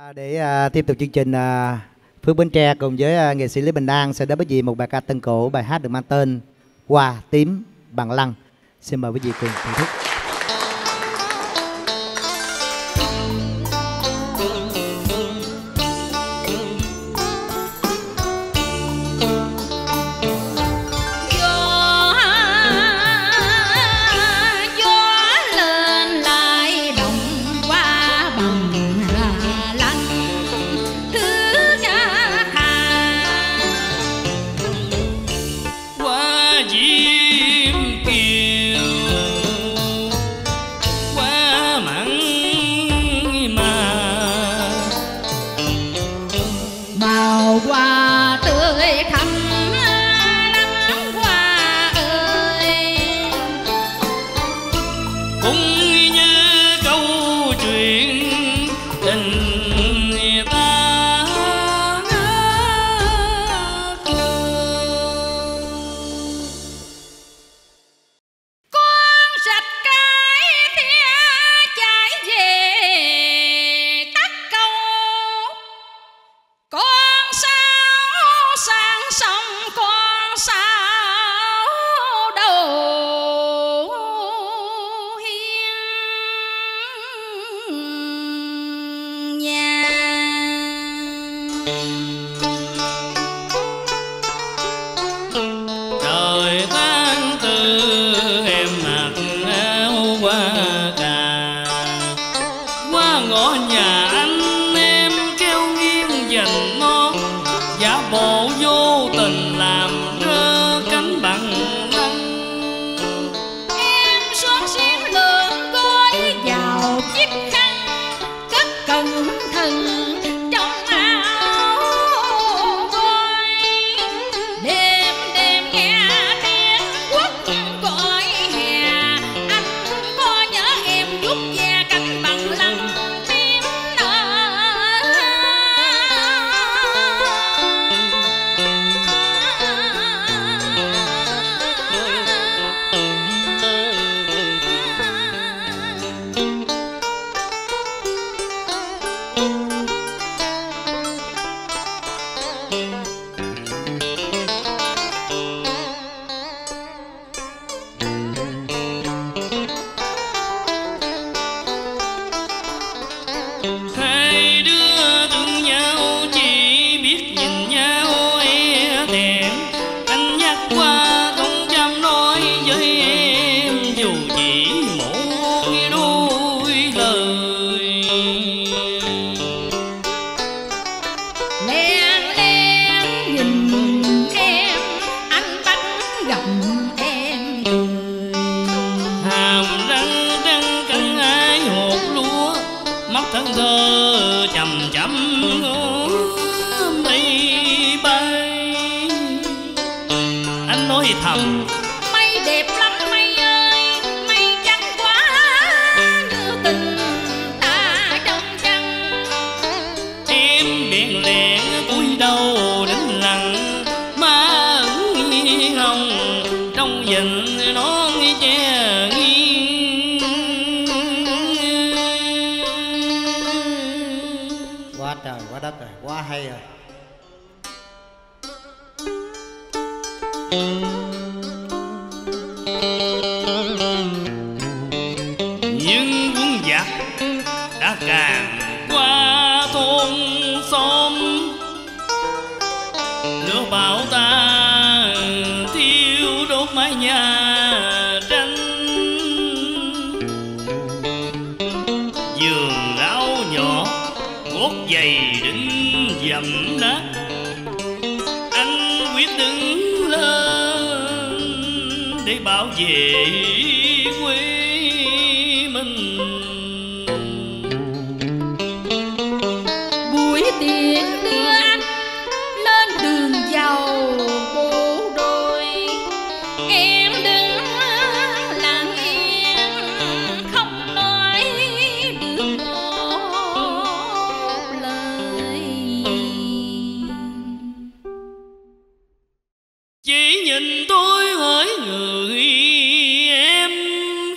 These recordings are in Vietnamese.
Để tiếp tục chương trình, Phước Bến Tre cùng với nghệ sĩ Lý Bình An sẽ đến với chị một bài ca tân cổ, bài hát được mang tên Hoa Tím Bằng Lăng. Xin mời quý vị cùng thưởng thức.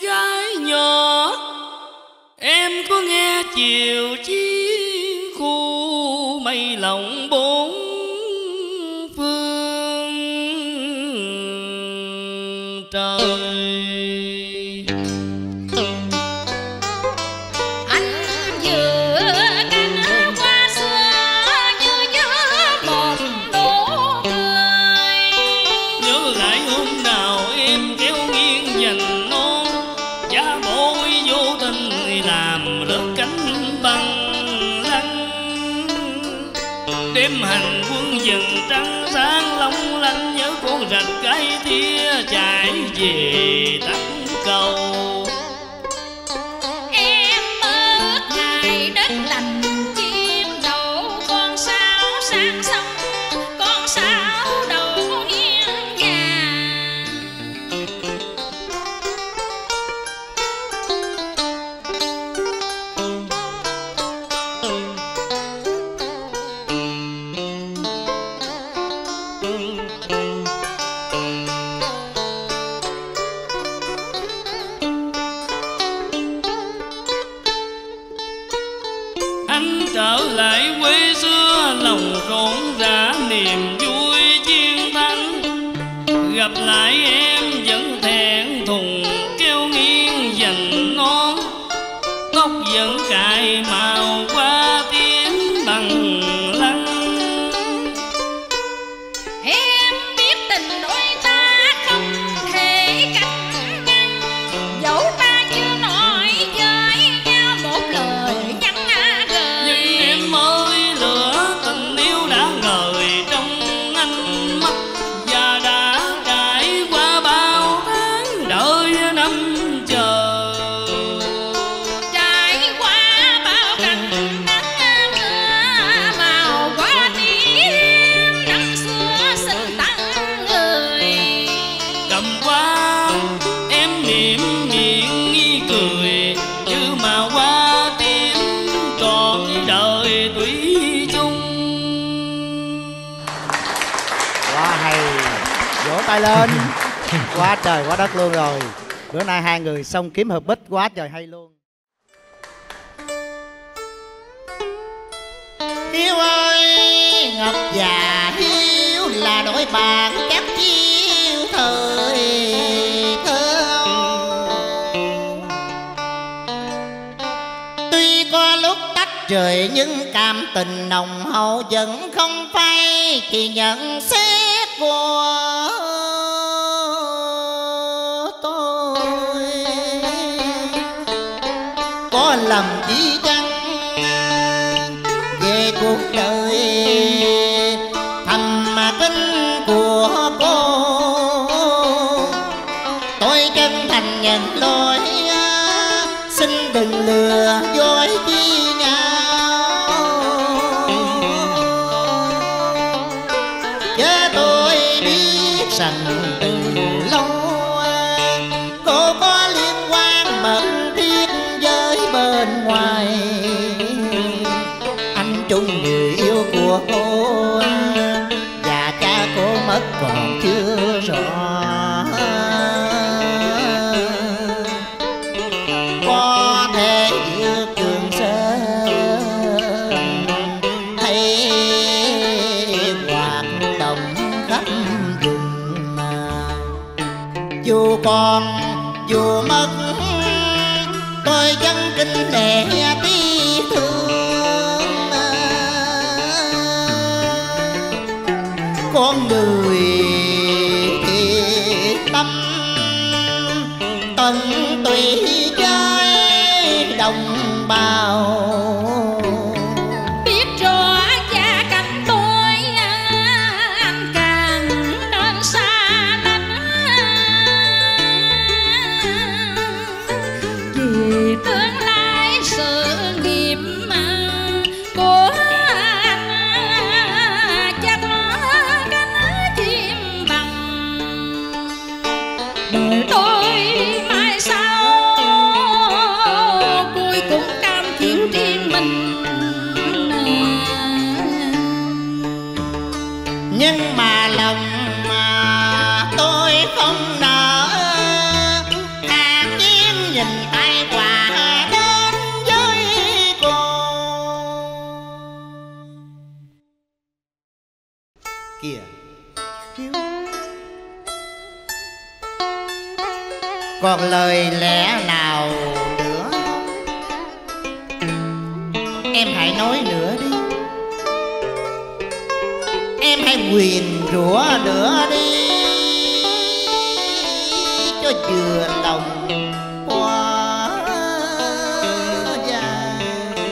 Chiều chiến khu bay lộng bốn phương trời. Đêm hành quân dần trắng sáng long lanh, nhớ con rạch cái thia chạy về tắt cầu. Em mơ ngày đất lành chim đậu, con sao sang sông, con sao đầu hiên nhà. Trở lại quê xưa lòng rộn rã niềm vui chiến thắng, gặp lại em vẫn thẹn thùng kêu nghiêng dành non, tóc vẫn cài màu qua tiếng bằng lăng. Em biết tình đôi ta không thể cạnh nhau, dẫu ta chưa nói với nhau một lời nhắn gửi. Nhưng em ơi lửa tình yêu đã ngời trong ánh mắt, và đã trải qua bao tháng đợi năm chờ. Trải qua bao cảnh nắng mưa màu qua tiếng năm xưa xin tặng người. Cầm qua em mỉm miệng nghi cười, như mà qua tiếng trọn đời thủy chung. Quá hay, vỗ tay lên. Quá trời quá đất luôn rồi. Bữa nay hai người song kiếm hợp bích quá trời hay luôn. Hiếu ơi ngọc già hiếu là đổi bạc các chiêu thời thơ. Tuy có lúc tách trời nhưng cảm tình nồng hậu vẫn không phai, chỉ nhận xét của tôi. Có lầm chi chăng về cuộc đời thầm mà kính của cô, tôi chân thành nhận lỗi, xin đừng lừa dối chi nhau. Chứ tôi biết rằng từ lâu cô có liên quan mật thiết với bên ngoài. Anh Trung người yêu của cô và cha cô mất còn chưa rõ. Có thể giữa Trường Sơn hay hoạt động khắp vùng, dù còn dù mất tôi vẫn kính nể tiếc thương. Con người thiệt tâm tận tùy với đồng bào. Biết rõ gia cảnh tôi anh càng nên xa lánh, vì tương lai sự nghiệp của anh chắc cánh chim bằng. Đời tôi mai sau cuối cũng cam chịu riêng mình. Nhưng mà lòng mà tôi không nỡ, thản nhiên nhìn tai họa đến với cô. Kìa Hiếu, còn lời lẽ nào nữa em hãy nói nữa đi, em hãy nguyền rủa nữa đi cho vừa lòng quá dài.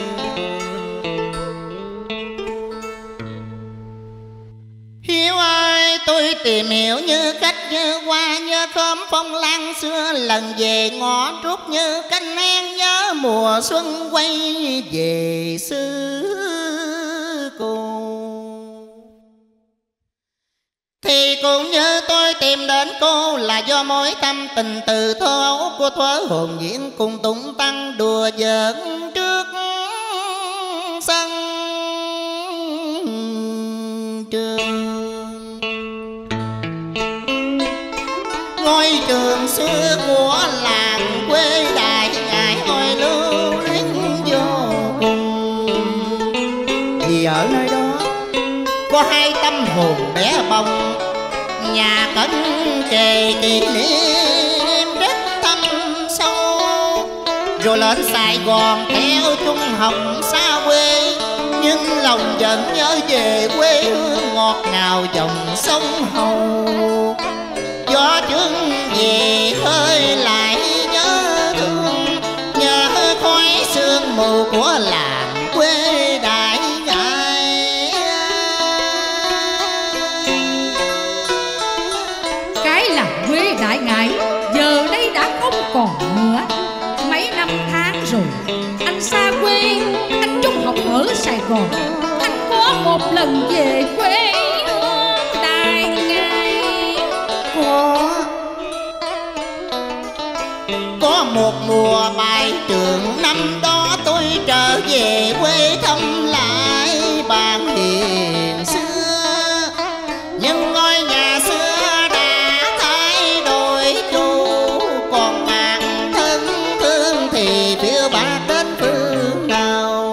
Hiếu ơi, tôi tìm hiểu như cách như hoa, như khóm phong lan xưa lần về ngõ trúc, như canh én nhớ mùa xuân quay về xứ cô. Thì cũng như tôi tìm đến cô là do mối tâm tình từ thơ ấu của thuở hồn nhiên cùng tung tăng đùa giỡn trước sân trường. Ngôi trường xưa của làng quê đại ngài ôi lưu luyến vô cùng, vì ở nơi đó có hai tâm hồn bé bồng, nhà cận kề kỷ niệm rất thâm sâu. Rồi lên Sài Gòn theo trung học xa quê, nhưng lòng vẫn nhớ về quê hương ngọt ngào dòng sông Hầu. Gió chương về hơi lại nhớ thương, nhớ khói sương mù của làng quê đại ngài. Cái làng quê đại ngải giờ đây đã không còn nữa. Mấy năm tháng rồi anh xa quê, anh trung học ở Sài Gòn, anh có một lần về quê hương đại ngải. Có một mùa bài trường năm đó tôi trở về quê thăm lại bạn hiền xưa, nhưng ngôi nhà xưa đã thay đổi chủ, còn bạn thân thương thì phiêu bạt đến phương nào.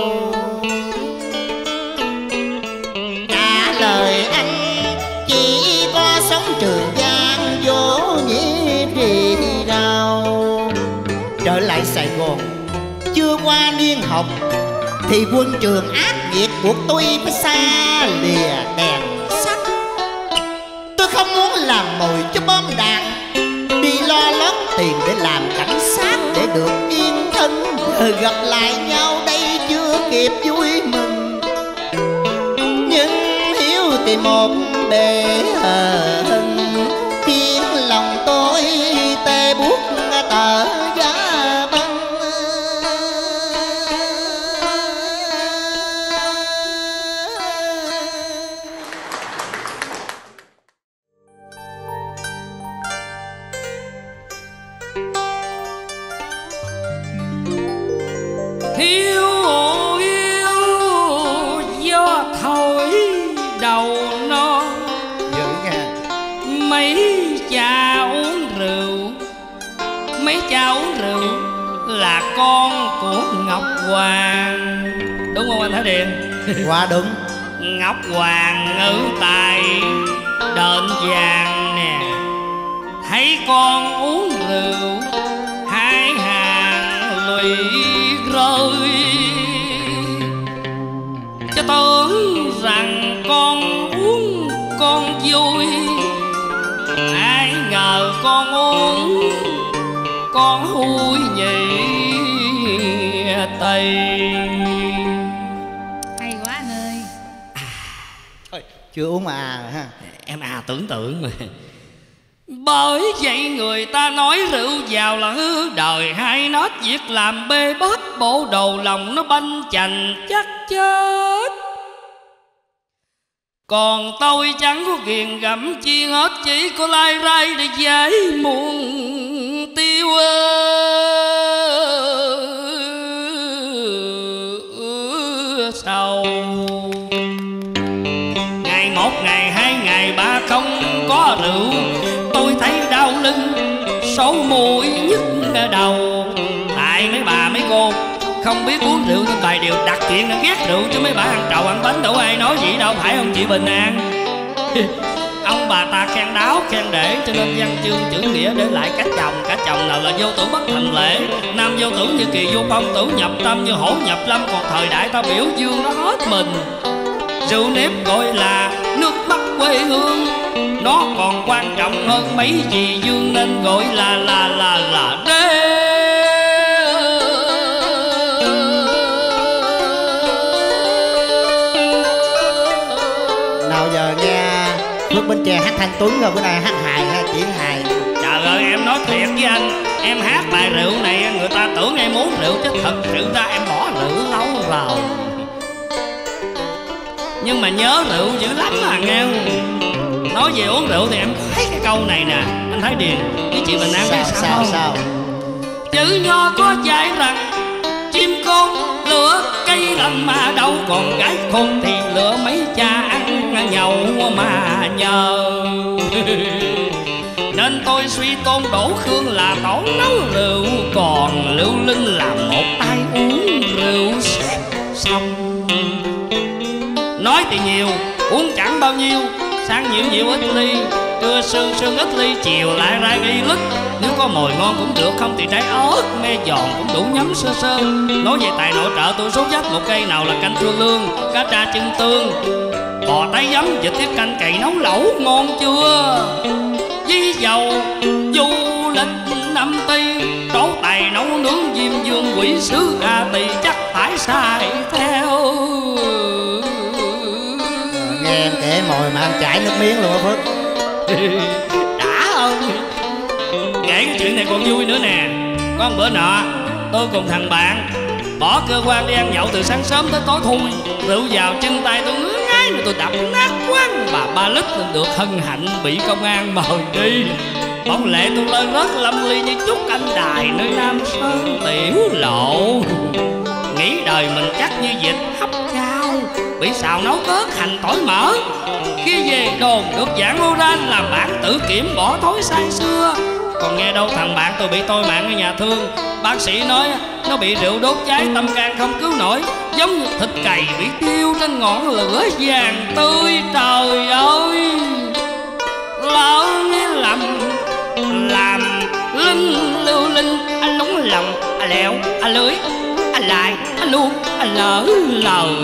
Trả lời anh chỉ có sống Trường Giang vô nhĩ rì rào. Trở lại Sài Gòn chưa qua niên học thì quân trường ác nghiệt buộc tôi phải xa lìa đèn sắt. Tôi không muốn làm mồi cho bom đạn, đi lo lót tiền để làm cảnh sát để được yên thân. Giờ gặp lại nhau đây chưa kịp vui mừng, nhưng Hiếu thì một bề hờn khiến lòng tôi tê buốt tờ giá băng. Hiếu ồ hiếu, gió thổi đầu non, giữ nghe. mấy cha uống rượu, mấy cha uống rượu là con của Ngọc Hoàng, đúng không anh Thái Điền? Quá đúng. Ngọc Hoàng ngữ tài đền vàng nè, thấy con uống rượu hai hàng lụy rơi, cho tưởng rằng con uống con vui, ai ngờ con uống con hôi nhị tây. Hay quá anh ơi. Thôi, chưa uống mà ha. Em tưởng tượng mà. Bởi vậy người ta nói rượu vào là hư đời, hay nết việc làm bê bết, bộ đồ lòng nó banh chành chắc chết. Còn tôi chẳng có ghiền gặm chi hết, chỉ có lai rai để giải muôn tiêu sầu. Ngày một, ngày hai, ngày ba không có rượu, tôi thấy đau lưng, sổ mũi nhức đầu. Tại mấy bà mấy cô không biết uống rượu, nhưng bài đều đặt chuyện là ghét rượu, chứ mấy bà ăn trầu ăn bánh đâu ai nói gì đâu, phải không chị Bình An? Ông bà ta khen đáo khen để, cho nên văn chương chữ nghĩa để lại cách chồng. Cả chồng nào là vô tử bất thành lễ, nam vô tử như kỳ vô phong, tử nhập tâm như hổ nhập lâm. Còn thời đại ta biểu dương nó hết mình. Rượu nếp gọi là nước mắt quê hương, nó còn quan trọng hơn mấy gì dương, nên gọi là đế. Nào giờ nghe Phước Bến Tre hát Thanh Tuấn rồi, bữa nay hát hài ha, chỉ hài. Trời ơi, em nói thiệt với anh, em hát bài rượu này người ta tưởng em uống rượu, chứ thật sự ra em bỏ rượu lâu rồi. Nhưng mà nhớ rượu dữ lắm mà nghe. Nói về uống rượu thì em thấy cái câu này nè, anh thấy Điền với chị Bình An biết sao? Chữ nho có dạy rằng chim con lửa cây lành mà đâu còn gái khôn thì lửa mấy cha ăn nhậu mà nhờ. Nên tôi suy tôn Đỗ Khương là tổ nấu rượu, còn Lưu Linh là một tay uống rượu xếp xong. Nói thì nhiều, uống chẳng bao nhiêu, sáng nhiều ít ly, trưa sương ít ly, chiều lại ra ghi lít. Nếu có mồi ngon cũng được, không thì trái ớt me giòn cũng đủ nhắm sơ sơ. Nói về tài nội trợ tôi sốt dách một cây nào là canh chua lương, cá tra chân tương, bò tái giấm, vịt tiết canh cày nấu lẩu ngon chưa. Với dầu du lịch năm Tây, trổ tài nấu nướng Diêm Dương quỷ sứ A Tỳ chắc phải sai theo. Nghe em kể mồi mà anh chảy nước miếng luôn á Phước. Đã không? Kể cái chuyện này còn vui nữa nè. Có một bữa nọ tôi cùng thằng bạn bỏ cơ quan đi ăn nhậu từ sáng sớm tới tối thui. Rượu vào chân tay tôi ngứa ngáy mà tôi đập nát quán bà 3 lít nên được hân hạnh bị công an mời đi. Bỗng lệ tôi lên rất lâm ly như chút anh đài nơi Nam Sơn tiểu lộ. Nghĩ đời mình chắc như vịt hấp chao, bị xào nấu cớt hành tỏi mỡ. Khi về đồn được giảng oran làm bản tự kiểm bỏ thói say xưa. Còn nghe đâu thằng bạn tôi bị tôi mạng ở nhà thương, bác sĩ nói nó bị rượu đốt cháy tâm can không cứu nổi, giống như thịt cầy bị thiêu trên ngọn lửa vàng tươi. Trời ơi, lỡ nghe làm linh lưu linh, anh lúng lòng, anh lẹo, anh lưới, anh lại, anh luôn, anh lỡ lời.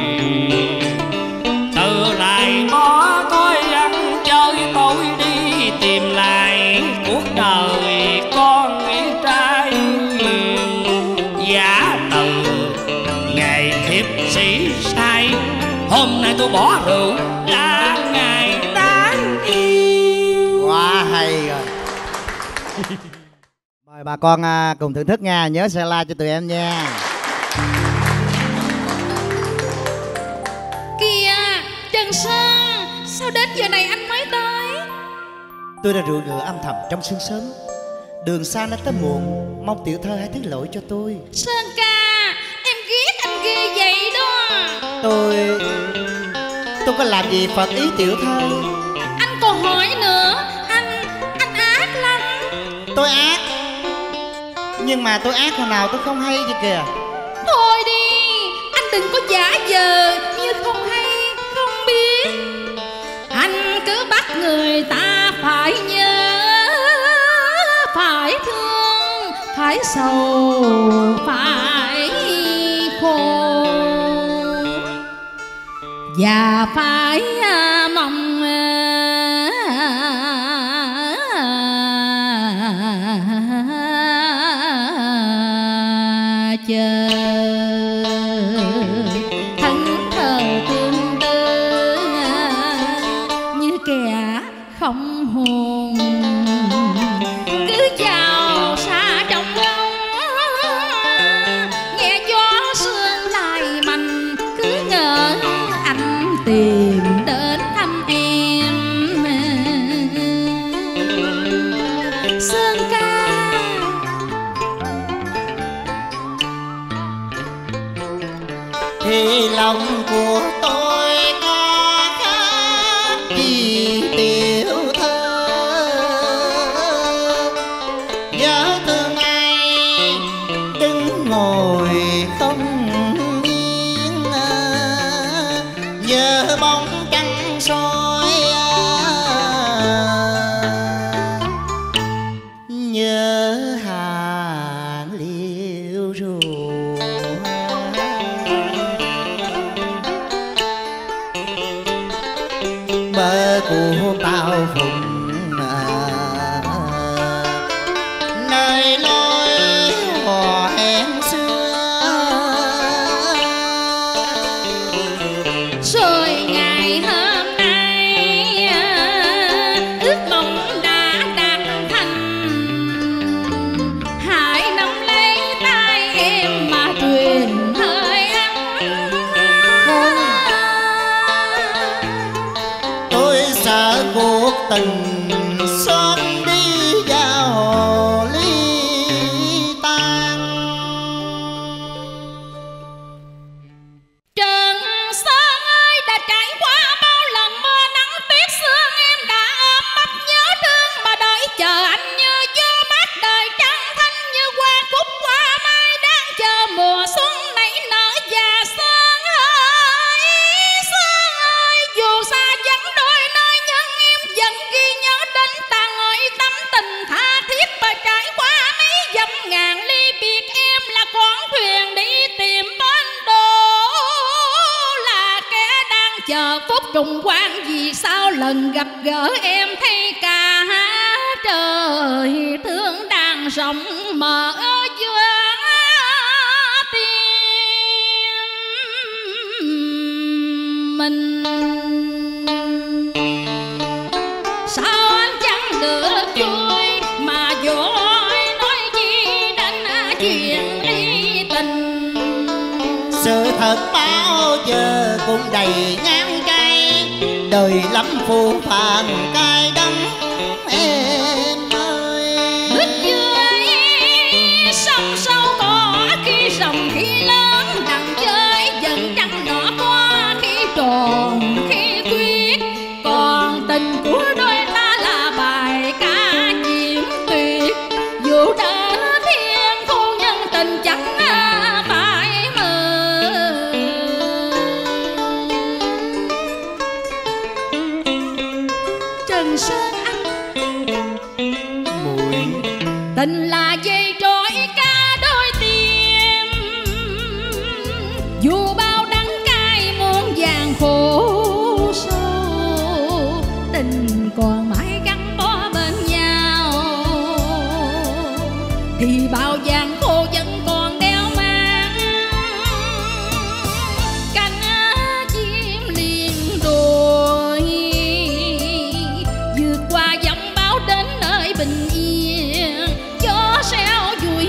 Từ này bỏ tôi ăn chơi tôi đi tìm lại cuộc đời con trai. Giả từ nghề thiệp sĩ sai, hôm nay tôi bỏ rượu là ngày đáng yêu. Quá hay rồi. Mời bà con cùng thưởng thức nha, nhớ share like cho tụi em nha. Kìa Trần Sơn, sao đến giờ này anh mới tới? Tôi đã rượu ngựa âm thầm trong sương sớm, đường xa nó tới muộn, mong tiểu thơ hãy thứ lỗi cho tôi. Sơn ca, em ghét anh ghê vậy đó. Tôi có làm gì phật ý tiểu thơ? Anh còn hỏi nữa, anh ác lắm. Tôi ác, nhưng mà tôi ác hồi nào tôi không hay vậy kìa. Thôi đi, anh đừng có giả vờ như không hay không biết. Anh cứ bắt người ta phải nhớ, phải thương, phải sầu, phải khổ, và phải mong chờ. Thân thờ tương tư như kẻ không hồn, cứ chào xa trong ngông, nghe gió sương lại mạnh, cứ ngỡ anh tìm đến thăm em. Sơn ca, thì lòng của tôi có khác gì tiểu thơ. Nhớ thương ai đứng ngồi không yên, nhớ bóng trăng soi vợ của Tào Phùng nơi lối hò hẹn xưa. Rồi ngày hôm nay ước mong đã đạt thành, hãy nắm lấy tay em mà truyền hơi ấm. Tôi sợ cuộc tình xóm đi vào ly tan. Trần Sơn ơi, đã trải qua bao lần mưa nắng tuyết sương, em đã ôm ấp nhớ thương mà đợi chờ anh như gió mát đời trăng thanh, như hoa cúc hoa mai đang chờ mùa xuân nảy nở. Và Sơn ơi, dù xa vắng đôi nơi nhưng em vẫn ghi nhớ đến tàn ngợi tấm tình tha thiết và trải qua mấy dặm ngàn ly biệt. Em là con thuyền đi tìm bến đỗ, là kẻ đang chờ phút trùng quang. Vì sao lần gặp gỡ em thấy cả trời thương đang rộng mở giữa tim mình. Sao anh chẳng được vui mà vội nói gì đến chuyện ly tình. Sự thật bao giờ cũng đầy ngang cay, đời lắm phù phàng cay đắng em ơi. Nước dưới sông sâu có khi rộng khi lớn, đằng chơi dần trăng nhỏ có khi tròn khi khuyết. Còn tình của đôi ta là bài ca chiếm tuyệt, dù đã thiên thu nhân tình chẳng phải mơ. Trần Sơn anh, Muội tình là dây trói cả đôi tim, dù bao đắng cay muôn vàng khổ sâu, tình còn mãi gắn bó bên nhau. Thì bao vàng khô vẫn còn đeo mang cánh chim liền đồi, vượt qua dòng bão đến nơi bình yên. Gió reo vui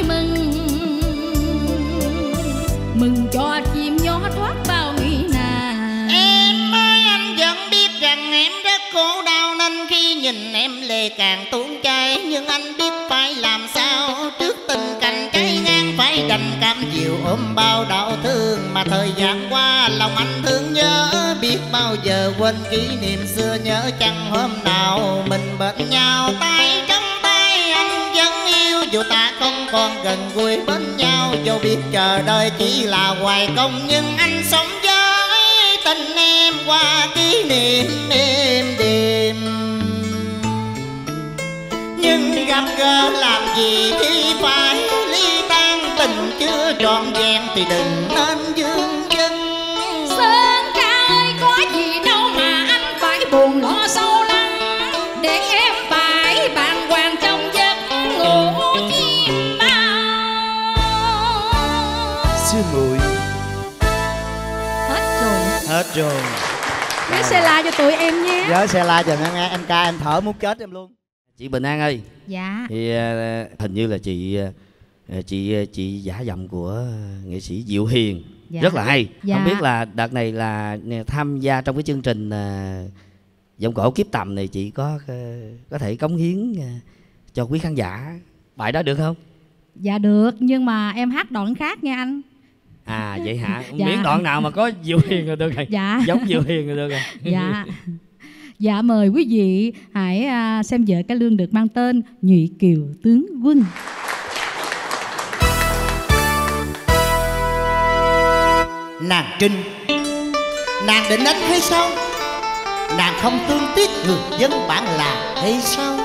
mừng cho chim nhỏ thoát bao nguy nan. em ơi, anh vẫn biết rằng em rất khổ đau, nên khi nhìn em lệ càng tuôn chảy. Nhưng anh biết phải làm sao trước tình cảnh cháy ngang, phải đành cam chịu ôm bao đau thương. Mà thời gian qua lòng anh thương nhớ, biết bao giờ quên kỷ niệm xưa. Nhớ chăng hôm nào mình bên nhau tay trong tay, anh vẫn yêu dù ta không còn gần gũi bên nhau. Dù biết chờ đợi chỉ là hoài công, nhưng anh sống với tình em qua kỷ niệm êm đềm. Nhưng gặp gỡ làm gì thì phải ly tan, tình chưa trọn vẹn thì đừng nên vương vấn. Sơn ca ơi, có gì đâu mà anh phải buồn lo sâu lắng, để em phải bàng hoàng trong giấc ngủ chim bao. Sư muội Hết rồi. hết rồi. Nhớ xe la cho tụi em nhé. Nhớ xe la cho nghe em ca em thở muốn chết em luôn. Chị Bình An ơi, Dạ. thì hình như là chị giả giọng của nghệ sĩ Diệu Hiền. Dạ. Rất là hay. Dạ. Không biết là đợt này là tham gia trong cái chương trình Giọng Cổ Kiếp Tầm này, chị có thể cống hiến cho quý khán giả bài đó được không? Dạ được, nhưng mà em hát đoạn khác nha anh. À vậy hả? Dạ. Miễn đoạn nào mà có Diệu Hiền rồi được rồi. Dạ. Giống Diệu Hiền rồi được rồi. Dạ. Dạ mời quý vị hãy xem vở cải lương được mang tên Nhụy Kiều Tướng Quân. Nàng Trinh, nàng định đánh hay sao? Nàng không thương tiếc người dân bản làng hay sao?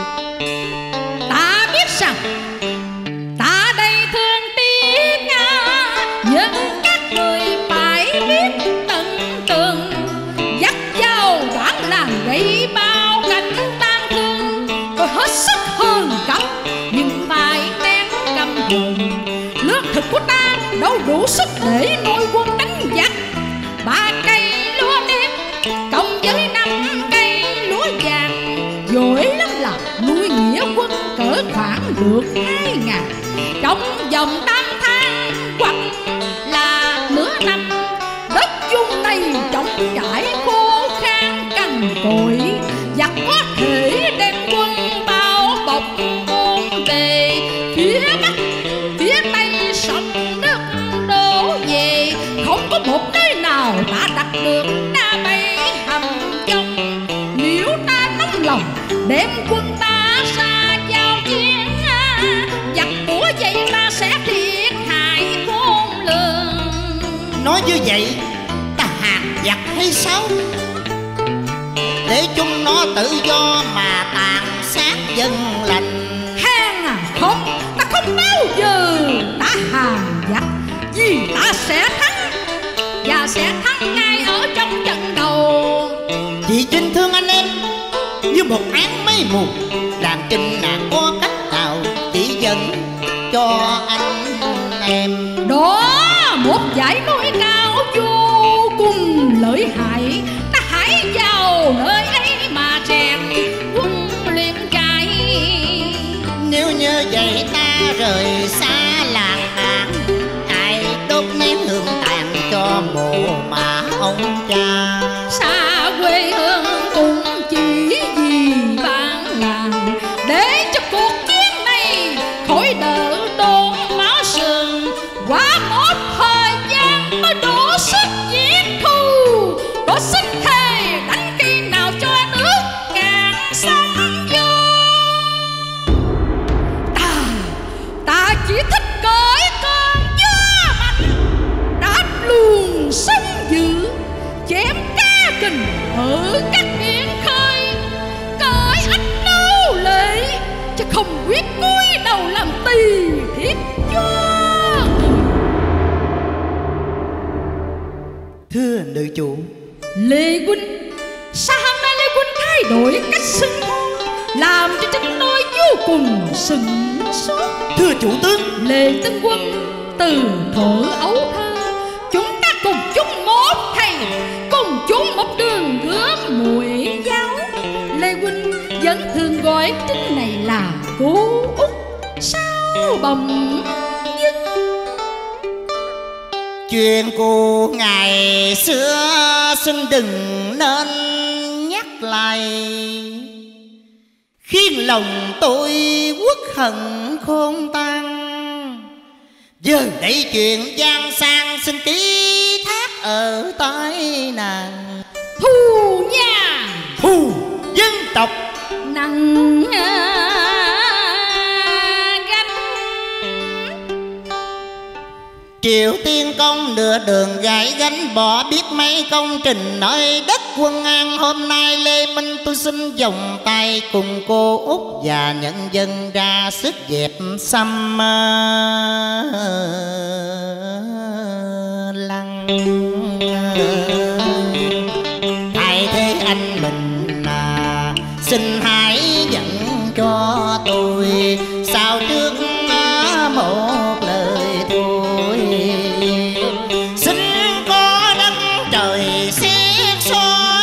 Ta biết rằng ta đây thương tiếc nhưng các người phải biết tận tường dắt dao bản làng được 2.000 trong vòng 8 tháng hoặc là nửa năm. Đất dung này trống trải khô khan cằn cỗi, giặc có thể đem quân bao bọc buôn về phía bắc phía tây sông nước đổ về. Không có một nơi nào ta đặt được đa bay hầm trong. Nếu ta nóng lòng đem quân ta ra giao chiến, giặc của vậy ta sẽ thiệt hại khôn lường. Nói như vậy ta hàng giặc hay sao? Để chúng nó tự do mà tàn sát dân lành. Hàng à không, ta không bao giờ ta hàng giặc, vì ta sẽ thắng và sẽ thắng ngay ở trong trận đầu. Chị Trinh thương anh em như một áng mây mù, đàn Trinh nàng có cách nào chỉ dẫn cho anh em. Đó một dãy núi cao vô cùng lợi hại, ta hãy vào nơi ấy mà rèn quân luyện trại. Nếu như vậy ta rời xa làng bản, ai đốt nén hương tàn cho mộ mà ông cha. Xa quê hương cũng chỉ vì bạn làng, để cho cuộc chiến này khỏi đỡ đổ máu sườn. Quá một thời gian mới đổ sức giết thù, đổ sức thề đánh khi nào cho nước càng sông vô. Ta chỉ thích cởi cơn gió mạnh, đáp luồng sông dữ, chém cá kình ở các biển khơi. Cởi ách nô lệ chứ không quyết cúi đầu làm tỳ thiếp cho. Thưa nữ chủ, Lê Huynh, sao hôm nay Lê Huynh thay đổi cách xưng hô, làm cho Trinh tôi vô cùng sửng sốt. thưa chủ tướng, Lê Tướng Quân từ thuở ấu thơ, chúng ta cùng chung một thầy, cùng chung một đường gớm muội giáo. Lê Huynh vẫn thường gọi Trinh này là cô Út sao bồng dưng. chuyện của ngày xưa xin đừng nên nhắc lại, khiến lòng tôi uất hận khôn tan. Giờ đây chuyện gian sang xin ký thác ở tai nàng. Thù nhà Thù dân tộc nặng gánh. Triều Tiên công nửa đường gãy gánh, bỏ biết mấy công trình nơi đất Quân An. Hôm nay Lê Minh tôi xin vòng tay cùng cô Út và nhân dân ra sức dẹp xâm lăng. Thay thế anh mình xin hãy dẫn cho tôi sao trước một lời thôi. Xin có đất trời xiết soi,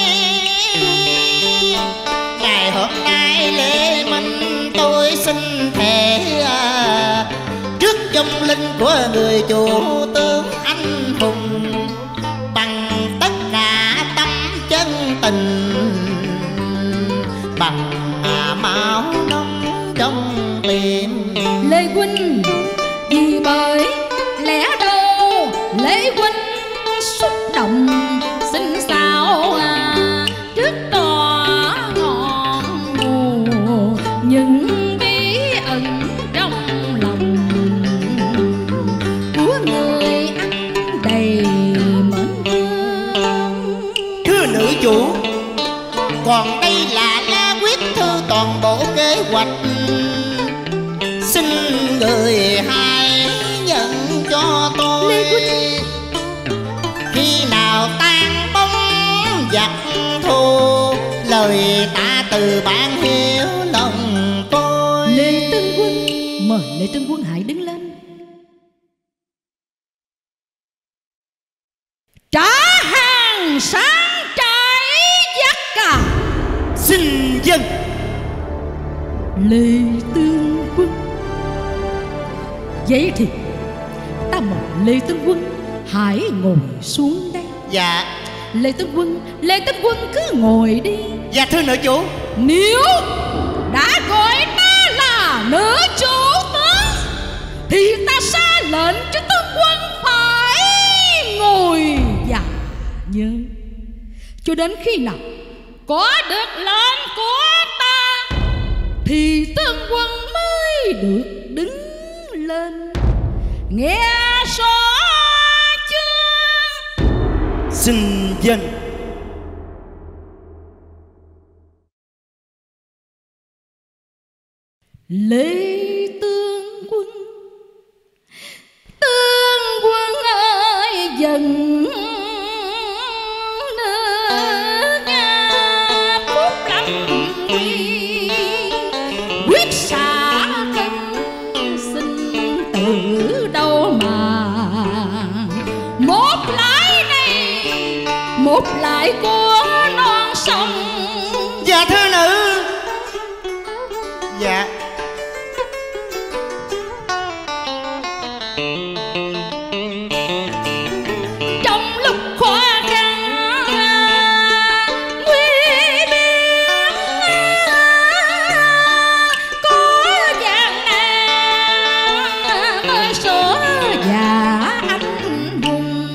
ngày hôm nay Lê Minh tôi xin thề trước vong linh của người chủ tướng anh hùng, bằng tất cả tâm chân tình, bằng máu nóng trong tim. Lê Huynh vì bởi lẽ đâu Lê Huynh xúc động, xin sao trước tòa ngọn mù những bí ẩn trong lòng của người ăn đầy mến thương. Thưa nữ chủ, còn đây là lá quyết thư toàn bộ kế hoạch, xin người hãy nhận cho tôi. Khi nào tan bóng giặc thù, lời ta từ bạn hiểu lòng tôi. Lê Tướng Quân, mời Lê Tướng Quân hãy đứng lên. Trả hàng sáng trải giặc cả. Xin dân. Lê Tướng Quân Vậy thì ta mời Lê Tướng Quân hãy ngồi xuống đây. Dạ. Lê Tướng Quân cứ ngồi đi. Dạ thưa nữ chủ. Nếu đã gọi ta là nữ chủ tướng thì ta ra lệnh cho tướng quân phải ngồi và nhớ cho đến khi nào có được lệnh của ta thì tướng quân mới được đứng lên. Nghe rõ chưa? Xin dân. Lê tướng quân ơi dần nước phúc lắm quyết xả thân sinh tử đâu mà một lại này một lại của non sông. Dạ thưa nữ. Dạ. Trong lúc khó khăn nguy biên có gian nan mới sửa già anh hùng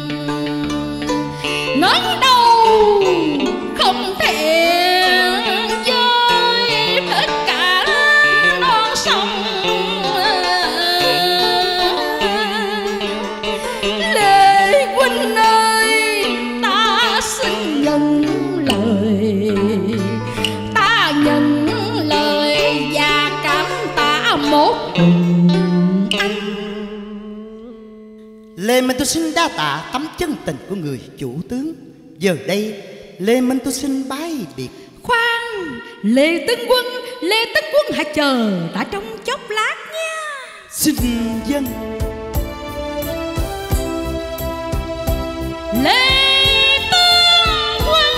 ngẩng đầu không thể với tất cả non sông. Lê huynh ơi ta xin nhận lời, ta nhận lời và cảm tạ một anh. Lê Minh tôi xin đa tạ tấm chân tình của người chủ tướng. Giờ đây Lê Minh tôi xin bái biệt. Khoan, Lê Tướng Quân hãy chờ ta trong chốc lát nha. Xin dân. Lê Tướng Quân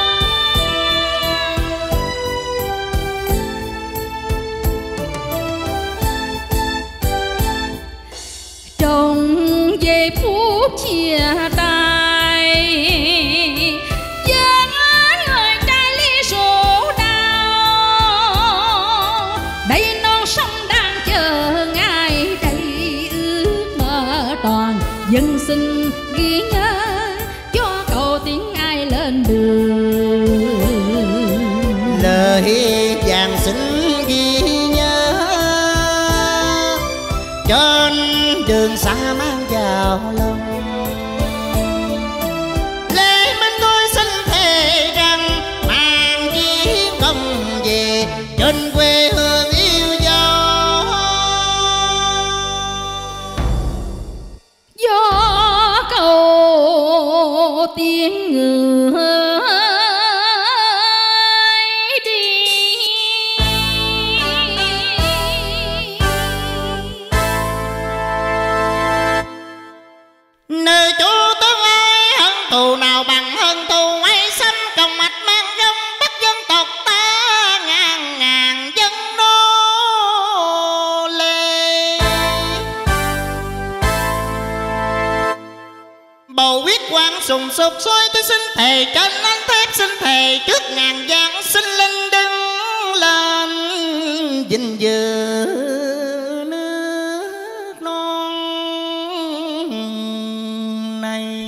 trong giây phút chia tay dân người trai ly số đau đây non sông đang chờ ngày đây ước mơ toàn dân xin ghi nhớ cho cầu tiếng ai lên đường. Lời vàng xin ghi nhớ trên đường xa mang vào lòng. Lê Minh tôi xin thề rằng mang chiến công về trên quê hương yêu dấu. Do cầu tiếng người đi nơi chủ tướng ơi hận thù nào bằng hận thù ấy xâm cộng mạch mang gông bắt dân tộc ta ngàn ngàn dân nô lệ. Bầu quyết quan sùng sục sôi tôi xin thề trên anh thép xin thề trước ngàn vạn sinh linh đứng lên vinh dự nước non này.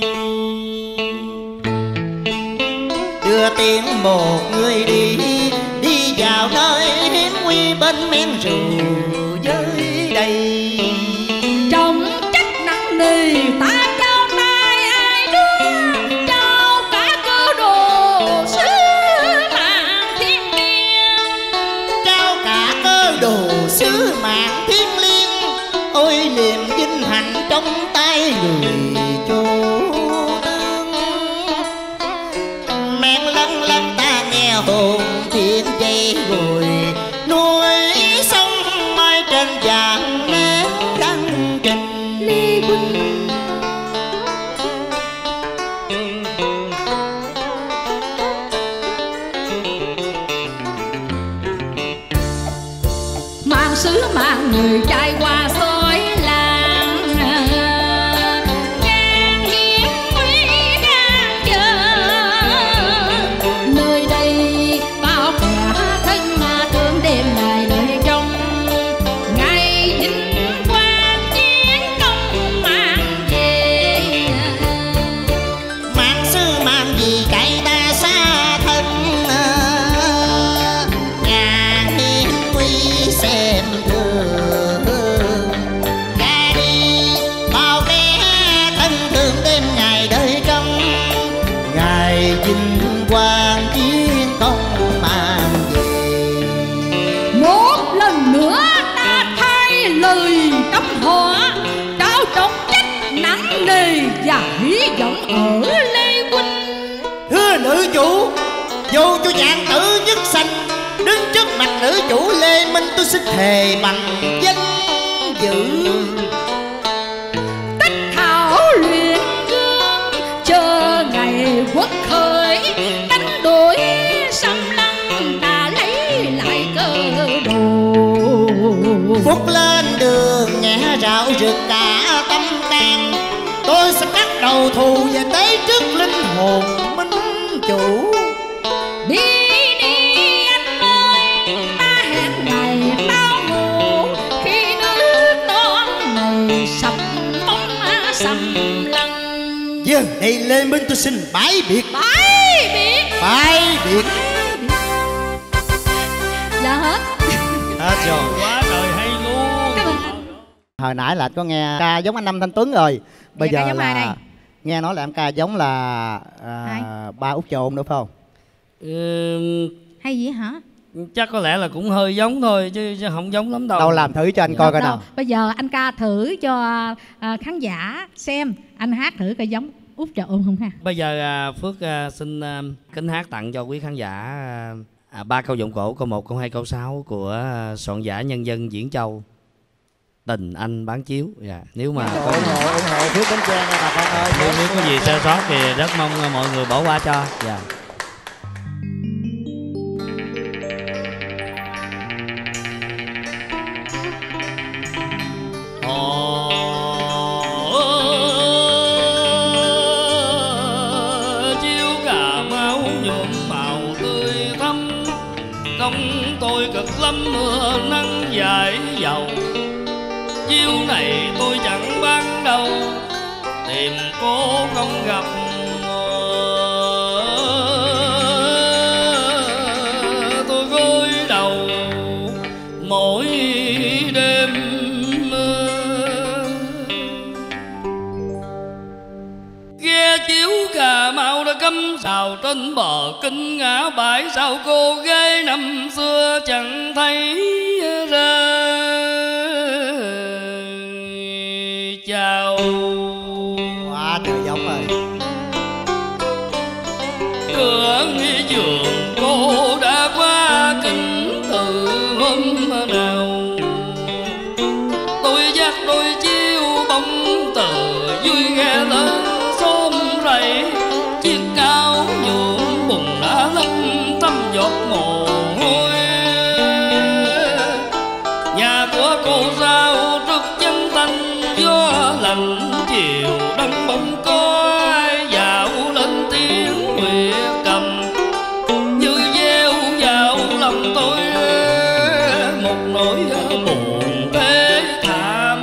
Đưa tiếng một người đi đi vào nơi hiểm nguy bên men rượu dưới đây. trong trách nặng nề ta trao tay ai đưa trao cả cơ đồ sứ mạng thiên liêng. Trao cả cơ đồ sứ mạng thiên liêng. Ôi niềm vinh hạnh trong tay người chủ tướng. Men lân lân ta nghe hồn thiên dây rồi núi sông mai trên vàng nén đăng trình. Lê Quân mang sứ mang người trai qua xói là vinh quang chiến công mang về. Một lần nữa ta thay lời cấm họa, trao trọng trách nặng nề và hy vọng ở Lê Huynh. Thưa nữ chủ, dù cho vạn tử nhất sanh, đứng trước mặt nữ chủ Lê Minh tôi xin thề bằng danh dự. Tích thảo luyện gương, chờ ngày quốc khởi, đánh đuổi xâm lăng ta lấy lại cơ đồ. Phúc lên đường nghe rạo rực cả tâm can, tôi sẽ cắt đầu thù và tế trước linh hồn minh chủ. Đi đi anh ơi, ta hẹn ngày tao ngủ, khi nước non này sập bóng xâm lăng. Giờ đây Lê Minh tôi xin bái biệt. Bái biệt. Bái biệt. Dạ hết. Hết rồi. Quá trời hay luôn. Hồi nãy là có nghe ca giống anh Năm Thanh Tuấn rồi. Bây Dạ, ca giờ giống ai đây? là nghe nói là em ca giống là ba Út Trộn nữa phải không? Hay gì hả? Chắc có lẽ là cũng hơi giống thôi chứ không giống lắm đâu. Đâu làm thử cho anh coi coi nào. Bây giờ anh ca thử cho khán giả xem, anh hát thử coi giống Út Trộn không ha. Bây giờ Phước xin kính hát tặng cho quý khán giả 3 câu giọng cổ, câu 1, câu 2, câu 6 của soạn giả nhân dân Diễn Châu, Tình Anh Bán Chiếu. Nếu mà có ủng hộ Phước Bến Tre nha bà con ơi. nếu có gì sơ sót thì rất mong mọi người bỏ qua cho. Chiếu Cà Mau nhuộm màu tươi thắm, công tôi cực lắm mưa nắng dãi dầu. Chiếu này tôi chẳng bán đâu, tìm cô không gặp. Tôi gối đầu mỗi đêm. Ghe chiếu Cà Mau đã cắm sào trên bờ kinh ngã bãi, sao cô gái năm xưa chẳng thấy ra. Chào Quá trời giống rồi. cửa nghi giường cô đã qua kính từ hôm nào. Tôi dắt đôi chiếu bóng từ vui nghe lớn xóm rầy, chiếc áo nhuộm bùn đã lấp thấm giọt mồ hôi. Nhà của cô sao trước chân thanh gió lạnh, chiều đông bóng có ai dạo lên tiếng nguyệt cầm. Như gieo vào lòng tôi một nỗi buồn thế thảm.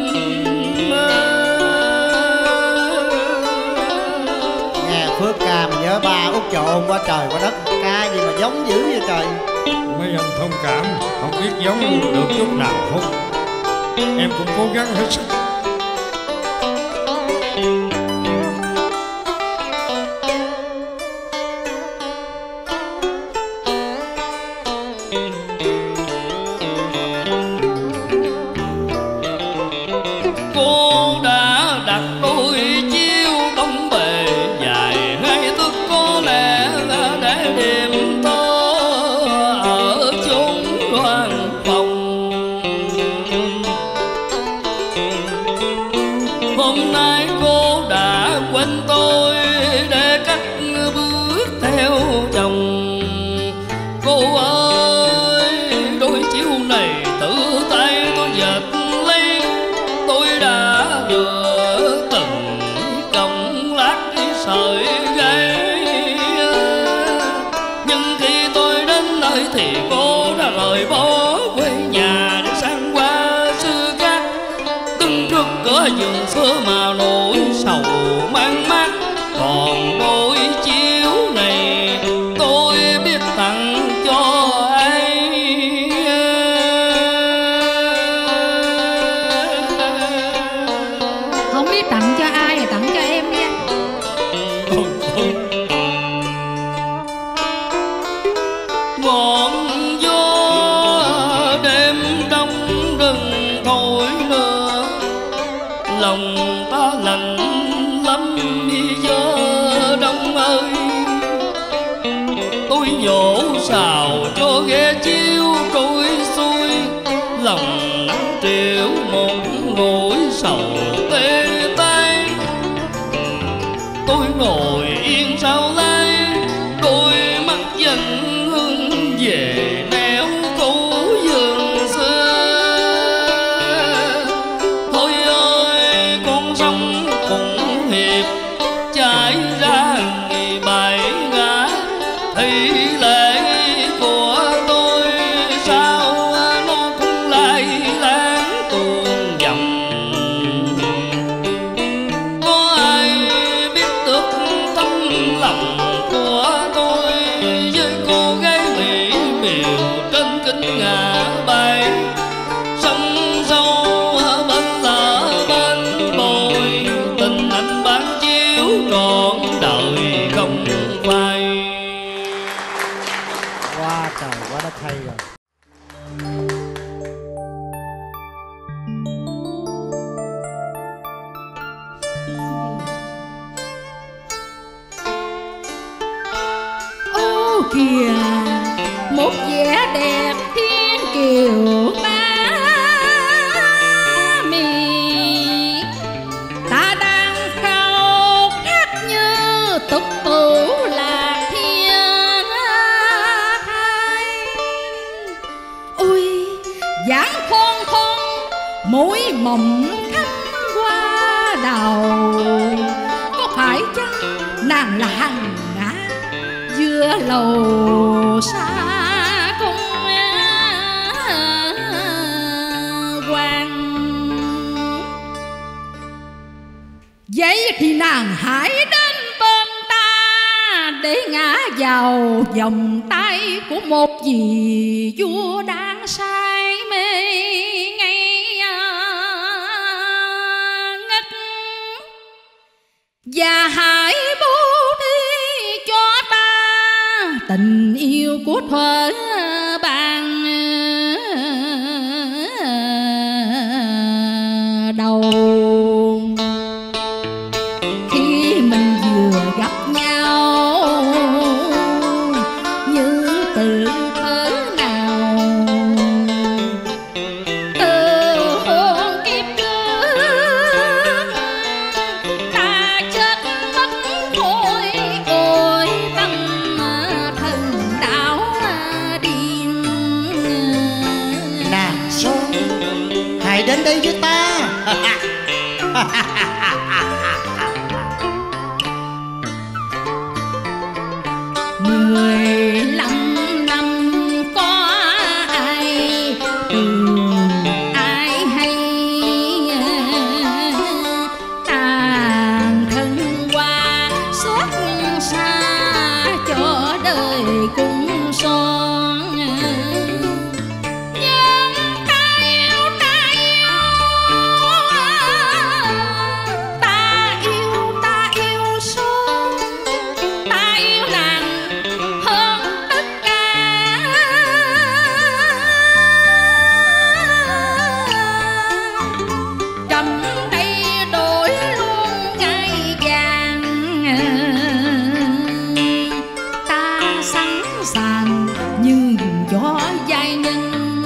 Nghe Phước ca mà nhớ ba Út Trộn quá trời quá đất. Ca gì mà giống dữ vậy trời. Mấy anh thông cảm, không biết giống được chút nào không? Em cũng cố gắng hết sức. Cô đã đặt đôi chiếu bóng bề dài 2 thước, có lẽ là để đêm thơ ở chốn loan phòng. Hôm nay cô đã quên tôi để cắt bước theo chồng. Cô ơi, đôi chiếu này tự tay tôi dệt lấy, tôi đã lựa từng cọng lát đi sợi gai. Nhưng khi tôi đến nơi thì cô đã rời bỏ quê nhà để sang qua xứ khác. Đứng trước cửa giường xưa mà nỗi sầu mang mát. Còn đôi chiếu này tôi biết tặng cho ai. Không biết tặng cho ai thì tặng cho em nha. nhổ xào cho ghe chiếu trôi xuôi, lòng nắng triệu một nỗi sầu tê tái. Tôi ngồi yên sau lái, đôi mắt dần hướng về nẻo cũ vườn xưa. Thôi ơi con sông Phụng Hiệp chảy ra bài ngã, thì lệ của tôi sao nó cũng lại láng tuôn dòng. Có ai biết được tấm lòng của tôi với cô gái mỹ miều trên kính ngã bay, sông sâu bên lỡ bên bồi, tình anh bán chiếu trọn đời không phai. Quá trời quá đất hay rồi. Ô kìa một vẻ đẹp thiên kiều ba mi, ta đang khao khát như tục tủ lạc thiên thai. Ôi dáng thon thon môi mộng thắm hoa đào, có phải chăng nàng là hằng ngã giữa lầu xa công quan? Vậy thì nàng hãy đến bên ta để ngã vào vòng tay của một vị vua đang say mê ngây ngất, và hãy bố thí cho ta tình yêu của thuở ban đầu. Khi mình vừa gặp nhau như từ thở nào, từ hôn kiếp trước ta chết mất thôi. Ôi tâm thần đảo điên. Nàng Son, hãy đến đây với ta. 15 năm có ai từng ai hay, tàn thân qua xót xa cho đời cùng son. Nhưng ta yêu, ta yêu son, ta yêu nàng hơn tất cả. Cầm tay đổi luôn ngai vàng, ta sẵn sàng như gió giai nhân.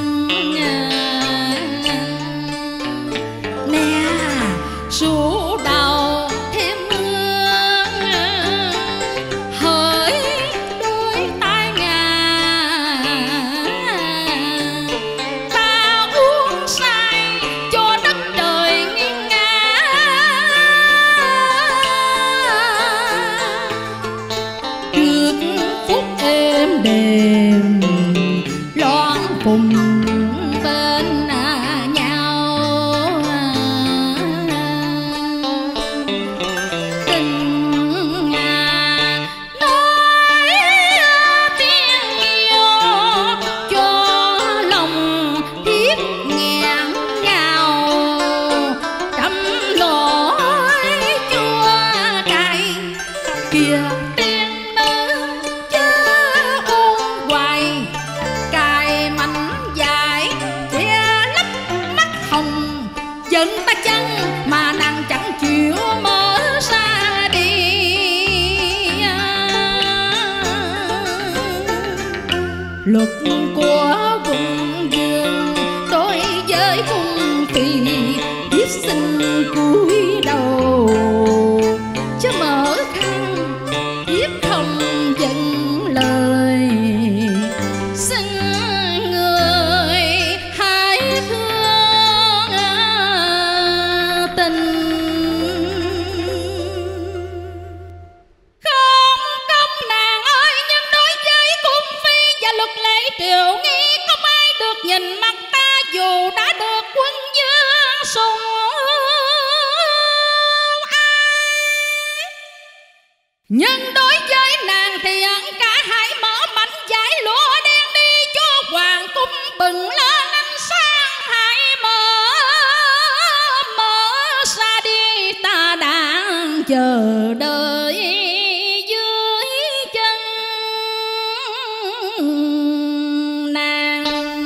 Nè số đào thêm mưa, hỡi đôi tai ngà, ta uống say cho đất trời nghiêng ngả. Trước phút êm đềm loan cùng bên nhau, tình nói tiếng yêu cho lòng thiết nghẹn ngào. Trăm nỗi chua cay kia tiên nữ chớ ôn hoài, cài mảnh dài luật của quân vương đối với cung phi thiếp xin cúi đầu, chứ mở khăn thiếp không dâng lời. Xin người hãy thương tình, không công nàng ơi, nhưng đối với cung phi và luật lệ triều nghi không ai được nhìn mặt ta, dù đã được quân vương sùng ai. Nhưng đối với nàng thì ẩn cả hãy mở mảnh giải lụa đen đi, cho hoàng cung bừng lên ánh sáng. Hãy mở xa đi, ta đang chờ đợi dưới chân nàng.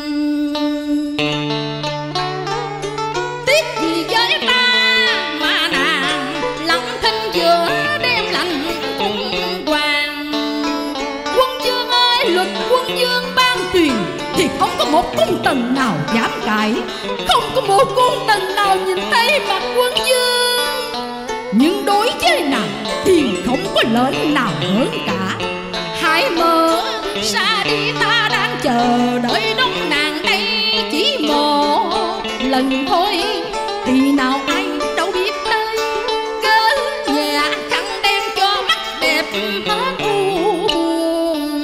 Tiếc gì với ta mà nàng lặng thinh giữa đêm lạnh cung hoàng. Quân vương ơi, luật quân vương ban truyền thì không có một cung tần nào dám cãi, không có một cung tần nào nhìn thấy mặt quân vương. Nhưng đối với nàng thì không có lệnh nào hơn cả. Hãy mở xa đi, ta đang chờ đợi đón nàng đây chỉ một lần thôi. Thì nào ai đâu biết tới, cớ nhà khăn đen cho mắt đẹp hết u buồn.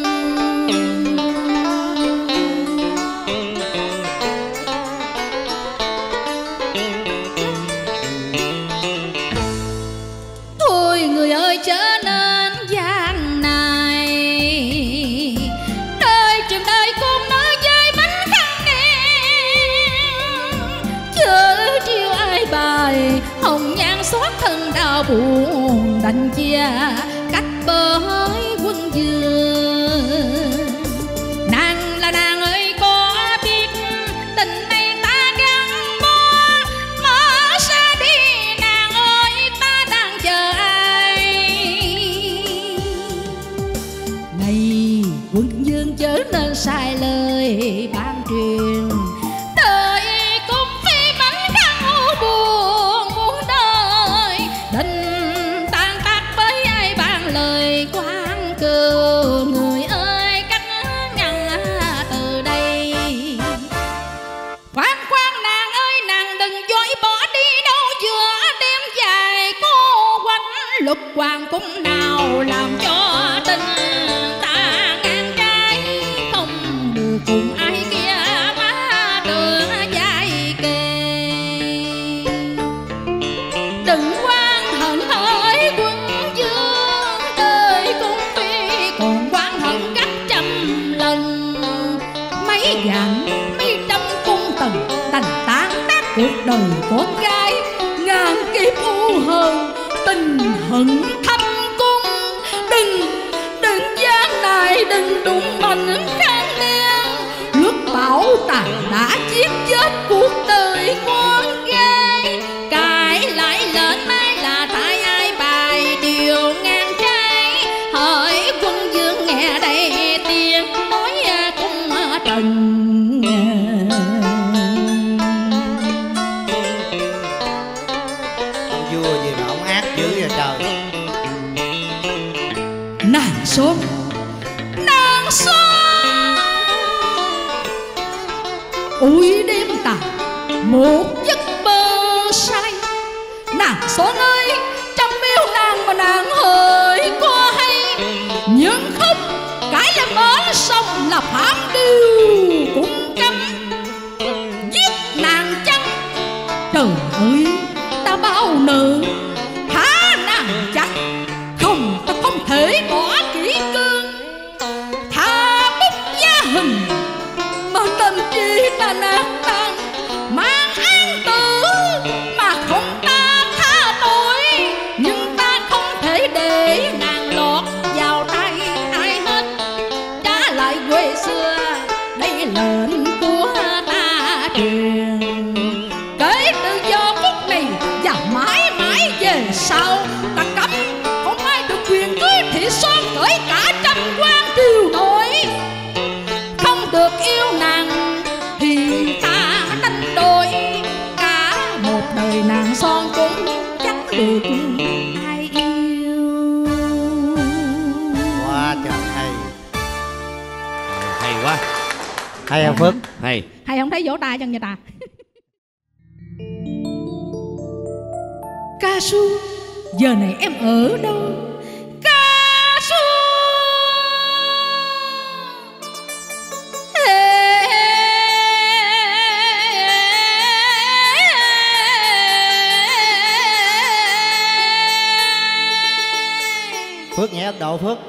Thôi người ơi chớ nên gian này, đời trường đời con nói với bánh khăn đen, chớ triều ai bài hồng nhan xót thân đau buồn đành chia cách bởi quân vương. Nàng là nàng ơi có biết tình này ta gắn bó, mở xa đi nàng ơi, ta đang chờ ai. Này quân vương chớ nên sai lời ban truyền, đời cung phi bánh khăn u buồn muôn đời. Định tan tác với ai ban lời quan cừu, người ơi cách ngăn từ đây. Khoan khoan nàng ơi, nàng đừng dối bỏ đi đâu, giữa đêm dài cô quạnh luật hoàng cung nào làm cho tình ta ngang trái. Không được cùng ai kia má đưa vai kề, đừng oán hận hỡi quân vương, đời cung phi còn oán hận gấp trăm lần. Mấy vạn mấy trăm cung tần đành tán tác cuộc đời con gái, ngàn kiếp u hờn tình hận thâm cung. Đừng gian này đừng đụng mảnh khăn đen, luật bảo tàng đã giết chết cuộc đời con gái. Cãi lại lệnh mai là tại ai bài điều ngang trái, hỡi quân vương nghe đây tiếng nói cung trần. Ông vua gì mà ông ác dữ vậy trời. Nàng xuân ôi đêm tàn một giấc mơ say. Nàng xuân ơi, trong miêu nàng mà nàng hỡi có hay, nhưng không cái là mến sông là phản điều cũng cấm. Giết nàng chăng trời ơi, ta bao nợ thả nàng chăng, không ta không thể bỏ kỹ cương. Tha bút gia hình mà tâm trí ta nát tan, mang án tử mà không ta tha tội. Nhưng ta không thể để nàng lọt vào tay ai hết. Trả lại quê xưa đây lệnh của ta truyền, kể từ giờ phút này và mãi mãi về Hay không Phước? Hay. Hay không thấy vỗ tay cho người ta. Ca Su, giờ này em ở đâu? Ca Su. Phước nhẹ Ấn Độ Phước.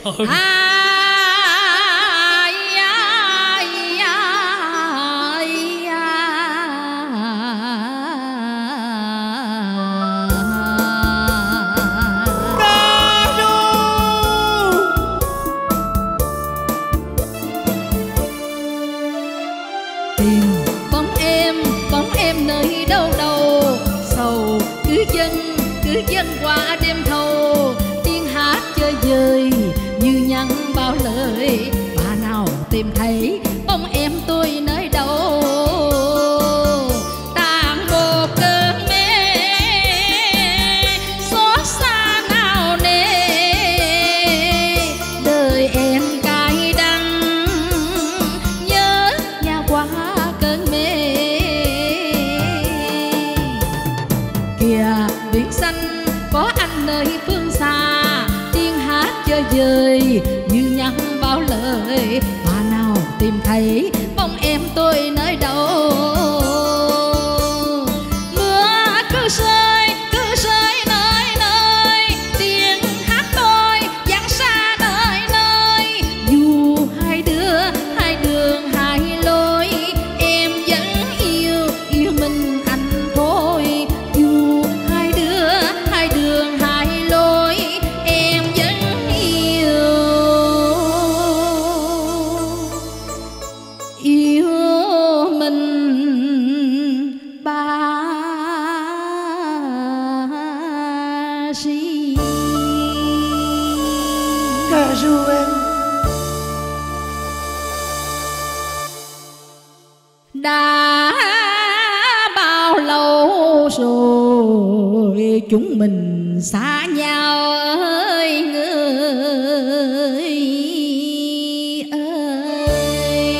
Nơi đâu đâu sầu cứ dân qua đêm thâu, tiếng hát chơi vơi như nhắn bao lời, bà nào tìm thấy bóng em tôi nơi đâu. Tàn một cơn mê xót xa nào nề, đời em cay đắng nhớ nhà qua cơn mê. Kìa biển xanh có anh nơi phương xa, tiếng hát chơi vơi như nhắn bao lời, bà nào tìm thấy bóng em tôi nơi đâu. Mưa cứ rơi nơi nơi, tiếng hát tôi vang xa nơi nơi. Dù hai đường hai lối, em vẫn yêu mình anh thôi. Dù hai đường hai lối, em vẫn yêu mình ba si. Ca Su em. Đã bao lâu rồi chúng mình xa nhau ơi người ơi.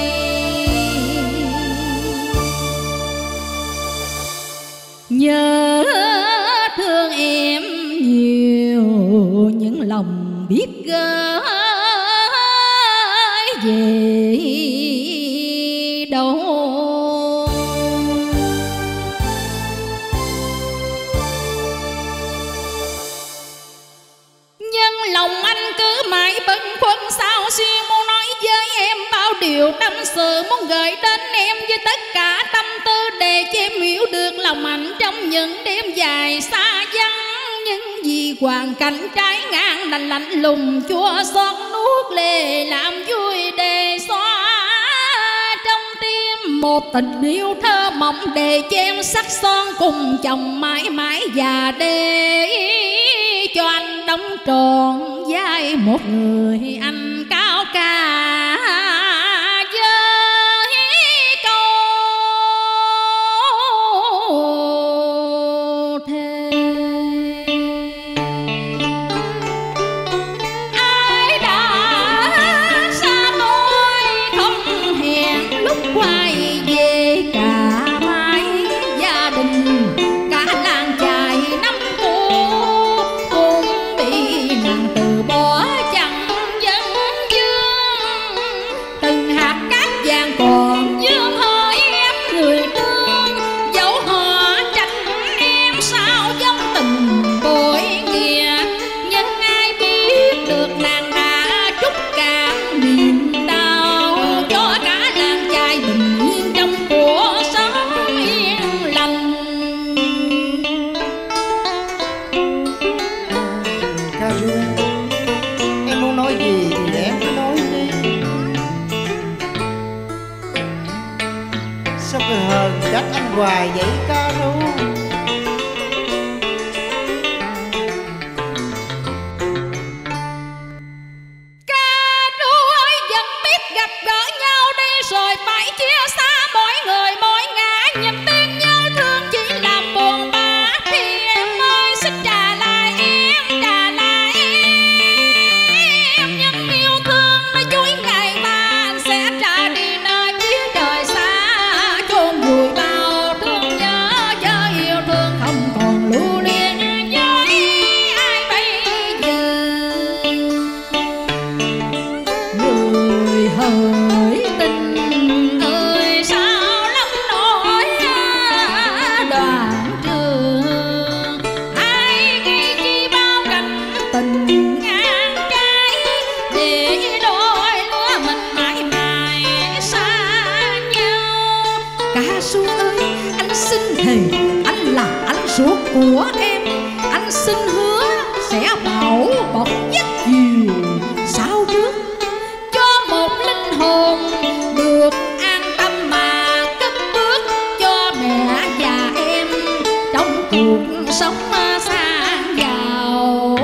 Nhớ thương em nhiều, những lòng biết gửi về đâu. Nhưng lòng anh cứ mãi bâng khuâng sao xuyên, muốn nói với em bao điều tâm sự, muốn gửi đến em với tất cả tâm tư, để cho em hiểu được lòng anh trong những đêm dài xa vắng. Nhưng vì hoàn cảnh trái ngang đành lạnh lùng chua xót nuốt lệ, làm vui để xóa trong tim một tình yêu thơ mộng, để cho em sắc son cùng chồng mãi mãi, và để cho anh đóng tròn vai một người anh cao cả với câu thề. Ai đã xa tôi không hẹn lúc quay về, cả mái gia đình cả làng chài năm cũ cũng bị nàng từ bỏ chẳng vấn vương. Từng hạt cát vàng còn vương hỏi em người thương, dẫu họ trách em sao giống tình bội nghĩa. Nhưng ai biết được nàng đã trút cạn niềm đau, cho cả làng chài bình yên trong cuộc sống yên lành. Ca Su em muốn nói gì thì em cứ nói đi. Sao cứ hờn trách anh hoài vậy Ca Su? Ca Su ơi, vẫn biết gặp gỡ nhau đi rồi phải chia xa mỗi người mỗi ngã. Nhìn tiếng nhớ thương chỉ làm buồn bã, thì em ơi xin trả lại em, trả lại em. Nhưng yêu thương nó chuối ngày mà anh sẽ trả đi nơi biết hỡi tình ơi sao lắm nỗi đoạn trường, ai ghi chi bao cảnh tình ngang trái, để đôi lứa mình mãi mãi xa nhau. Ca Xuân ơi anh xin thề anh là anh ruột của em, anh xin hứa sẽ bảo bọc dắt dìu sao bước, cho một linh hồn được an tâm mà cất bước, cho mẹ và em trong cuộc sống sang giàu.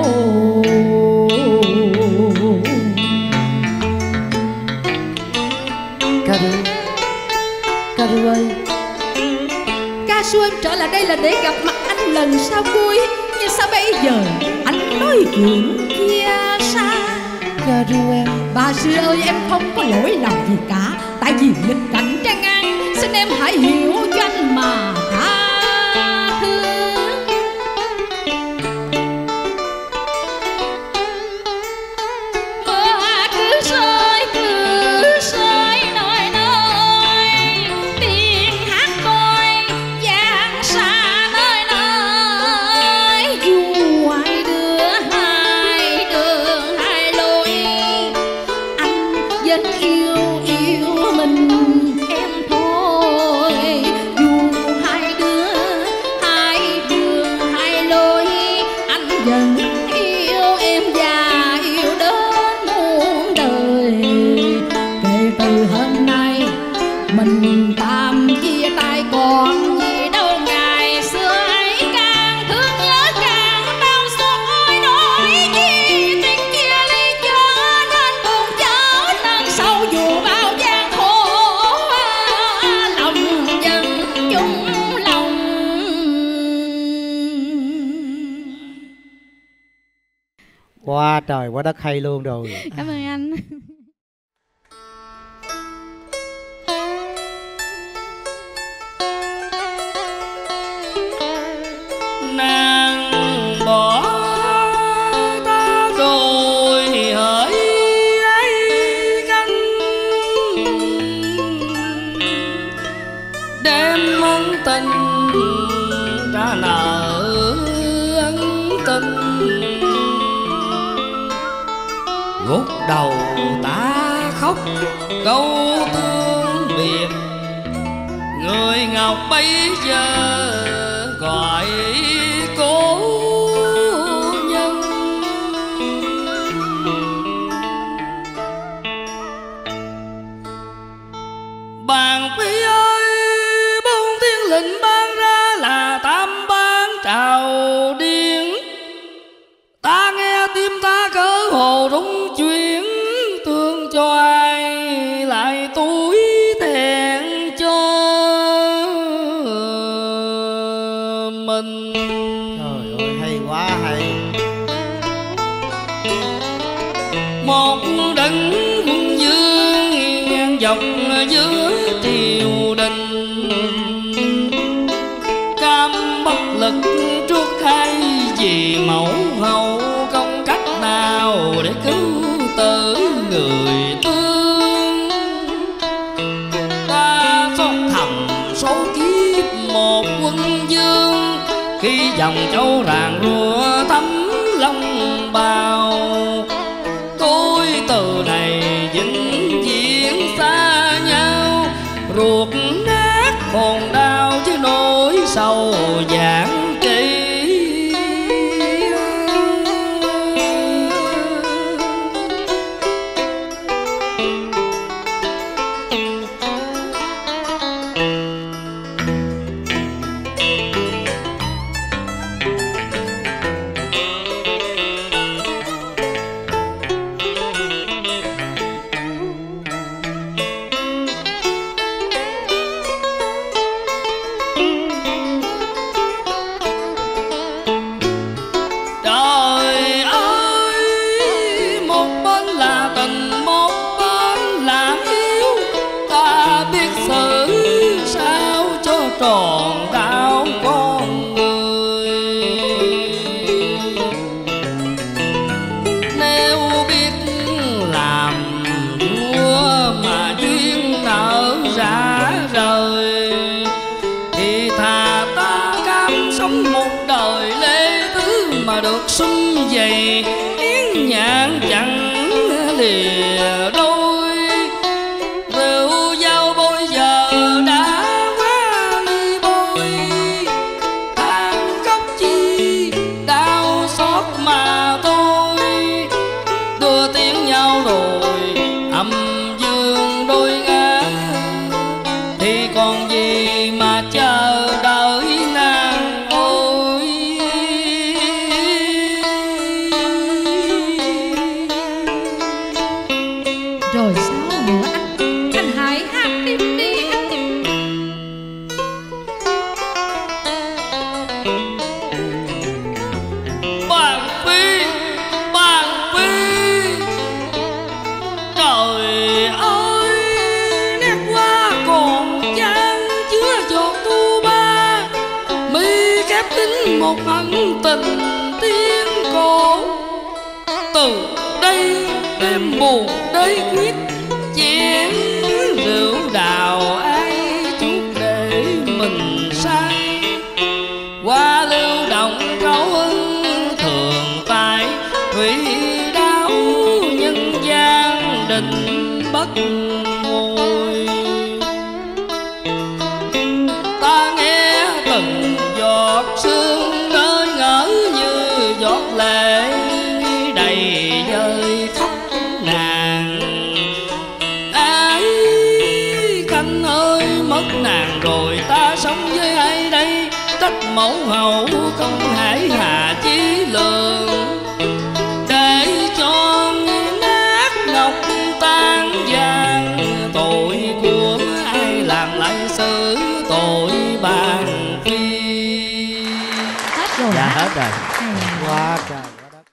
Ca Ru ơi, Ca Su em trở lại đây là để gặp mặt anh lần sau cuối, nhưng sao bây giờ anh nói chuyện chia xa? Ca Ru em. Bà sư ơi em không có lỗi lầm gì cả, tại vì nghịch cảnh trang ngang, xin em hãy hiểu cho anh mà tha thứ. Mưa cứ rơi nói nói, tiếng hát tôi vang xa nơi nơi, dù hai đường hai lối, anh vẫn yêu mình em thôi. Dù hai đường hai lối, anh vẫn yêu em và yêu đến muôn đời. Kể từ hôm nay mình tạm chia tay, còn gì đâu ngày xưa ấy, càng thương nhớ càng đau xót. Ôi nói chi tình chia ly cho nên buồn chớ nâng sâu, dù bao gian khổ lòng vẫn chung lòng. Quá trời quá đất hay luôn rồi. Cảm ơn anh. Nàng bỏ ta rồi hỡi ấy gánh, đem ân tình trả nợ ân tình. Gút đầu ta khóc câu tương biệt, người ngọc bây giờ gọi cố nhân. Bàn phi ơi bốn thiên lệnh ban ra là tam ban trào điên, ta nghe tim ta cỡ hồ rung chuyển, thương cho ai lại túi thẹn cho mình. Trời ơi hay quá hay. Một đấng quân dương ngang dọc giữa triều đình, cam bất lực trước hai vì mẫu hậu, không cách nào để cứu tử người thương. Ta xót thầm số kiếp một quân dương, khi dòng châu ràng rùa thấm lòng bào. Tôi từ này vĩnh viễn xa nhau, ruột nát hồn đau chứ nỗi sầu giảng kỹ. lìa đôi. Rượu dâu bây giờ đã quá ly bôi, than khóc chi đau xót mà thôi. Đưa tiếng nhau rồi âm dương đôi ngã, thì còn gì mà chờ đợi nàng ôi. Rồi sao nữa anh hãy hát tiếp đi anh. Bàn phi, bàn phi, trời ơi nét hoa còn chan chứa giọt tu ba. Mi khép kín một ẩn tình tiếng cổ, từ đây đêm buồn đây quyết chén rượu đào ai chút để mình say. Qua lưu động câu ưng thường tại thủy đáo, nhân gian định bất ngồi. Ta nghe từng giọt sương rơi ngỡ như giọt lệ đầy vơi khóc nàng. Ái Khanh ơi mất nàng rồi ta sống với ai đây? Trách mẫu hậu không hải hà chí lượng, để cho nát ngọc tan vàng. Tội của ai làm lại xử tội bàn phi. Hết rồi Dạ hả? hết rồi. Quá trời quá đất.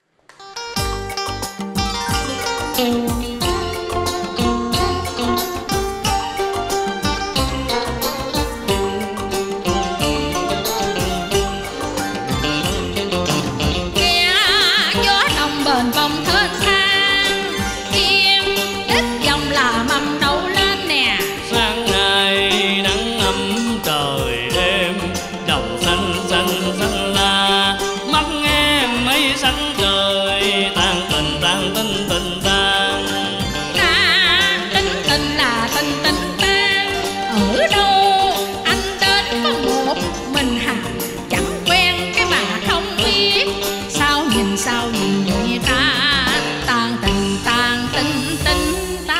Nghe gió đông bền bông thênh thang, yên đứt dòng là mầm đầu lên nè. Sáng ngày nắng ấm trời đêm, đồng xanh xanh xanh la. Mắt em mây xanh trời, tan tình tình tan. Ta tính tình là tình tình ta, ở đâu anh đến có một mình hà. Chẳng quen cái mà không biết, sao nhìn người ta. Tan tình ta.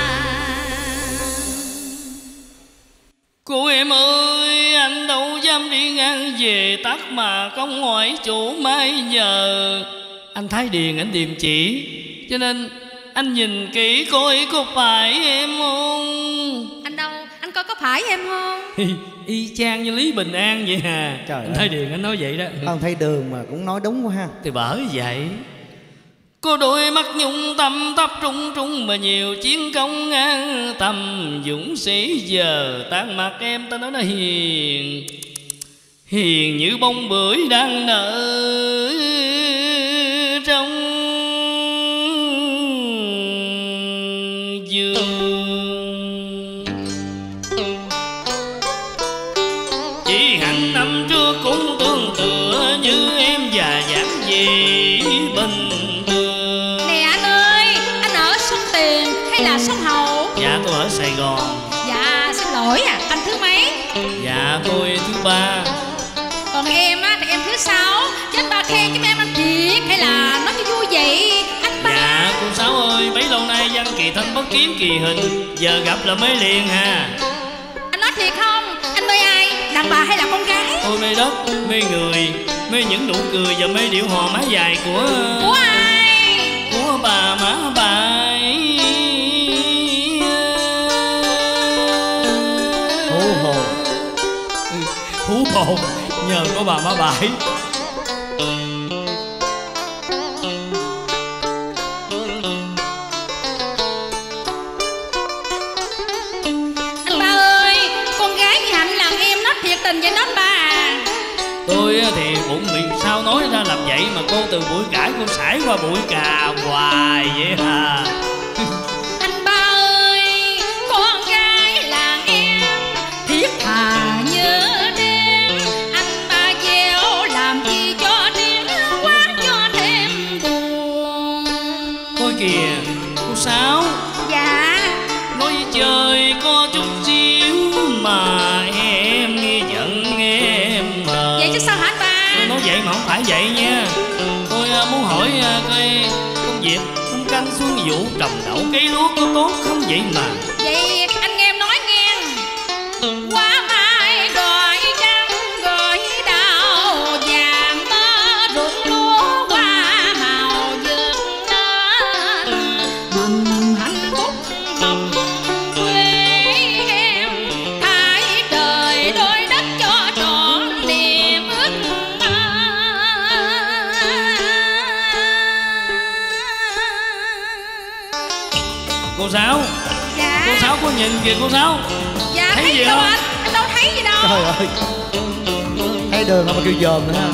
Cô em ơi, anh đâu dám đi ngang về tắt mà không hỏi chủ mai nhờ. Anh Thái Điền anh điềm chỉ, cho nên anh nhìn kỹ coi có phải em không. Anh đâu, anh coi có phải em không? Y chang như Lý Bình An vậy hà. Trời anh ơi. Thái Điền anh nói vậy đó. Không thấy đường mà cũng nói đúng quá ha. Thì bởi vậy có đôi mắt nhung tâm tập trung trung mà nhiều chiến công ngang tầm. Dũng sĩ giờ tan mặt em ta nói nó hiền, hiền như bông bưởi đang nở trong giường. Chỉ hành năm trước cũng tương tự như em già dáng gì bình thường. Nè anh ơi, anh ở sông Tiền hay là sông Hậu? Dạ tôi ở Sài Gòn. Dạ xin lỗi anh thứ mấy? Dạ tôi thứ ba. Còn em á thì em thứ 6. Chứ anh ba khen cho em anh thiệt hay là nói cho vui vậy anh ba? Dạ cô Sáu ơi, bấy lâu nay văn kỳ thanh bất kiến kỳ hình, giờ gặp là mới liền ha. Anh nói thiệt không? Anh mê ai? Đàn bà hay là con gái? Tôi mê đất, mê người, mê những nụ cười và mê điệu hò má dài của ai? Của bà má bài. Hú hồn. Hú hồn nhờ có bà má bãi. Anh ba ơi, con gái như Hạnh làm em nói thiệt tình với nó ba à. Tôi thì bụng miệng sao nói ra làm vậy, mà cô từ bụi cải cô sải qua bụi cà hoài vậy hà. Anh ba ơi, con gái làng em thiết thà như đêm. Anh ba gieo làm chi cho tiếng quá cho thêm buồn. Thôi kìa nè cô Sáu. Dạ. Nói chơi có chút xíu mà em giận em mà. Vậy chứ sao hả anh ba? Tôi nói vậy mà không phải vậy nha. Tôi muốn hỏi coi công việc thăm canh xuân vụ trồng đậu cây lúa có tốt không vậy mà. Vậy anh nghe em nói nghe. Qua mai gọi trắng gọi đào vàng mơ ruộng lúa qua màu vườn nên mầm hạnh phúc mọc quê em. Thay trời đôi đất cho trọn niềm ước mơ. Cô Sáu. Dạ. Cô Sáu có nhìn kìa cô Sáu. Dạ thấy thấy gì đâu không? anh đâu thấy gì đâu. Trời ơi, thấy đường không mà kêu dòm nữa ha.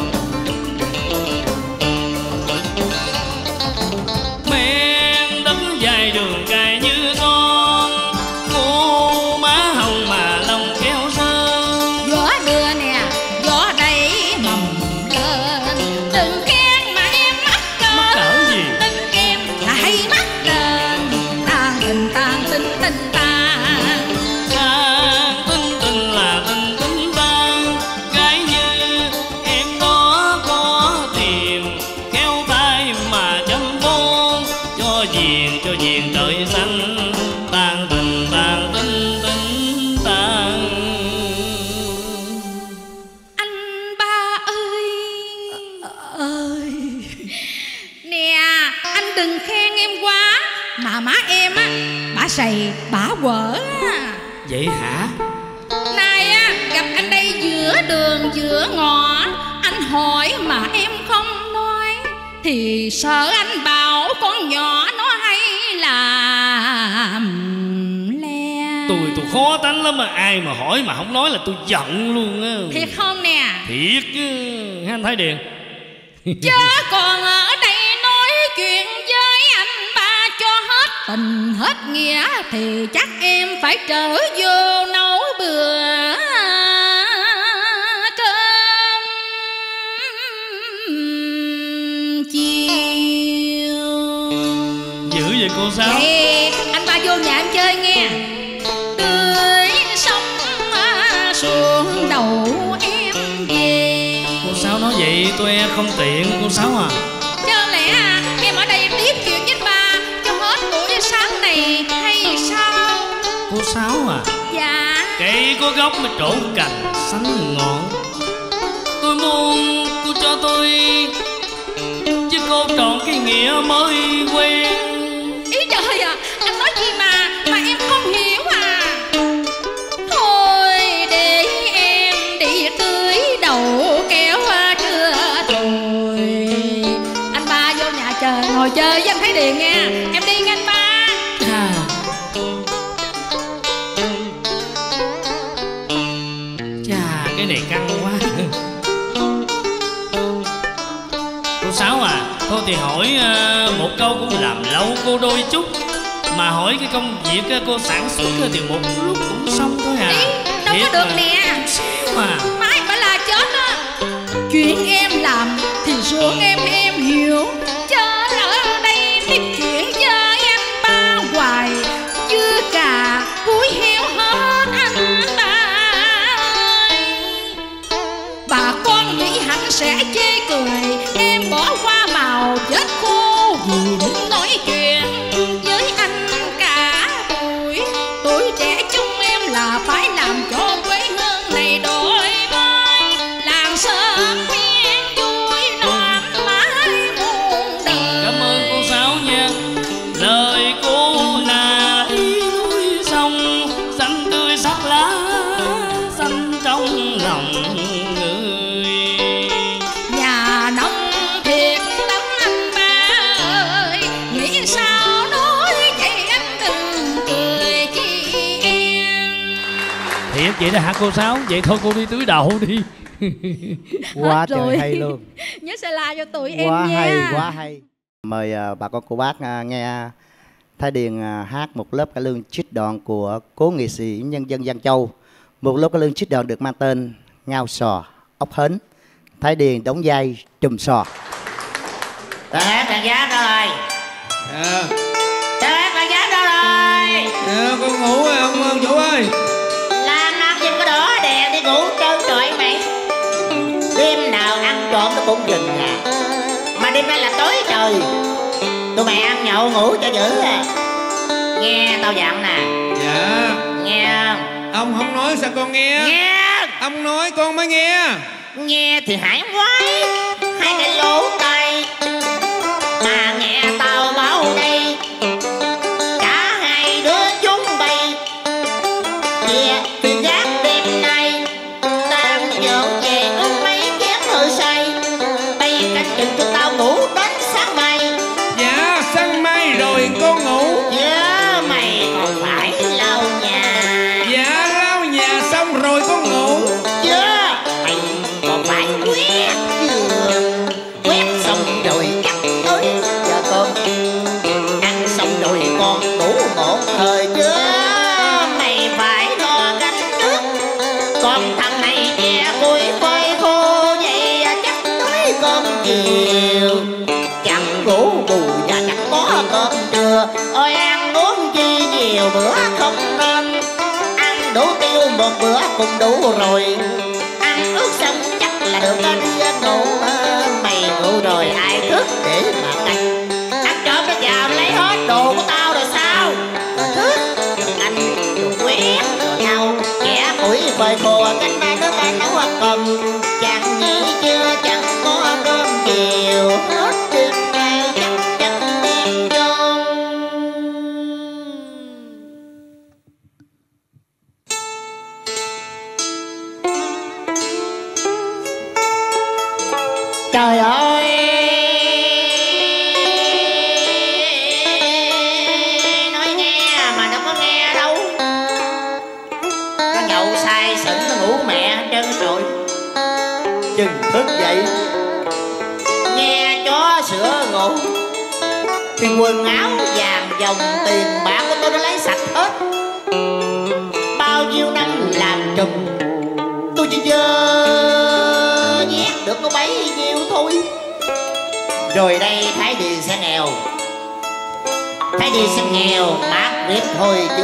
Men đất dài đường cài như son, cô má hồng mà lòng kéo sơn. Gió đưa nè, gió đây mầm lên. Đừng khen mà em mắc cỡ. Mắc cỡ gì? Tính em là hay mắc lên. Tan tình tan. Tan tình là tình tan. Gái như em đó có tìm, khéo tay mà chăm bón. Cho diền trời xanh. Tan tình tan tan. Anh ba ơi. Nè, anh đừng khen em quá. Mà má em á, bả sầy, bả quở á. Vậy hả? Nay á, gặp anh đây giữa đường giữa ngõ. Anh hỏi mà em không nói thì sợ anh bảo con nhỏ nó hay làm le. Tôi khó tánh lắm mà. Ai mà hỏi mà không nói là tôi giận luôn á. Thiệt không nè? Thiệt chứ anh Thái Điền. Chớ còn ở đây nói chuyện với anh ba cho hết tình hết nghĩa thì chắc em phải trở vô nấu bữa cơm chiều. Dữ vậy cô Sáu. Vậy anh ba vô nhà em chơi nghe. Tưới sông xuống đầu em về. Cô Sáu nói vậy tôi không tiện cô Sáu à. Chứ lẽ em ở đây tiếp chuyện với ba cho hết buổi sáng này hay sao? Cô Sáu à. Dạ. Cây có gốc mà trổ cành xanh ngọn. Tôi muốn cô cho tôi chứ cô trọn cái nghĩa mới quen. Ý trời à, anh nói gì mà em không hiểu à. Thôi để em đi tưới đầu kéo trưa rồi. Anh ba vô nhà chờ ngồi chơi với anh Thái Điền nha. Em đi nghe anh ba. Chà cái này căng quá. Cô Sáu à, thôi thì hỏi một câu cũng làm lâu cô đôi chút. Mà hỏi cái công việc cô sản xuất thì một lúc cũng xong thôi à. Ý, đâu Thiệt có được mà. nè. Xíu mà. Mai phải là chết á. Chuyện em làm thì xuống em hiểu. Chớ ở đây tiếp chuyện với anh ba hoài. Chứ cả cúi heo hết anh ba ơi. Bà con nghĩ hẳn sẽ chê cười em bỏ qua màu chết khô. Vì đừng nói chuyện với anh cả tuổi. Tuổi trẻ chúng em là phải làm cho quê hương này đổi mới. Làng sớm miên vui non mãi muôn đời. Cảm ơn cô Sáu nha. Lời cô nãy núi sông xanh tươi sắc lá xanh trong lòng người. Nhà nông thiệt lắm anh ba ơi. Nghĩ sao nói vậy anh đừng cười chi em. Thiệt vậy đó hả cô Sáu? Vậy thôi cô đi tưới đậu đi. Quá trời rồi. hay luôn. Nhớ sẽ la cho tụi Quá em nha. hay, quá hay. Mời bà con cô bác nghe Thái Điền hát một lớp cải lương trích đoạn của cố nghệ sĩ nhân dân Giang Châu. Một lớp cải lương trích đoạn được mang tên Ngao Sò Ốc Hến. Thái Điền đóng vai trùm sò. Tàn hát tàn giá rồi. con ngủ rồi ông chủ ơi. Làm giùm cái đỏ đèn đi ngủ trơn trọi mày. Đêm nào ăn trộm nó cũng rình nhà, mà đêm nay là tối trời. Tụi mày ăn nhậu ngủ cho dữ à. Nghe tao dặn nè. Dạ. Nghe không? Ông không nói sao con nghe? Nghe. Ông nói con mới nghe. Nghe thì hãy quái hai cái lỗ tai mà nghe tao báo đây. Cả hai đứa chúng bay về thì gác đêm nay đang dọn về uống mấy chén hơi say. Bay canh chừng cho tao ngủ đến sáng mai. Dạ sáng mai rồi con ngủ. Dạ mày còn phải lau nhà. Dạ lau nhà xong rồi con ngủ. Dạ mày còn phải quét giường. Quét xong rồi cắt tới giờ cơm. Ăn xong rồi con ngủ một thời chứ. Mày phải lo gánh nước. Còn thằng này che bụi phơi khô vậy chắc tới cơm chiều. Chẳng ngủ bù và chẳng có cơm trưa. Ôi ăn uống chi nhiều bữa không nên. Ăn đủ tiêu một bữa cũng đủ rồi. Ăn ướt xong chắc là được đi ngủ. Mày ngủ rồi ai thức để mà canh. Ăn trộm nó vào lấy hết đồ của tao rồi sao? Thức anh đồ quét rồi nhau kẻ củi phơi khô canh mai nước ăn nấu hoặc cầm. Chẳng nghĩ chưa chẳng có cơm chiều. Hết đêm nay chắc chắn đi chôn. Trời ơi nói nghe mà nó có nghe đâu. Nó nhậu say xỉn nó ngủ mẹ hết trơn rồi. Chừng thức dậy nghe chó sữa ngủ thì quần áo vàng dòng tiền bạc của tôi nó lấy sạch hết. Bao nhiêu năm làm trùm tôi chỉ dơ nhét được có bấy nhiêu thôi. Rồi đây Thái Điền sẽ nghèo. Thái Điền sẽ nghèo mát riết thôi chứ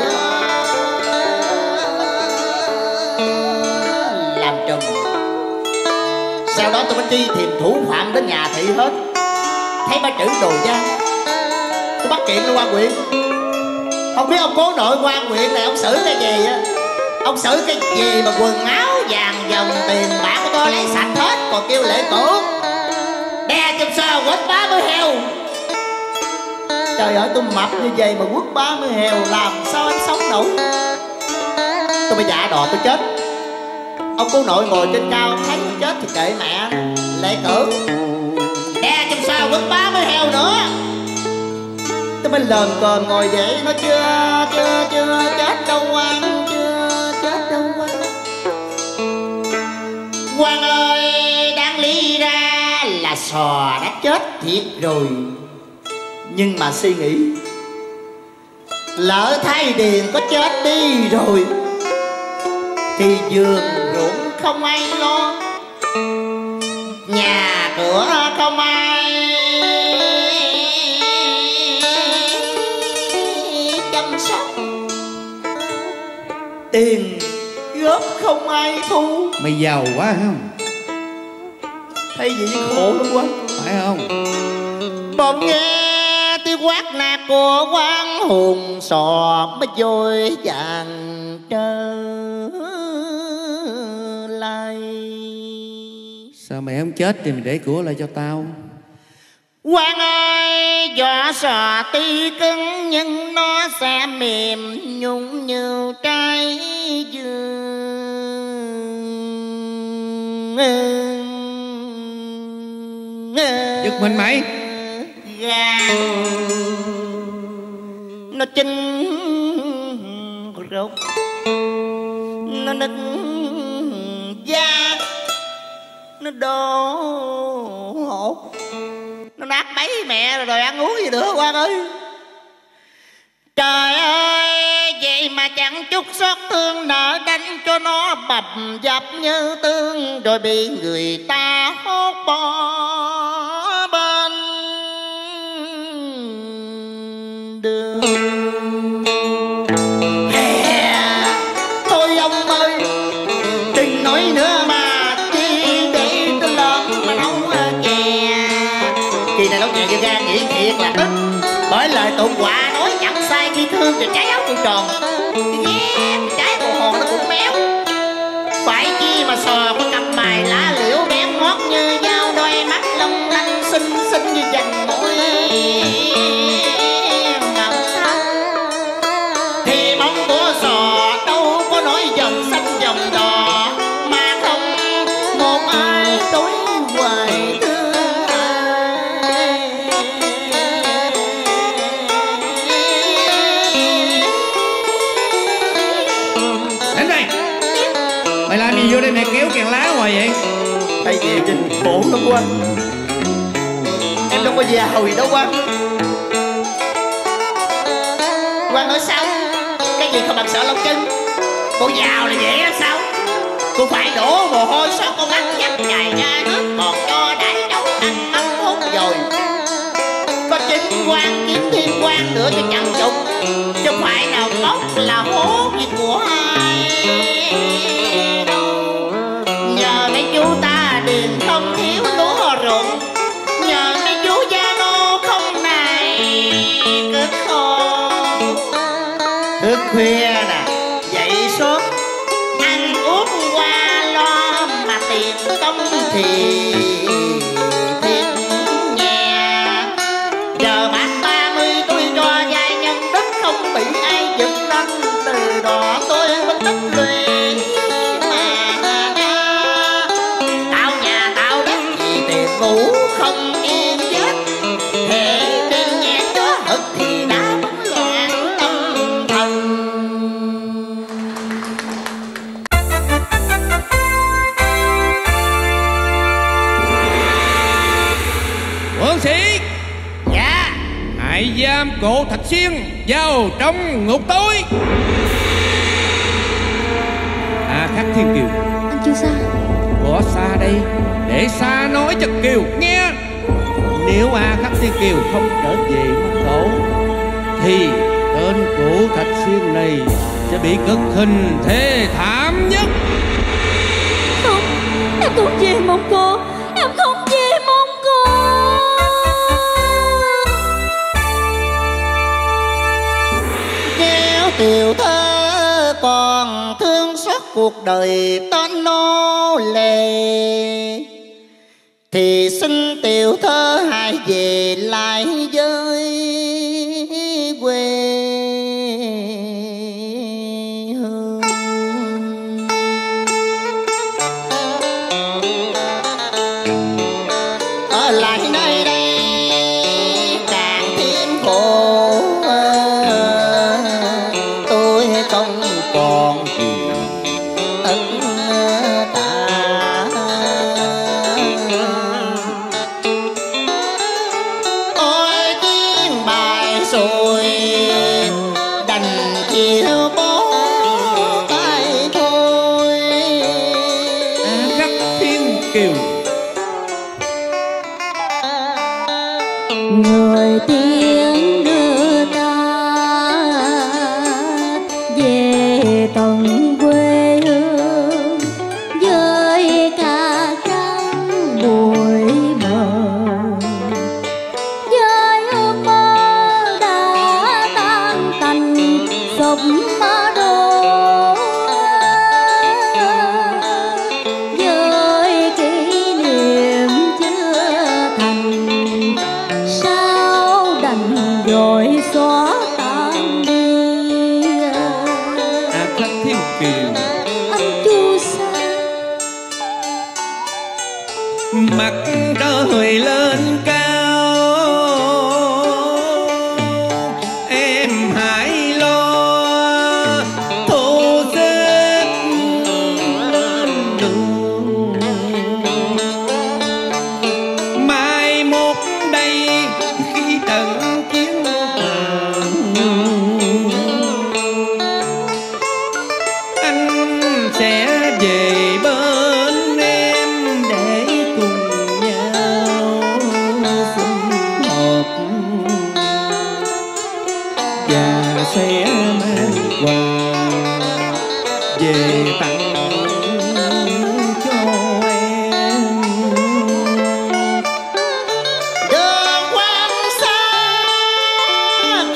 làm trùm. Sau đó tôi mới đi tìm thủ phạm đến nhà thị hết. Thấy ba chữ đồ gian tôi bắt kiện qua huyện. Không biết ông cố nội quan huyện này ông xử cái gì á. Ông xử cái gì mà quần áo vàng dòng tiền bạc của tôi lấy sạch hết. Còn kêu Lệ Cửu đe chùm sao quất 30 heo. Trời ơi tôi mập như vậy mà quất 30 heo làm sao em sống nổi. Tôi mới dạ đò tôi chết. Ông cố nội ngồi trên cao thấy tôi chết thì kệ mẹ. Lệ Cửu đe chùm sao quất 30 heo nữa. Tôi mới lờn cờn ngồi vậy. Nó chưa chết đâu Quang. Chưa chết đâu Quang. Quang ơi đáng lý ra là sò đã chết thiệt rồi. Nhưng mà suy nghĩ lỡ Thái Điền có chết đi rồi thì vườn ruộng không ai lo. Nhà cửa không ai chăm sóc. Tiền góp không ai thu. Mày giàu quá không? Thấy gì khổ lắm quá Phải không? bỗng nghe tiếng quát nạt của Quán Hùng sò mới vội vàng trở lại. Sao mày không chết thì mày để của lại cho tao. Quang ơi vỏ sò tuy cứng nhưng nó sẽ mềm nhung như trái dừa. Giật mình mày. Gan nó chín rút nó nứt da nó đổ hột nó nát bấy mẹ rồi ăn uống gì nữa Quang ơi. Trời ơi vậy mà chẳng chút xót thương nợ đánh cho nó bập dập như tương rồi bị người ta hốt bỏ bên đường. tụng quả nói chẳng sai khi thương thì trái áo cuộn tròn, trái bồ hòn nó cũng méo. Phải chi mà sò có cặp mày lá liễu bén ngót như dao, đôi mắt long lanh xinh xinh như dành môi ngọc xanh. Thì mong của sò đâu có nổi dòng xanh dòng đỏ, mà không một ai đối hoài thương ai. Đến đây. Mày làm gì vô đây mẹ kéo kèn lá ngoài vậy? Tại vì trình khổ lắm quá. Em đâu có giàu gì đâu Quang. Quang nói sao? Cái gì không bằng sợ lông chân. Cô giàu là dễ lắm sao? Cô phải đổ mồ hôi xót con mắt dắt dài ra nước còn cho đãi đấu ăn mắm hút rồi. Có chính Quang kiếm thêm Quang nữa cho chẳng trục, chứ phải nào móc là hố gì của ai đâu. Nhờ mấy chú ta điền không thiếu lúa ruộng, nhờ mấy chú gia nô không này cực khổ. Thức khuya nè, dậy sớm ăn uống qua lo, mà tiền công thì thiệt nhà. Giờ bác 30 tôi cho giai nhân đức, không bị ai giật nên từ đó tôi mới tích lũy mà ra. Tao nhà tao đất vì tiền ngủ không yên giấc, hệ đêm nhẹ gió hực thì đã bấn loạn tâm thần. Quân sĩ, Dạ. hãy giam cổ Thạch Xuyên vào trong ngục tối. Khắc Thiên Kiều, Anh chưa sao? có Sa đây để Sa nói cho Kiều nghe. Nếu Khắc Thiên Kiều không trở về mông cổ thì tên cổ Thạch Xuyên này sẽ bị cực hình thê thảm nhất. Không, em không về Mông Cổ. Em không về Mông Cổ. Nếu tiểu thơ còn thương xót cuộc đời tên nô lệ, thì xin tiểu thơ hãy về lại với quê hương. Ở lại nơi đây càng thêm khổ, tôi không còn gì ân ta. Ôi tiếng bài rồi đành chịu bó tay thôi. Khắc Thiên Kiều, Người tiếng đưa ta về tận quê hương, với ca trắng bụi mờ, với ước mơ đã tan tành sụp đổ, với kỷ niệm chưa thành, sao đành rồi xóa tan đi. Khắc Thiên Kiều, Anh chu sa, mặt trời lên cao, em hãy lo thu xếp đường. Mai mốt đây khi trận chiến anh sẽ về bên em để cùng nhau sum họp, và sẽ mang quà về tặng cho em. Đường quan xa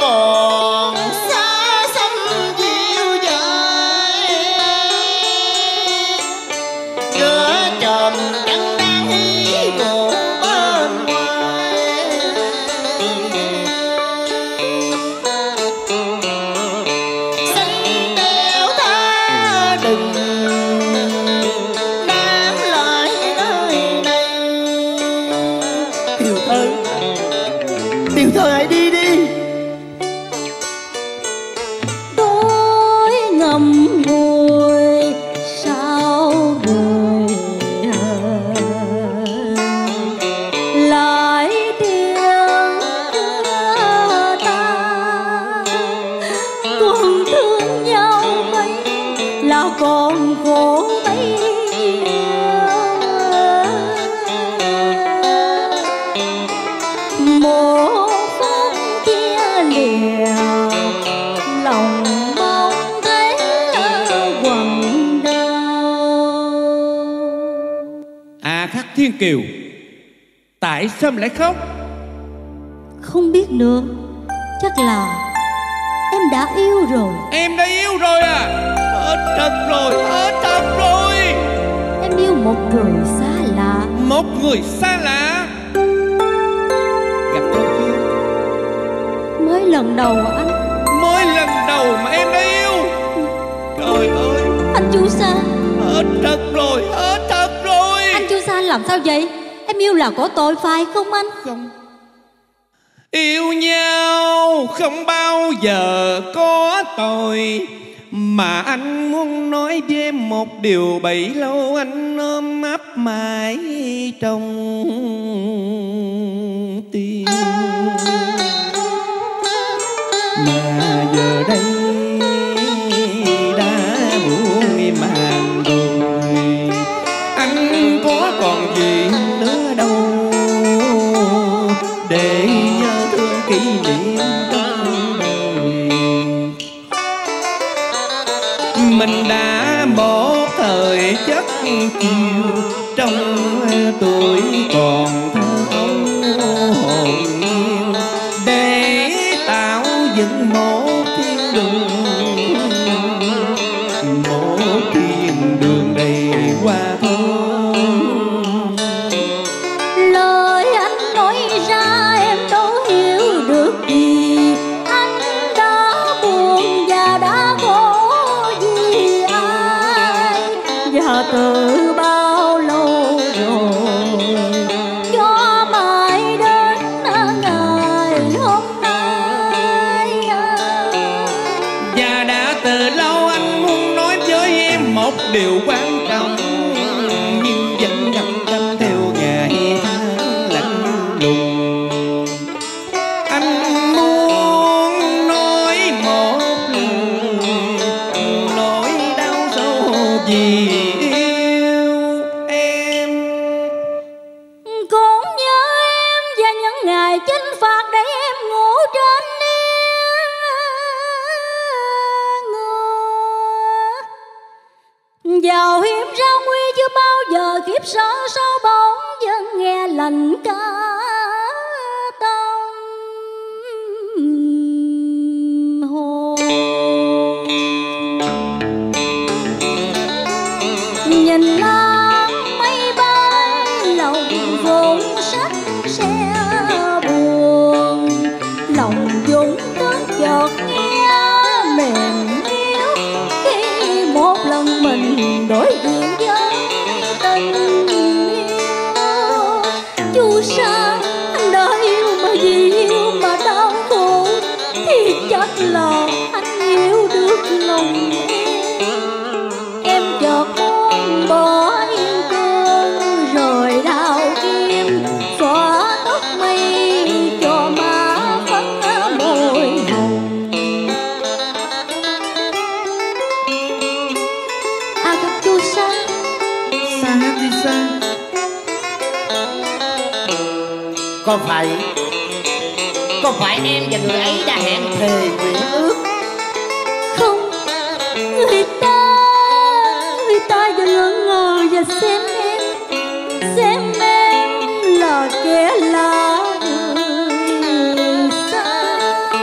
còn khổ bấy một phút chia lìa lòng mong thấy quặn đau. À Khắc Thiên Kiều, tại sao lại khóc? Không biết nữa, chắc là em đã yêu rồi. Em đã yêu rồi à? Hết thật rồi, hết thật rồi. Em yêu một người xa lạ. Một người xa lạ? Gặp đâu chưa? Mới lần đầu anh. Mới lần đầu mà em đã yêu? Trời ơi, anh Chu Sa. Hết thật rồi, hết thật rồi. Anh Chu Sa làm sao vậy? Em yêu là có tội phải không anh? Không. Yêu nhau không bao giờ có tội, mà anh muốn nói với em một điều bấy lâu anh ôm ấp mãi trong tim. Mà giờ đây đã muộn màng rồi, anh có còn gì nữa đâu để nhớ thương kỷ niệm trong đời. Mình đã một thời chất chiều trong tuổi còn thơ hồn nhiên, để tạo dựng một thiên đường, một thiên đường đầy hoa thơm. Lời anh nói ra em đâu hiểu được gì, anh đã buồn và đã khổ vì ai, và từ bao lâu rồi cho mãi đến ngày hôm nay. Và đã từ lâu anh muốn nói với em một điều quan trọng, nhưng vẫn ngậm tâm theo ngày tháng lạnh lùng. Anh muốn nói một lời nỗi đau sâu vì yêu em. Cũng nhớ em và những ngày chinh phạt để em ngủ trên ngựa. Vào hiểm ra nguy chưa bao giờ khiếp sợ sâu bóng, vẫn nghe lạnh cả tâm hồn. Nhìn láng mây bay lòng vốn sắc xe buồn, lòng dũng tướng chợt nghe mềm yếu khi một lần mình đối diện với tình yêu. Chu Sa, anh đã yêu mà vì yêu mà đau khổ, thì chắc là anh yêu được lòng em. Em chợt muốn bỏ yên cơn rồi đào kim xóa tóc mây cho má phấn môi hồng. À gặp Chu Sa. Xa đi xa. Có phải em và người ấy đã hẹn thề nguyện ước? Không, người ta vẫn ngỡ ngơ và xem em là kẻ lạ người xa.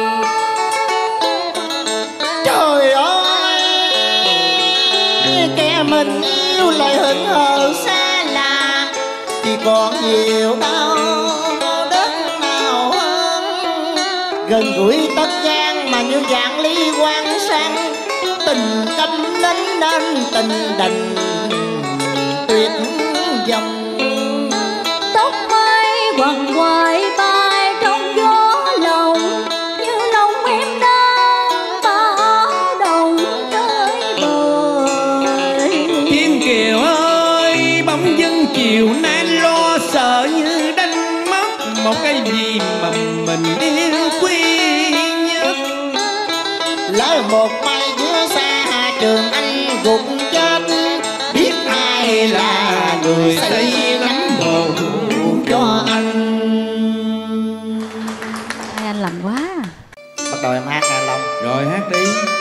Trời ơi, kẻ mình yêu lại hững hờ xa lạ, chỉ còn nhiều đau đất nào hơn. Gần gũi tất gian mà như dạng ly quan sang, tình câm nín nên tình đành tuyệt vọng. Tóc mây quằn quại bay trong gió lòng, như lòng em đang bão động tới bời. Thiên Kiều ơi, bỗng dưng chiều nay lo sợ như đánh mất một cái gì mà mình yêu quý nhất. Lỡ một mai giữa xa trường anh gục ai là người xây lắm mồ cho anh. Hai anh lành quá. Bắt đầu em hát nha Long. Rồi hát đi.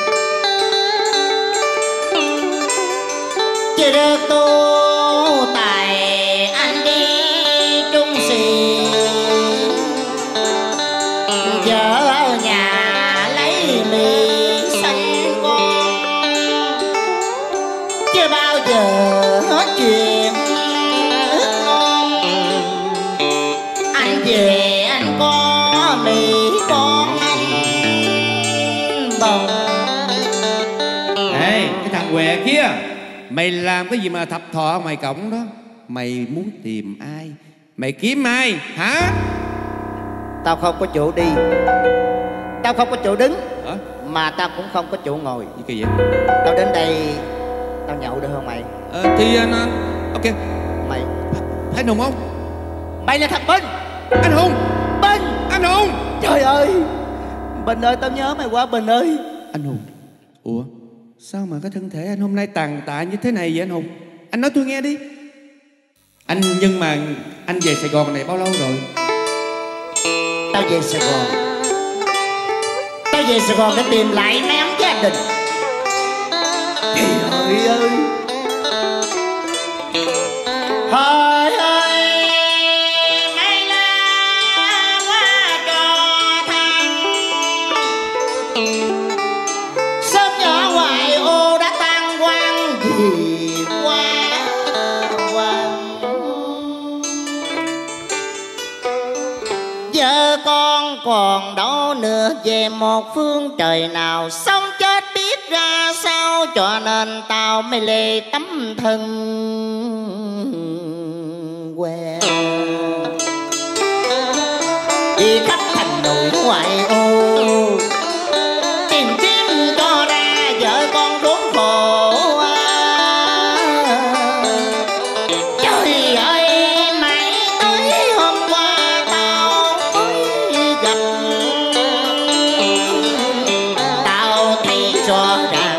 Chỉ được tu tài anh đi trung xì, vợ ở nhà lấy mì xanh con, chưa bao giờ hết chuyện ước ngon. Anh về anh có mì con bồng. Ê, cái thằng què kia, mày làm cái gì mà thập thọ ngoài cổng đó? Mày muốn tìm ai? Mày kiếm ai hả? Tao không có chỗ đi, tao không có chỗ đứng, Hả? mà tao cũng không có chỗ ngồi. Gì kỳ vậy? Tao đến đây tao nhậu được không mày? Thì ok. Mày Thấy Hùng không? mày là thằng Bình. Anh Hùng. Bình. Anh Hùng. Trời ơi Bình ơi, tao nhớ mày quá Bình ơi. Anh Hùng. Ủa sao mà cái thân thể anh hôm nay tàn tạ như thế này vậy anh Hùng? Anh nói tôi nghe đi. Anh, nhưng mà anh về Sài Gòn này bao lâu rồi? Tao về Sài Gòn, tao về Sài Gòn để tìm lại mái ấm gia đình. Trời ơi Hỡi ơi mây la qua cho thăng, sớm nhỏ ngoài ô đã tan quang vì qua quang. Giờ con còn đâu nữa, về một phương trời nào sống chết biết ra sao, cho nên tao mới lê tấm thân que đi khắp thành nội ngoại ô, tìm kiếm cho ra vợ con khốn khổ. Trời ơi mãi tới hôm qua tao mới gặp, tao thấy rõ ràng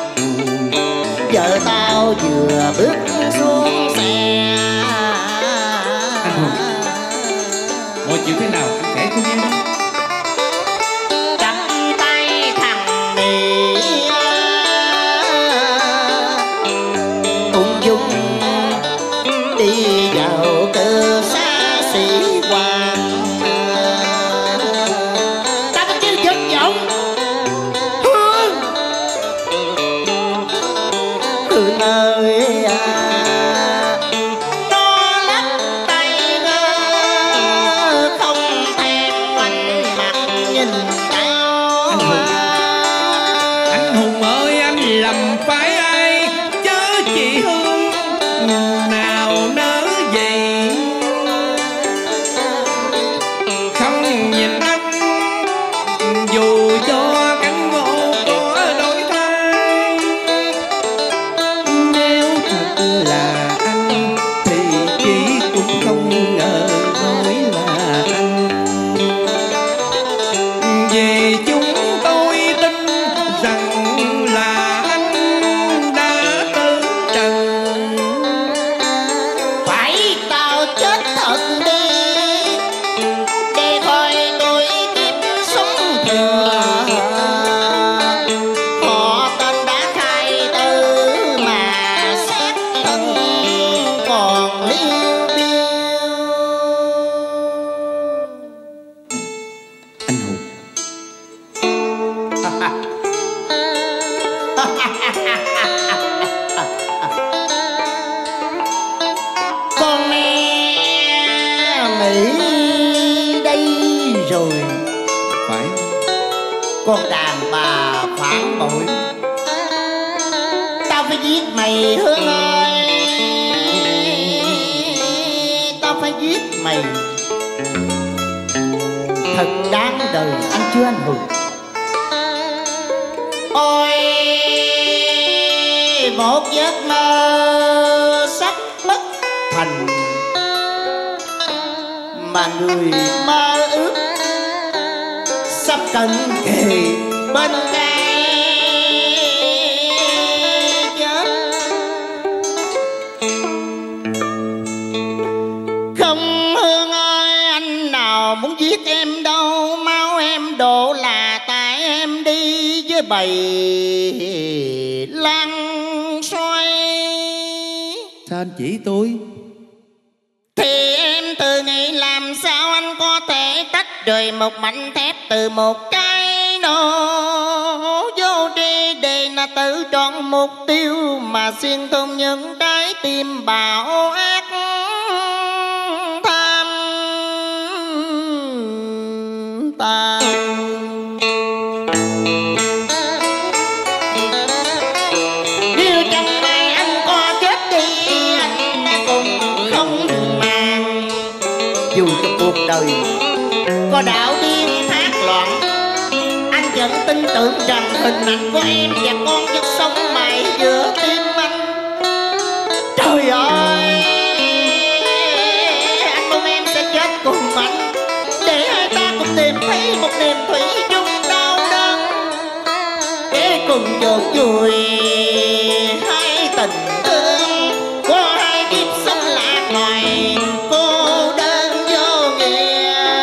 vợ tao vừa bước xuống xe. Anh Hùng, mọi chuyện thế nào anh kể tôi nghe đi. Cầm tay thằng đi ung dung đi vào cửa xa xỉ hoàng. Ta có chữ giật giọng Hương, Hương ơi nó lắc tay không thèm quanh mặt nhìn tao. Anh Hùng ơi, anh lầm phải ai chớ chị Hương nào nỡ vậy, không nhìn anh dù cho cánh ngô có đổi thay. Nếu thật là anh thì chị cũng không ngờ nói là anh, vì chúng tôi tin rằng là anh đã tử trần. Phải tao chết thật đi để khỏi tôi kiếp sống thừa. Họ tên đã khai tử mà xét thân còn liêu biêu. Anh Hùng, Con nghe nghĩ đây rồi, phải con đàn bà phản bội. Tao phải giết mày Hương ơi, tao phải giết mày. Thật đáng đời anh chưa anh Hùng. Ôi một giấc mơ sắp bất thành, mà người mơ ước sắp cận kề bên cái chết. bầy lan xoay. Sao anh chỉ tôi? Thì em tự nghĩ làm sao anh có thể tách rời một mảnh thép từ một cái nổ vô tri, để là tự chọn mục tiêu mà xuyên thủng những trái tim bạo ác tham ta. Nếu chẳng may anh có chết đi, anh cũng không màng. Dù cho cuộc đời có đảo điên thác loạn, anh vẫn tin tưởng rằng hình ảnh của em và con vật sống mãi giữa tim anh. Trời ơi, anh mong em sẽ chết cùng anh, để hai ta cùng tìm thấy một niềm thủy chung đau đớn, để cùng chôn vùi hai tình thương qua hai kiếp sống lạc loài cô đơn vô nghĩa.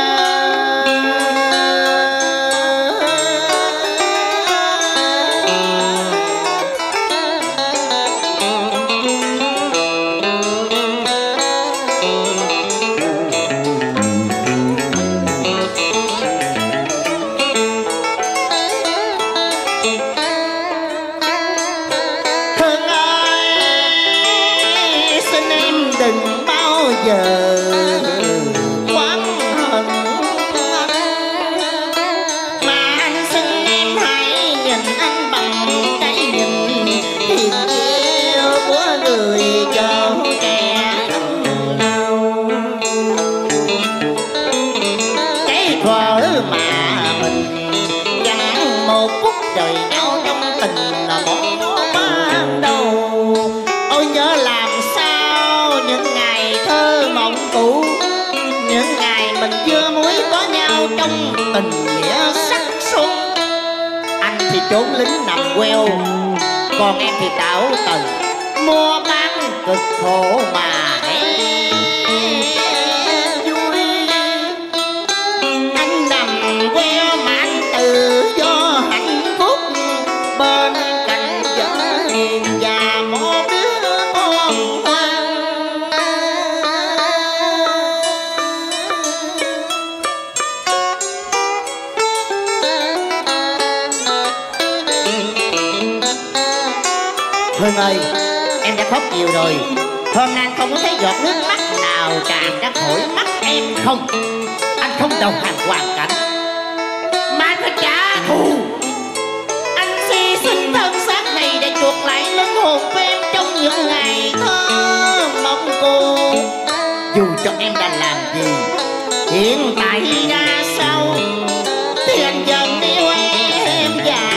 Thương ơi, xin em đừng bao giờ oán hận anh, mà anh xin em hãy nhìn anh bằng cái nhìn hiền yêu của người cho trẻ năm nào. Cái thuở mà mình dành một phút đời nhau trong tình là một ban đầu. Ôi nhớ làm sao những ngày thơ mộng cũ, những ngày mình chưa muối có nhau trong tình nghĩa sắc xuân. Anh thì trốn lính nằm queo, còn em thì tảo tần mua bán cực khổ mà vui. Anh nằm queo mà anh tự do hạnh phúc bên cạnh vợ hiền và một đứa con ngoan. Hương ơi, em đã khóc nhiều rồi. Hôm nay anh không có thấy giọt nước mắt nào tràn ra khỏi mắt em không? Anh không đồng hành hoàn cảnh, mà anh phải trả thù. Anh hy sinh thân xác này để chuộc lại linh hồn của em trong những ngày thơ mộng cô. Dù cho em đã làm gì, hiện tại ra sao, thì anh vẫn yêu em và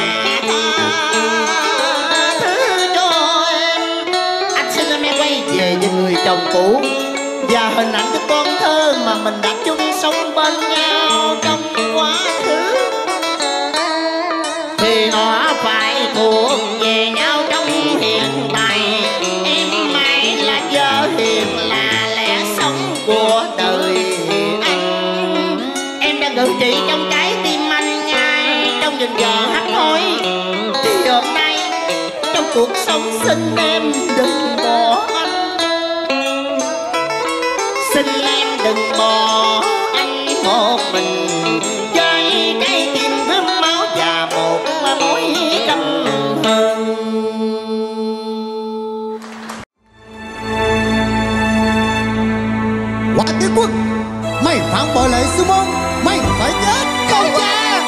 tha thứ cho em. Anh xin em quay về với người chồng cũ và hình ảnh của con thơ mà mình đã chung sống bên nhau trong quá khứ. Thì nó phải thuộc về nhau trong hiện tại. Em mãi là vợ hiền, là lẽ sống của đời anh. Em đã ngự trị trong trái tim anh ngay trong những giờ hắt hối. Thì hôm nay trong cuộc sống xin em đừng bỏ anh, xin em đừng bỏ anh một mình với trái tim rướm máu và một mối căm hờn. Quả Tướng Quân, mày phản bội lại sư môn, mày phải chết con cha.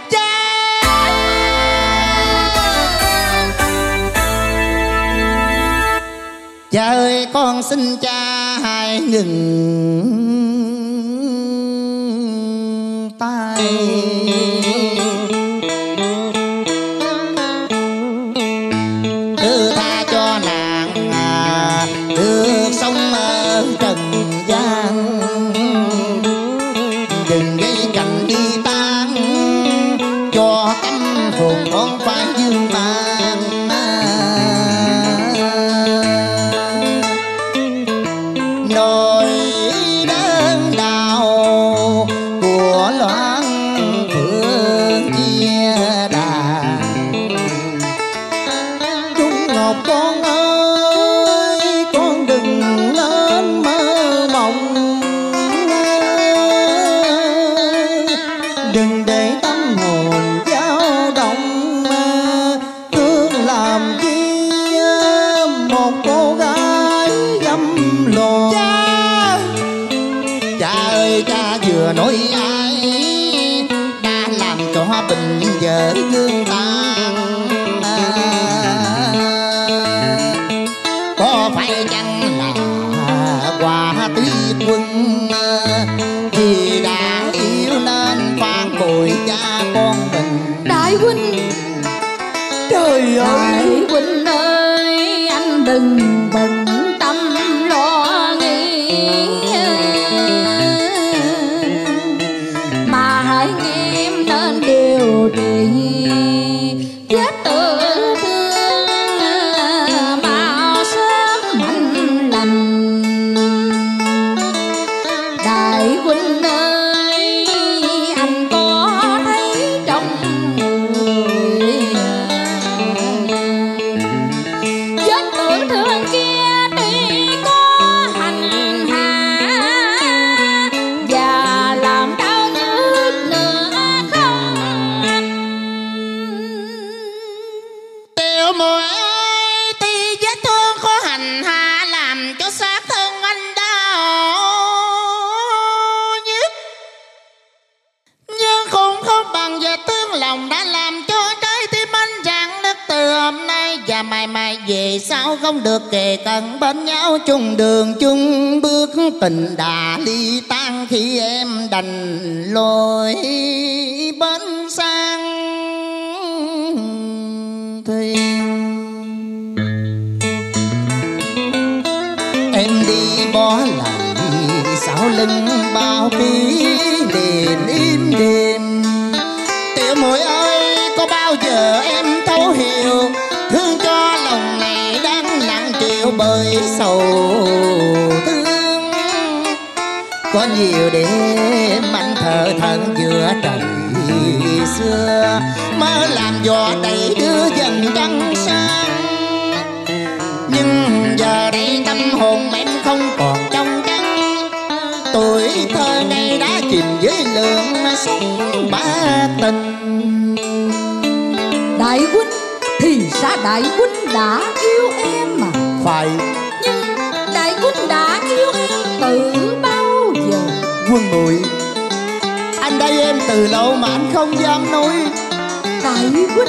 Cha ơi, con xin cha hãy ngừng tay. Thứ tha cho nàng được sống ở trần gian, đừng gây cảnh đi tan cho tâm hồn con phải dương tan. Nỗi đớn đau của loạn phương chia đàn, một con ơi, con đừng nên mơ mộng, đừng để tâm hồn dao động, thương làm chi một cô gái dâm lồ. Cha ơi cha vừa nói ai đã làm cho bình vợ gương tan, có phải chăng là quả tiết quân vì đã yêu nên phản bội cha con mình. Đại huynh, Trời ơi, Đại huynh ơi, anh đừng bận tâm lo nghĩ, mà hãy nghe em nên điều trị vết tự thương mau sớm mạnh lành. Đại huynh ơi, anh có thấy trong người vết tổn thương kia tuy có hành hạ và làm đau nhức nữa không anh? Tiểu muội ơi, tuy vết thương có hành hạ làm cho xác thân anh đau nhức, nhưng cũng không bằng vết thương lòng đã làm cho trái tim anh rạn nứt. Từ hôm nay và mãi mãi về sau không được kề cận bên nhau, chung đường chung bước, tình đã ly tan khi em đành lối bên sang thuyền. Em đi bỏ lại sau lưng bao kỷ niệm im đềm. Tiểu muội ơi, có bao giờ em thấu hiểu thương cho lòng này đang nặng chịu bởi sầu thương. Có nhiều đêm anh thở than giữa trời xưa, mơ làm gió đầy đưa dần trăng sáng. Nhưng giờ đây tâm hồn em không còn trong trắng, tuổi thơ này đã chìm dưới lượng sóng ba tình. Đại huynh thì ra Đại huynh đã yêu em mà. phải Nhưng Đại huynh đã yêu em từ bao giờ? Quân muội, anh đã em từ lâu mà anh không dám nói. Đại huynh,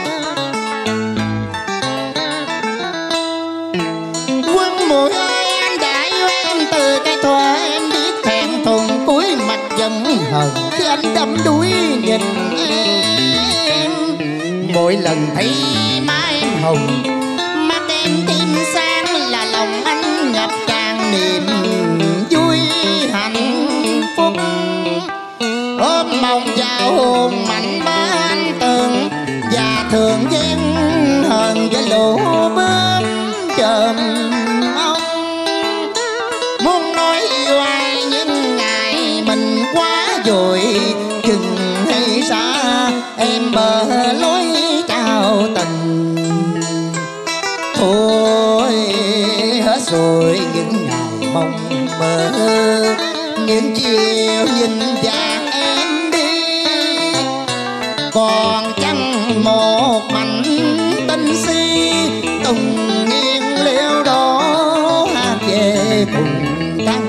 Quân muội ơi, anh đã yêu em từ cái thuở em biết thẹn thùng cúi mặt giận hờn khi anh đắm đuối nhìn em. Mỗi lần thấy má em hồng, mắt em tim sáng là lòng anh ngập tràn niềm vui hạnh phúc. Ôm mong vào hôn mạnh má anh tường, và thường ghen hờn với lũ bướm chờm ông. Muốn nói yêu ai nhưng ngày mình quá vội, chừng hay xa em bờ lối trao tình. Thôi hết rồi những ngày mong mơ, những chiều nhìn vàng em đi, còn chẳng một mảnh tình si tùng nghiêng liêu đó hát về cùng trăng.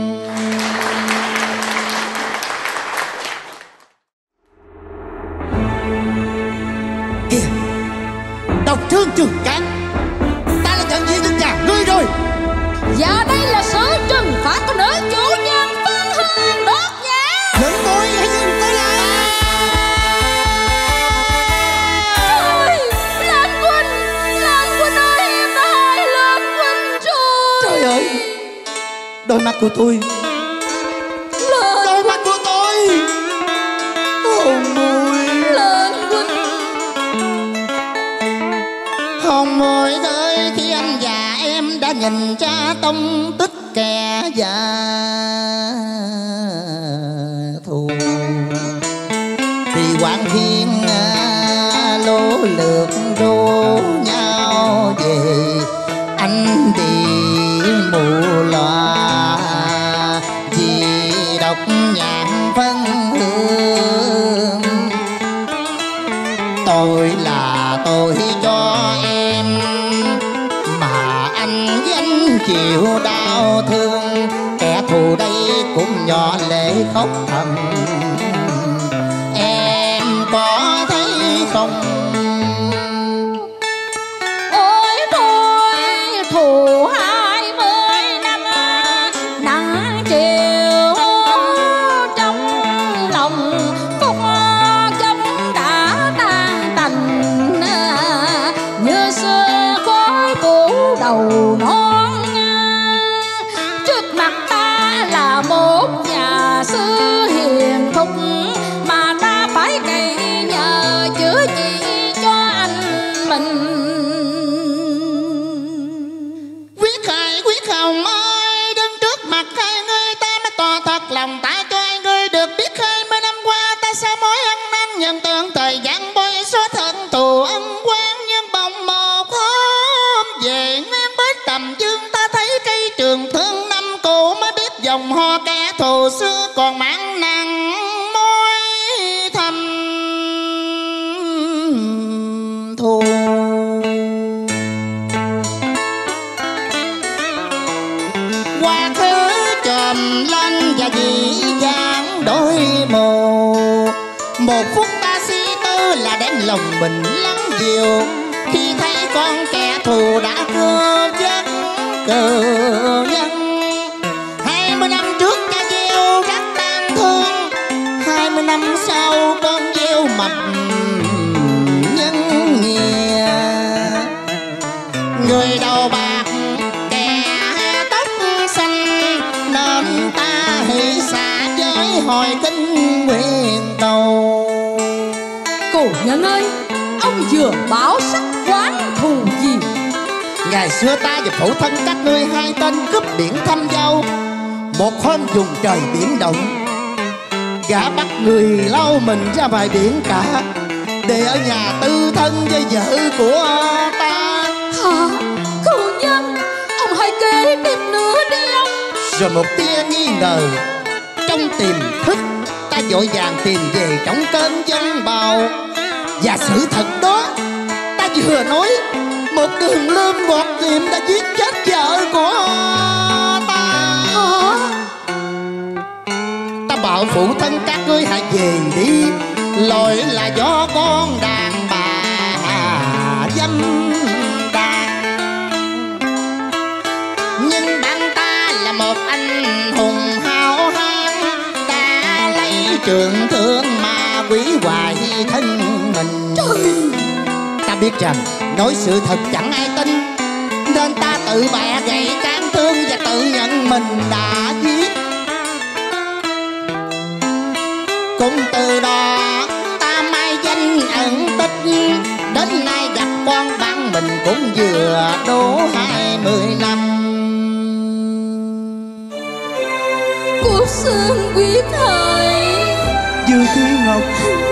Kìa, đọc thương Trường Cát, ta đã nhận diện được nhà ngươi rồi. và đây là sự trừng phạt của nữ chủ nhân Văn Hương đốt nhà. Lớn tôi hãy dừng tôi lại. Ôi, Lan Quỳnh ơi, em đã hại Lan Quỳnh rồi. Trời ơi, đôi mắt của tôi, đôi mắt của tôi. Hồng môi, Lan Quỳnh, Hồng môi ơi, khi anh và em đã nhìn cha tông tích kẻ già thù, thì Quang Thiên lô lượt rô nhau sao về anh đi mù loà vì độc nhạc phân hương. Tôi là tôi cho em mà anh vẫn chịu đau thương. Kẻ thù đây cũng nhỏ lệ khóc thầm, em có thấy không? Ôi thôi thù 20 năm nặng chịu trong lòng, phúc chấm đã tan tành như xưa khói cũ đầu non. Trước mặt ta là một nhà sư hiền thục mà ta phải cậy nhờ chữa trị cho anh mình. Quyết Hồng ơi, đứng trước mặt hai người ta mới tỏ thật lòng ta cho hai người được biết 20 năm qua ta sao mối ăn năn nhận tưởng thời gian bôi xóa thân thù ân oán. Nhưng bỗng một hôm về ngang bến tầm dương ta thấy cây trường thương năm cũ mới biết dòng ho kẻ thù xưa còn mặn nặng môi thầm thù. Quá khứ trầm lên và dĩ dáng đôi mồ. Một phút ta suy tư là đem lòng mình lắng dịu khi thấy con kẻ thù đã cướp giấc cờ nhân. 20 năm trước cha gieo rất tan thương, 20 năm sau con gieo mầm nhân nghĩa. Người đầu bạc kẻ tóc xanh nên ta hỷ xả với hồi kinh nguyện cầu. Cổ nhân ơi, ông vừa báo sắc quán thù gì? Ngày xưa ta và phụ thân các ngươi hai tên cướp biển thăm dâu. Một hôm vùng trời biển động, gã bắt người lau mình ra ngoài biển cả để ở nhà tư thân với vợ của ta. Hả? Cô nhân, ông hãy kể tiếp nữa đi ông. Rồi một tia nghi ngờ trong tiềm thức ta vội vàng tìm về trong cơn giông bão. Và sự thật đó ta vừa nói, một đường lơm ngọt liệm đã giết chết vợ của ta. Hả? Ta bảo phụ thân các ngươi hãy về đi, lỗi là do con đàn bà dâm đàn. Nhưng bạn ta là một anh hùng hào hán, đã lấy trường thương mà quỷ hoại thân mình. Ta biết rằng nói sự thật chẳng ai tin, nên ta tự bẻ gãy cán thương và tự nhận mình đã giết. Cũng từ đó ta mai danh ẩn tích, đến nay gặp con bạn mình cũng vừa đủ 20 năm. Cuộc xương quyết hại Dương Thúy Ngọc,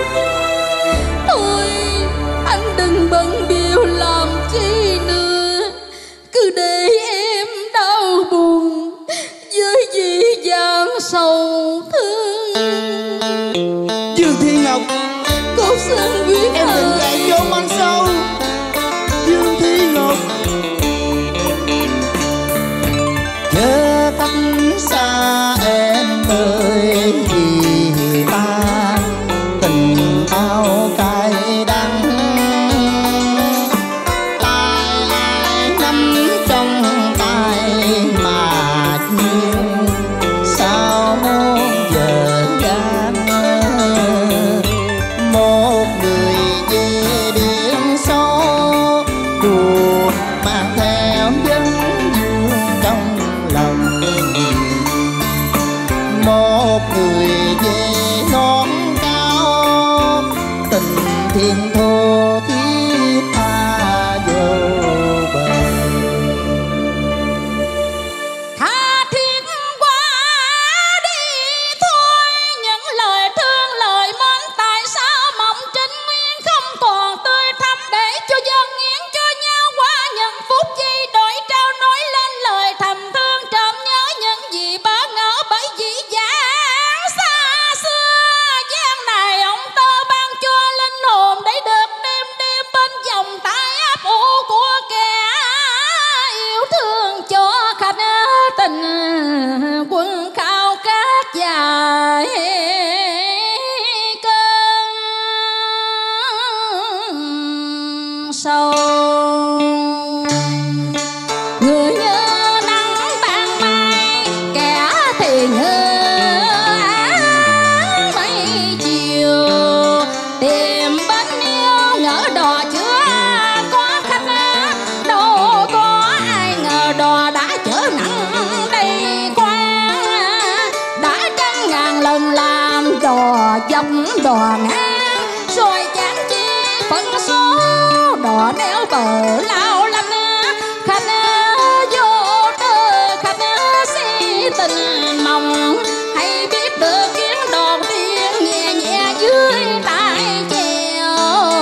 thôi anh đừng bận biểu làm chi nữa, cứ để em đau buồn với dĩ dàng sầu thương. Dương Thúy Ngọc, Cuộc xương quyết em đừng hại chạy vô mang sâu. Dương Thúy Ngọc, chớ cách xa em ơi, vì ta tình ao cay đắng. Tay ai nắm trong tay mà nhiều, sao muôn giờ dám một người về biển sâu buồn mang theo vấn vương trong lòng. Một người về non cao tình thiên thô thiết tha vô bờ. tha thiết quá đi thôi, những lời thương lời mến tại sao mộng trinh nguyên không còn tươi thắm, để cho dân nghiến cho nhau sầu. Người như nắng ban mai, kẻ thì như áng mây chiều. Tìm bên yêu ngỡ đò chưa có khách, đâu có ai ngờ đò đã chở nặng đầy quan. Đã trăm ngàn lần làm đò dọc đò ngang, rồi chán chi phận số đò neo bờ lao lanh. Khách vô tơ khách si tình mộng, hay biết được tiếng đòn tiếng nhẹ nhẹ dưới tay chèo.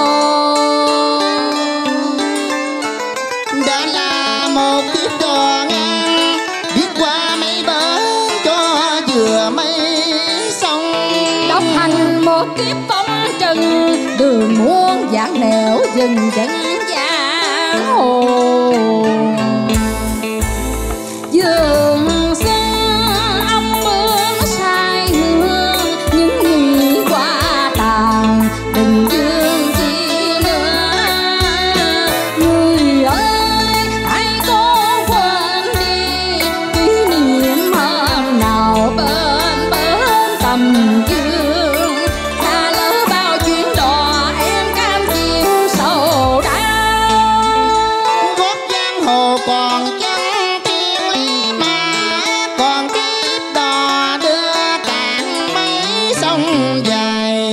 Đã là một chiếc đò ngang biết qua mấy bến cho vừa mấy sông. Độc hành một kiếp phong trần, đường muôn dạng nẻo dừng chân giang hồ. Dương xuân âm bướm sai hương, những nghĩ qua tàn đừng dương chi nữa. Người ơi hãy cố quên đi kỷ niệm hôm nào bên bên tầm dương. Thà lỡ bao chuyến đò em cam chịu sầu đau. Gót giang hồ còn chẳng thiên lý mà, còn kiếp đò đưa cạn mấy sông dài.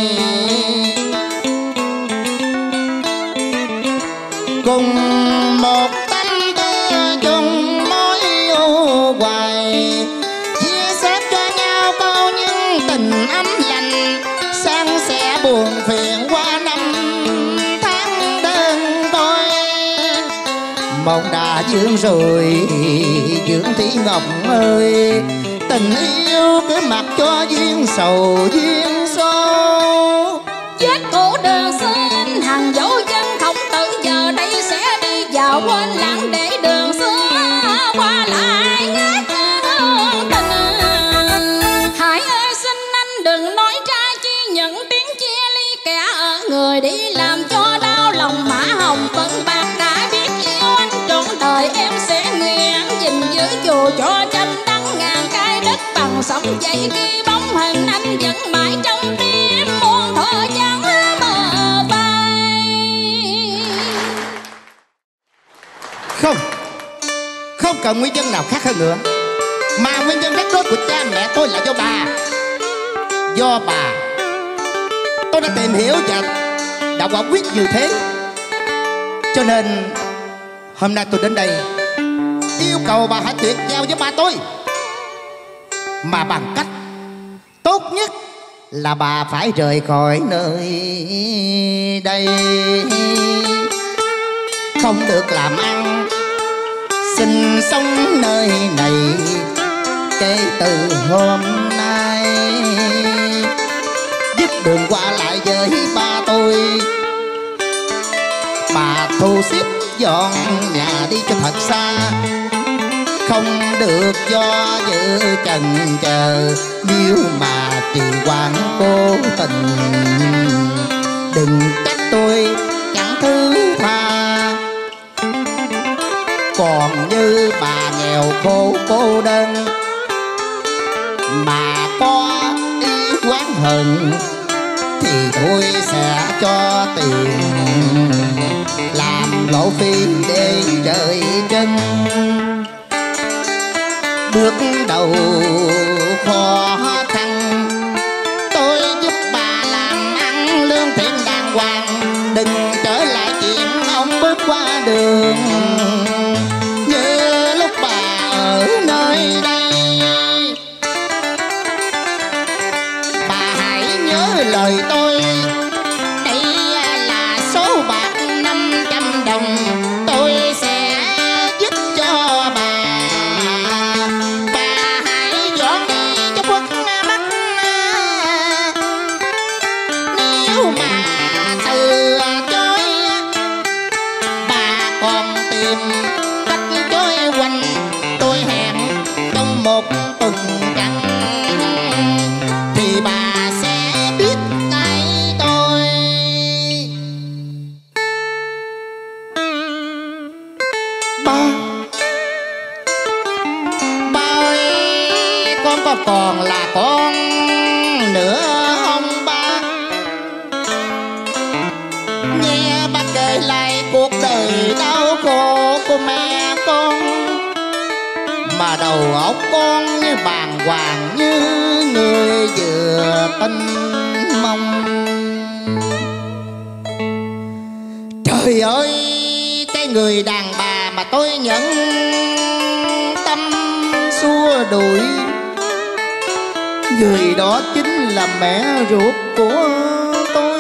Cùng một tâm tư chung mối u hoài, chia sẻ cho nhau câu những tình ấm lành. San sẻ buồn phiền qua năm tháng đơn côi. Mộng đã dưỡng rồi dưỡng tí ngọc ơi, tình yêu cứ mặc cho duyên sầu duyên số. Chết cổ đường xin hàng dấu chân không tự, giờ đây sẽ đi vào quên lãng để đường xưa qua lại ngát hương tình. Hải ơi xin anh đừng nói ra chi những tiếng chia ly, kẻ ở người đi làm cho đau lòng mã hồng phấn bạc. Đã biết yêu anh trọn đời em sẽ nguyện gìn giữ, dù cho trăm đắng ngàn cái đất bằng sông dậy khi bóng hình anh vẫn mãi trong tim muôn thuở chẳng mờ phai. Không cần nguyên nhân nào khác hơn nữa, mà nguyên nhân rắc rối của cha mẹ tôi là do bà. Do bà tôi đã tìm hiểu và đã quả quyết như thế. Cho nên hôm nay tôi đến đây yêu cầu bà hãy tuyệt giao với ba tôi, mà bằng cách tốt nhất là bà phải rời khỏi nơi đây, không được làm ăn sinh sống nơi này kể từ hôm nay. Dứt đường qua lại với ba tôi, bà thu xếp dọn nhà đi cho thật xa, không được do dự chần chờ. Nếu mà trì hoãn cố tình, đừng trách tôi chẳng thứ tha. Còn như bà nghèo khổ cô đơn mà có ý oán hận, thì tôi sẽ cho tiền làm lộ phí để trời chân. Bước đầu khó khăn tôi giúp bà làm ăn lương thiện đàng hoàng, đừng trở lại chuyện ông bước qua đường như lúc bà ở nơi đây. Bà hãy nhớ lời tôi, đây là số bạc 500 đồng tôi sẽ giúp cho bà. Bà hãy dọn đi cho khuất mắt, nếu mà từ chối bà còn tìm cách chối quanh. Tôi hẹn trong một tuần trăng thì bà sẽ biết tay tôi. có còn là con nữa không ba? Nghe bác kể lại cuộc đời đau khổ của mẹ con, mà đầu óc con như bàng hoàng như người vừa tinh mong. Trời ơi, cái người đàn bà mà tôi nhẫn tâm xua đuổi, người đó chính là mẹ ruột của tôi.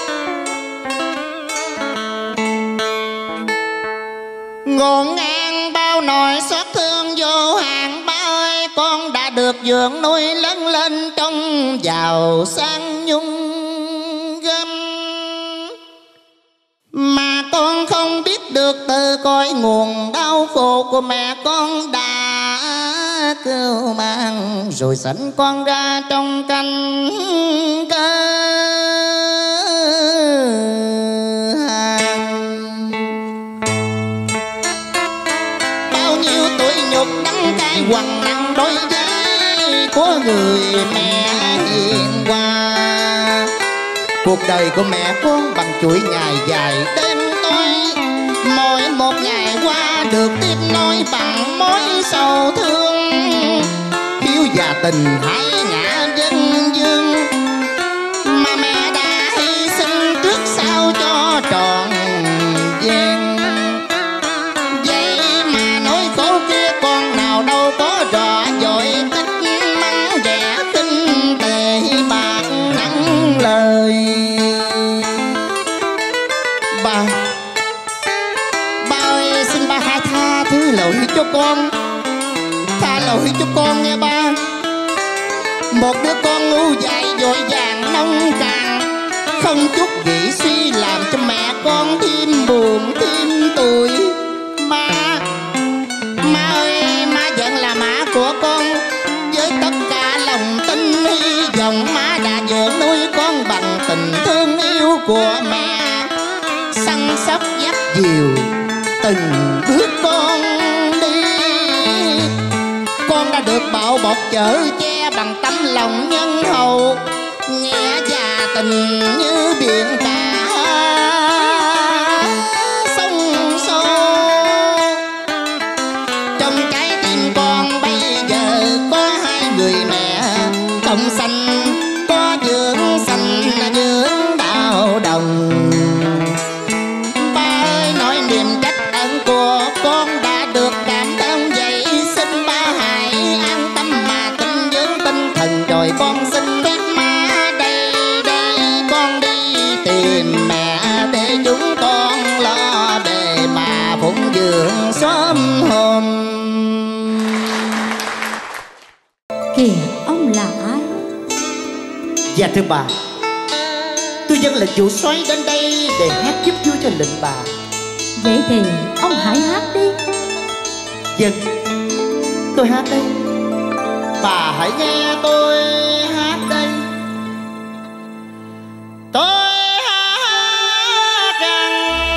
Ngọn ngang bao nỗi xót thương vô hạn ba ơi, con đã được dưỡng nuôi lớn lên trong giàu sang nhung gấm, mà con không biết được từ cõi nguồn đau khổ của mẹ con đã cưu mang, rồi sẵn con ra trong canh cơ hàng. Bao nhiêu tuổi nhục đắng cay quằn nặng đôi vai của người mẹ hiền hòa. Cuộc đời của mẹ con bằng chuỗi ngày dài đêm tối, mỗi một ngày qua được tiếp nối bằng mối sầu thương. Hiếu và tình hãy ngã dân dương, mà mẹ đã hy sinh trước sau cho trọn vẹn. Vậy mà nỗi khổ kia con nào đâu có rõ dội, tích mắng rẻ kinh tệ bạc nặng lời. Ba ơi, xin ba hãy tha thứ lỗi cho con, tha lỗi cho con nghe ba. Một đứa con ngu dại vội vàng nông cạn, không chút nghĩ suy làm cho mẹ con thêm buồn thêm tủi. Má ơi, má vẫn là má của con, với tất cả lòng tin hy vọng má đã dưỡng nuôi con bằng tình thương yêu của mẹ, săn sóc dắt dìu từng bước con đi. Con đã được bảo bọc chở che bằng tấm lòng nhân hậu, nghĩa và tình như biển cả sông sâu. Trong trái tim con bây giờ có hai người mẹ cộng sanh, có dưỡng sanh dưỡng đạo đồng. Ba ơi, nói niềm trách ơn của con đã được cảm ơn, vậy xin ba hãy an tâm mà tin dưỡng tinh thần, rồi con xin phép má đây đây con đi tìm mẹ để chúng con lo bề mà phụng dưỡng sớm hôm. Kìa, ông là ai? Dạ thưa bà, tôi dân lệnh chủ soái đến đây để hát giúp vui cho lệnh bà. Vậy thì ông hãy hát đi. Dân, tôi hát đây, bà hãy nghe tôi hát đây. Tôi hát rằng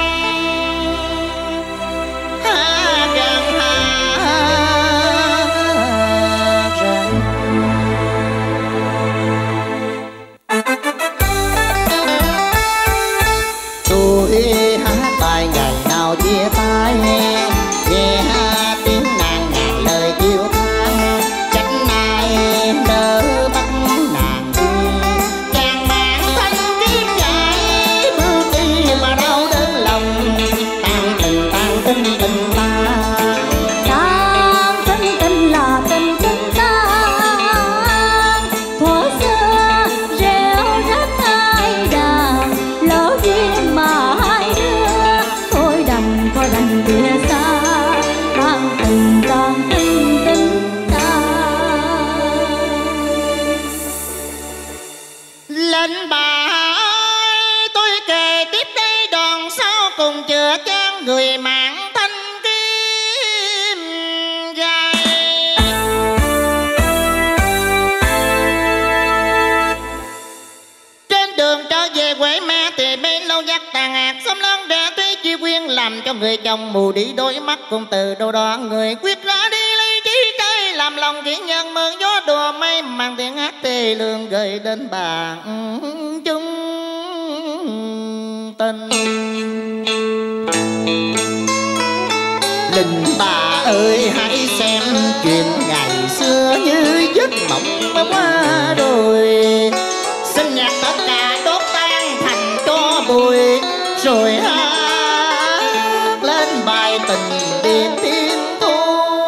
tôi hát bài ngày nào chia tay, nghe tiếng nàng ngàn lời yêu than, trách ai đỡ bắt nàng đi. Chàng bạn thanh kiếp dài bước đi mà đau đớn lòng, tan tình tình ta. Tan tình là tình ta, thuở xưa reo rắt ai đàn, lỡ duyên mà hai đứa thôi đành kia xa. Tan tình ta. Lệnh bà ơi, tôi kể tiếp đây đoạn sau cùng chữa chan người mạng thanh kim dài. Trên đường trở về quê mẹ thì bên lâu dắt tàn hạt, xóm lớn ra thấy chi quyên làm cho người chồng mù đi đôi mắt, cùng từ đâu đó người quyết ra đi lấy trí cây làm làm lòng chỉ nhân mơ gió đùa mây, mang tiếng hát tê lương gửi đến bạn chúng tình. Linh bà ơi hãy xem chuyện ngày xưa như giấc mộng mà qua rồi. Xin nhạc tất cả đốt tan thành cho bụi, rồi hát lên bài tình điện thiên thu.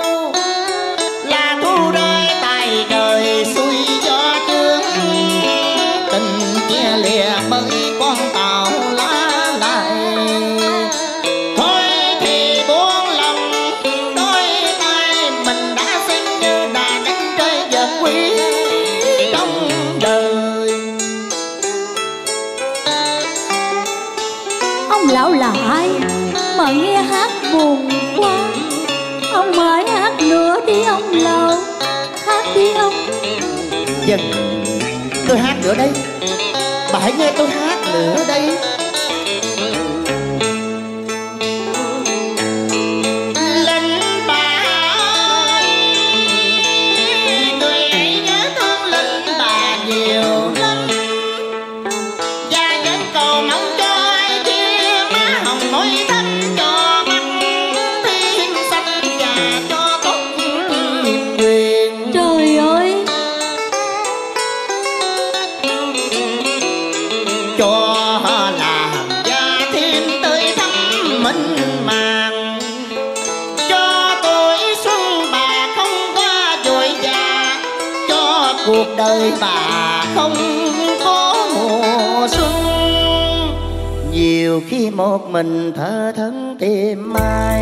Là thu rơi tay đời xuôi gió chương, tình chia lìa bởi con tàu lá lại. Thôi thì buông lòng đôi tay, mình đã xem như đà cánh trời vật quý trong đời. Ông lão là ai mà nghe hát buồn quá? Ông mời hát nữa đi ông lão, hát đi ông. Dân, tôi hát nữa đây. Bà hãy nghe tôi hát nữa đây. Linh bà ơi, người ấy nhớ thương Linh bà nhiều lắm, và vẫn cầu mong cho ai kia má hồng môi thắm, cho mắt thiên xanh và cho tốt niềm quyền. Trời ơi, cho làm gia thêm tươi thắm mịn màng, cho tuổi xuân bà không qua vội vã, cho cuộc đời bà không có mùa xuân. Nhiều khi một mình thở thẫn tìm mai,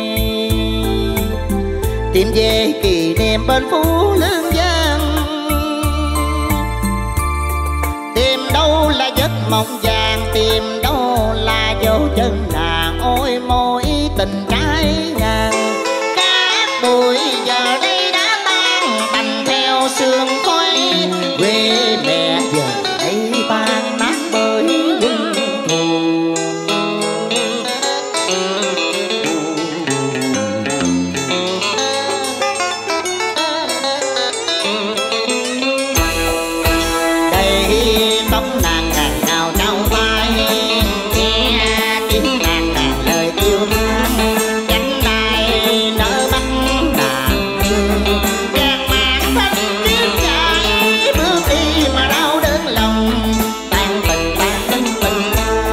tìm về kỷ niệm bên Phú Lương Giang. Tìm đâu là giấc mộng vàng, tìm đâu là dấu chân nàng. Ôi môi tình trái ngang, các bụi giờ đây đã tan tành theo sương khói. Quê mẹ giờ đây tan nát bởi quân thù. Đây bóng nàng ngày nào trao vai, nghe tiếng nàng lời yêu hát. Cánh đai nở mắt nàng, vàng màng thanh kiếm chạy bước đi mà đau đớn lòng. Tan tình tình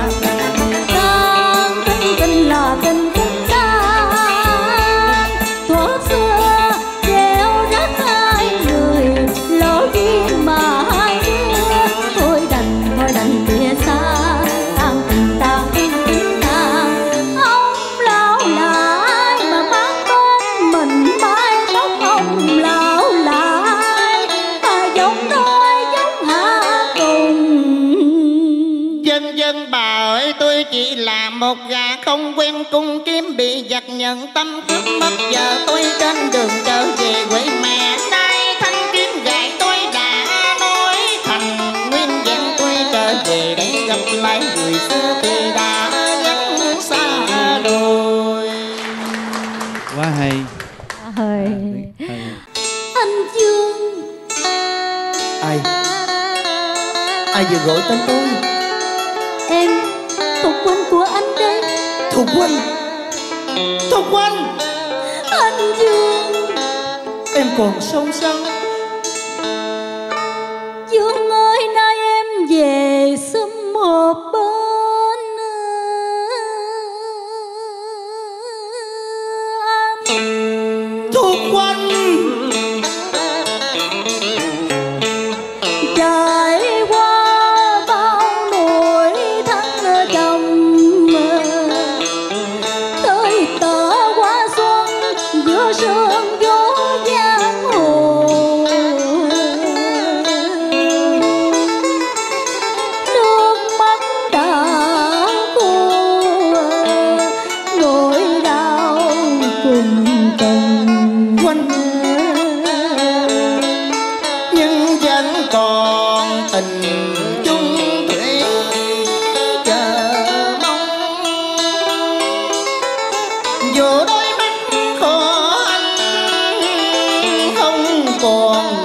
tan tình là tình tình tan. Thuở xưa gieo rắc hai người, lỡ duyên mà hai đứa. Thôi đành chia xa, tan tình tan. Ông lão là ai mà mang tên mình mái tóc? Ông lão là ai mà giống nói giống hạ cùng? Dân dân bà ơi, tôi chỉ là một gà không quen cung kiếm, bị giặc nhận tâm cướp mất. Giờ tôi trên đường trở về quê mẹ, nay thanh kiếm gậy tôi đã nói thành nguyên vẹn. Tôi trở về để gặp lại người xưa thì đã vắng xa rồi. Quá hay. Ơi, anh Dương. Ai? Ai vừa gọi tên tôi? Em Thục Huynh của anh đây. Thục Huynh? Thục Huynh? Anh Dương. Em còn sống sao? Dương ơi, nay em về xum một bên anh. Thục Huynh! Trải qua bao nỗi thăng trầm, tới tờ hoa xuân giữa sương gió giang hồ. Nước mắt đã khô, nỗi đau cùng tầng. Huynh nhưng vẫn còn tình chung thủy chờ mong. Dù đôi mắt của anh không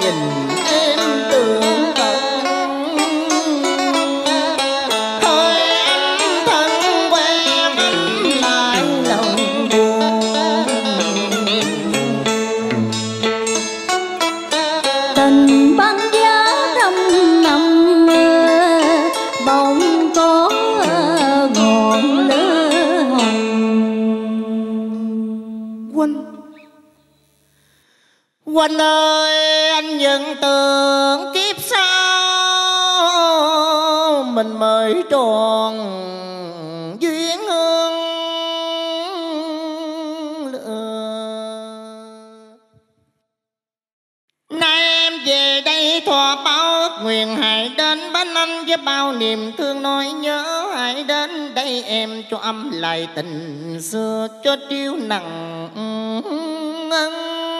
nhìn em tưởng tận hơi âm thân quen lại lòng buồn. Tình băng giá trăm năm bỗng có ngọn lửa hồng. Quỳnh ơi, anh vẫn tưởng kiếp sau mình mới tròn duyên hương lửa. Nay em về đây thọ bao ước nguyện, hãy đến bên anh với bao niềm thương nỗi nhớ. Hãy đến đây em cho âm lại tình xưa, cho triêu nặng ân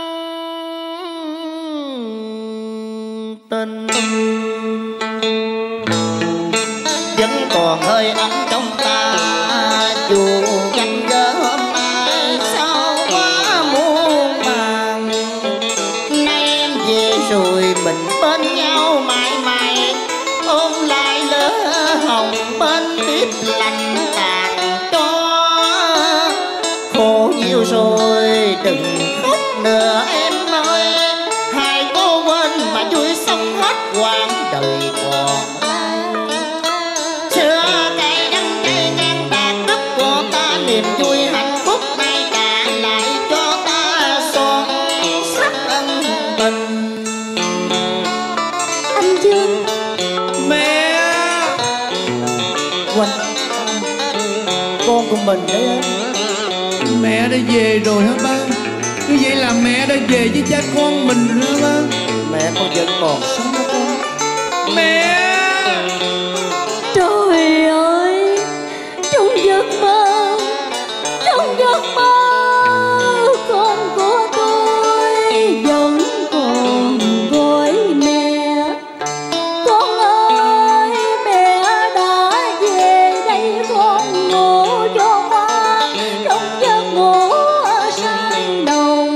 tình. Vẫn còn hơi ấm trong ta, dù ganh gỡ hôm nay sao quá muôn màng. Nay em về rồi mình bên nhau mãi mãi, ôm lại lỡ hồng bên tiếp lành tàn cho. Khổ nhiều rồi đừng khóc nữa em ơi, hai cô quên mà vui sống hết quãng đời còn. Xưa cây đắng cay ngang bạc đất của ta, niềm vui hạnh phúc nay trả lại cho ta son sắc ân tình. Anh Dương. Mẹ Quỳnh, con của mình đấy anh. Mẹ đã về rồi hả ba? Như vậy là mẹ đã về với cha con mình hả ba? Mẹ con vẫn còn sống đó con. Mẹ! Trời ơi, trong giấc mơ, trong giấc mơ con của tôi vẫn còn gọi mẹ. Con ơi, mẹ đã về đây con ngủ cho ngoan trong giấc ngủ sang đồng.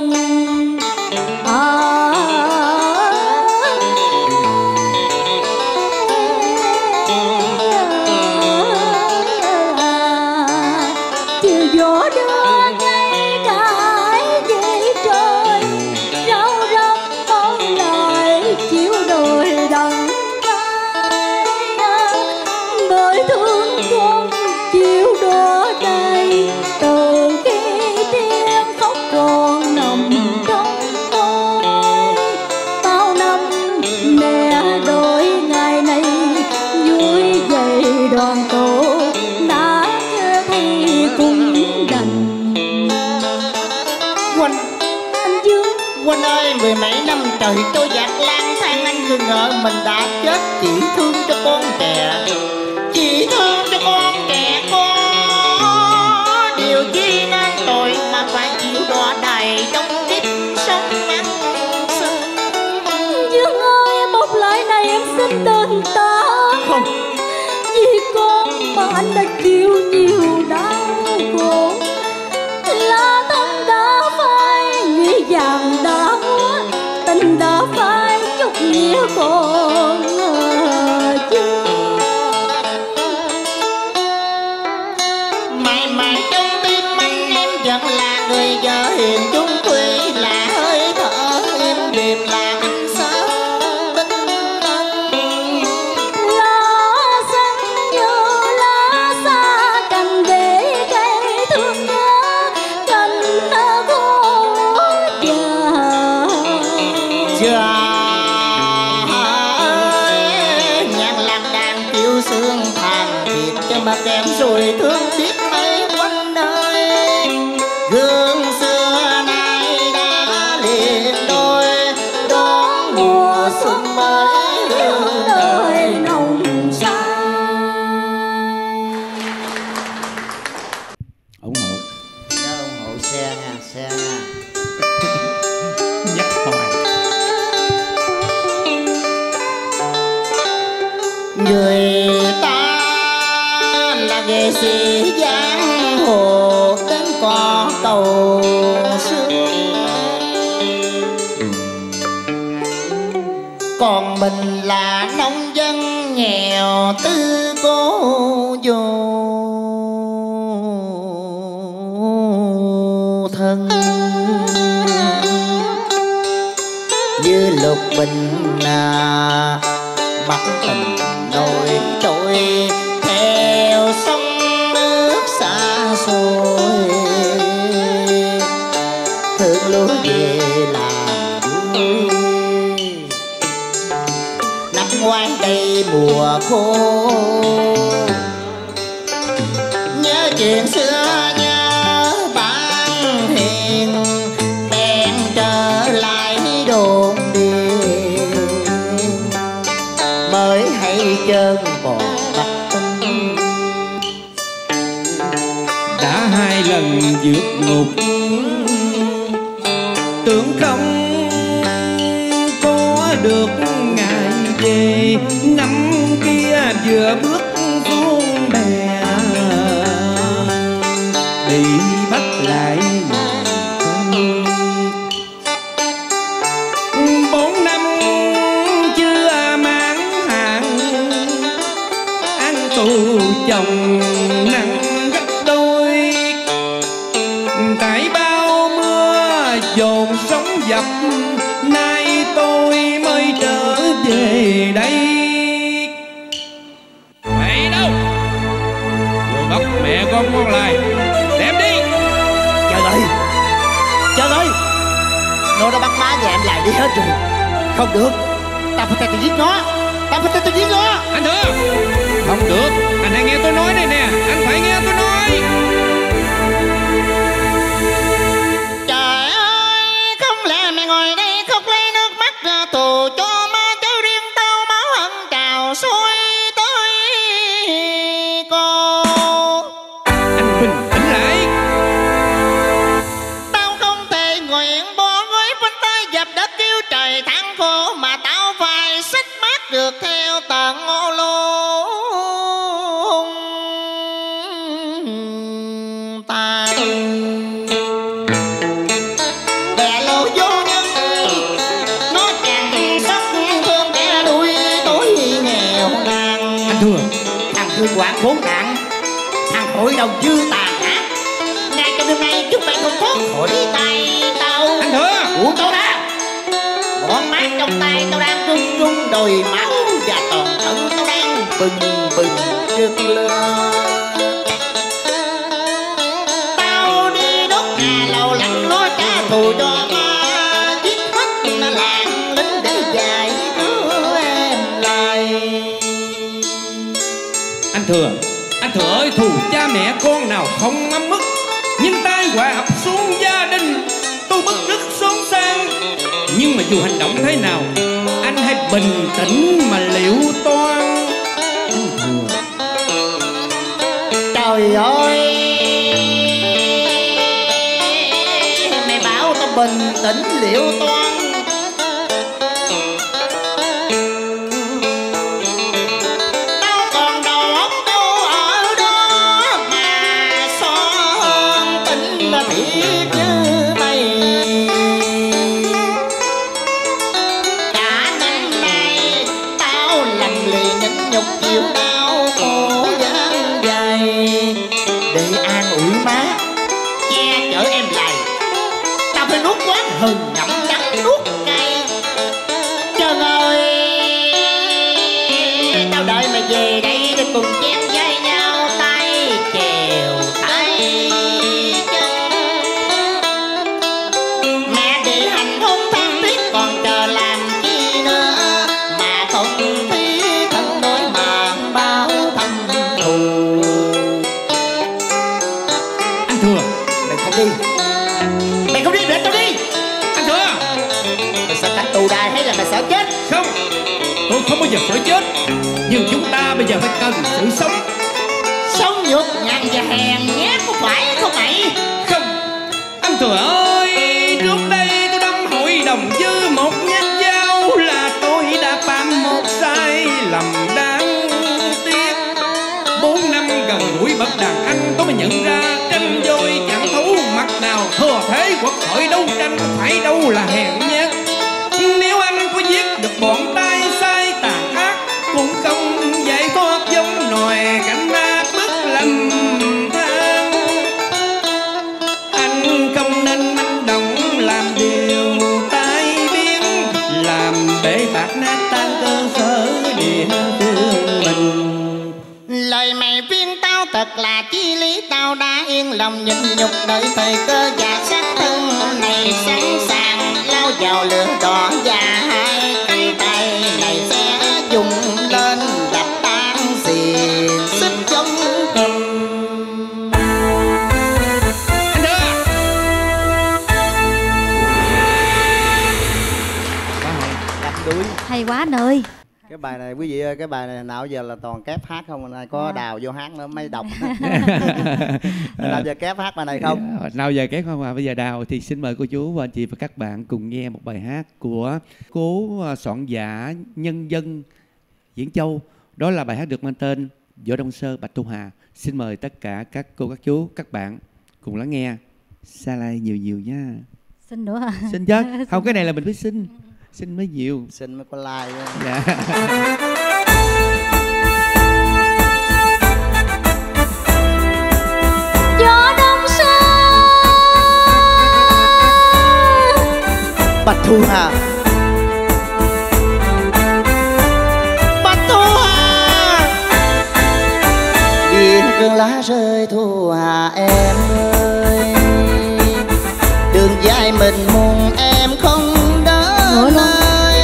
Chiều gió đưa ngay cãi dây trời, rau răm con lời chiều đồi đằng vai. Bởi thương con chiều đó đây, từ khi tiếng khóc còn nằm trong tôi. Bao năm mẹ đôi ngày này vui dậy đoàn tụ, đã thấy cũng đành. Quỳnh, Anh Dương. Quỳnh ơi, mười mấy năm trời trôi dạt lang thang, anh cứ ngỡ mình đã chết. Chỉ thương cho con trẻ, chỉ thương cho con trẻ có điều chi nên tội mà phải chịu đọa đầy trong kiếp sống ngắn sinh. Dương ơi, một lời này em xin đền ta. Không, vì con mà anh đã chịu nhiều đau khổ. Lá thân đã phai, nhụy vàng đã úa, tình đã phai, chút nghĩa còn chưa. mãi mãi trong tim anh em vẫn là người vợ hiền, chung thủy là hơi thở im đềm là anh sớm tinh tân. Lá xanh như lá xa cành để cây thương nhớ, cành khô già. Nhạc lạc đàn chiếu sương than thiệt cho mà kèm rồi thương tiếc mấy Quỳnh ơi. Gương xưa nay đã liền đôi, đón mùa xuân mới hương đời nồng say. ủng hộ. Nhớ ủng hộ xe nha, xe nha. Nhắc hoài. Người ta là nghệ sĩ giang hồ đến có cầu xưa, mình là nông dân nghèo tư cố vô thân, như lục bình bắt tình nổi trôi theo sông nước xa xôi, thương lúa về làm vui. Năm ngoái đây mùa khô, nhớ chuyện xưa nhớ ban hiền, bèn trở lại đồn điền, mới hay chân còn bắt tâm. Đã hai lần vượt ngục, tưởng không có được ngày về. Năm kia vừa bước xuống bè, bị bắt lại 4 năm chưa mãn hạn, ăn tù chồng nặng gấp đôi. Tại bao mưa dồn sóng dập, nay tôi mới trở về đây. Mày đâu? Vừa bắt mẹ con ngon lại, đem đi. Trời ơi, nó đã bắt má nhà em lại đi hết rồi. Không được, tao phải theo tôi giết nó. Anh Thừa, không được, anh hãy nghe tôi nói đây nè, anh phải nghe tôi nói. Trời ơi, không lẽ mày ngồi đây khóc lấy nước mắt ra tù cho má cháu riêng tao, máu hận trào xuôi tới cô. Anh bình tĩnh lại. Tao không thể nguyện bỏ gối phanh tay dập đất kêu trời than khổ, mà tao phải xích mát được theo tận ô luôn tay. Bè lô vô nhân nó chẳng sóc thương kẻ đuôi tối nghèo nàn. Anh Thừa, Thằng thương quản khốn nạn, thằng hội đồng dư tàn ác, ngay trong đêm nay chúng mày không thoát khỏi tay tao. anh Thừa, Uống tao đã. Ngọn mát trong tay tao đang run run đồi máu, và toàn thân tao đang bừng bừng rực lên. Tao đi đốt nhà lầu lặng nó trả thù cho ma, giết hết làng lính để giải cứu em lại. anh Thừa ơi, thù cha mẹ con nào không ngấm mức, nhưng tai họa ập xuống gia đình tôi bức rứt xốn sang. Nhưng mà dù hành động thế nào, anh hãy bình tĩnh mà liệu toan. Anh Thừa, Trời ơi, mày bảo tao bình tĩnh liệu toan. Tao còn đầu óc đâu ở đó mà son tính là thiệt như mày. Cả năm nay tao lầm lì nhẫn nhục chịu đau khổ gian dài, để an ủi má che chở em lại. Tao phải nuốt quán hừng ngậm đắng nuốt cay. Trần ơi, tao đợi mày về đây để cùng chém vai nhau, tay chèo tay chân. Mẹ bị hành hung than thiết còn chờ làm chi nữa, mà không thấy thân đối mạng bao thâm thù. anh Thừa, Mày không đi, để tao đi. anh Thừa. Mày sợ cảnh tù đài hay là mày sợ chết? Không, tôi không bao giờ sợ chết, nhưng chúng ta bây giờ phải cần sự sống. Sống nhược nhằn và hèn nhát có phải không mày? Không, anh Thừa ơi, trước đây tôi đâm hội đồng dư một nhát dao là tôi đã phạm một sai lầm đáng tiếc. 4 năm gần gũi bậc đàn anh, tôi mới nhận ra tranh vôi chẳng thấu mặt nào, thừa thế quật khởi đấu tranh phải đâu là hèn nhát. Nếu anh có giết được bọn tay sai đời mày viên tao thật là chi lý, tao đã yên lòng nhịn nhục đợi thời cơ và xác thân này sẵn sàng lao vào lửa đỏ, và hai cánh tay này sẽ dùng lên đập tan xiềng xích chống cầm. Hay quá anh ơi. Cái bài này quý vị ơi, cái bài này nào giờ là toàn kép hát không, nay có Đào vô hát nữa mới đọc. Nào giờ kép hát bài này không? Nào giờ kép không à? Bây giờ Đào thì xin mời cô chú và anh chị và các bạn cùng nghe một bài hát của cố soạn giả nhân dân Diễn Châu. Đó là bài hát được mang tên Võ Đông Sơ Bạch Thu Hà. Xin mời tất cả các cô, các chú, các bạn cùng lắng nghe. Sa lai nhiều nhiều nha. Xin nữa hả? Xin chứ. Không, cái này là mình phải xin. Xin mới nhiều. Xin mới có like. Dạ. Võ Đông Sơ Bạch Thu Hà. Bạch Thu Hà. Biển cơn lá rơi Thu Hà em ơi, đường dài mình mùng em không nơi.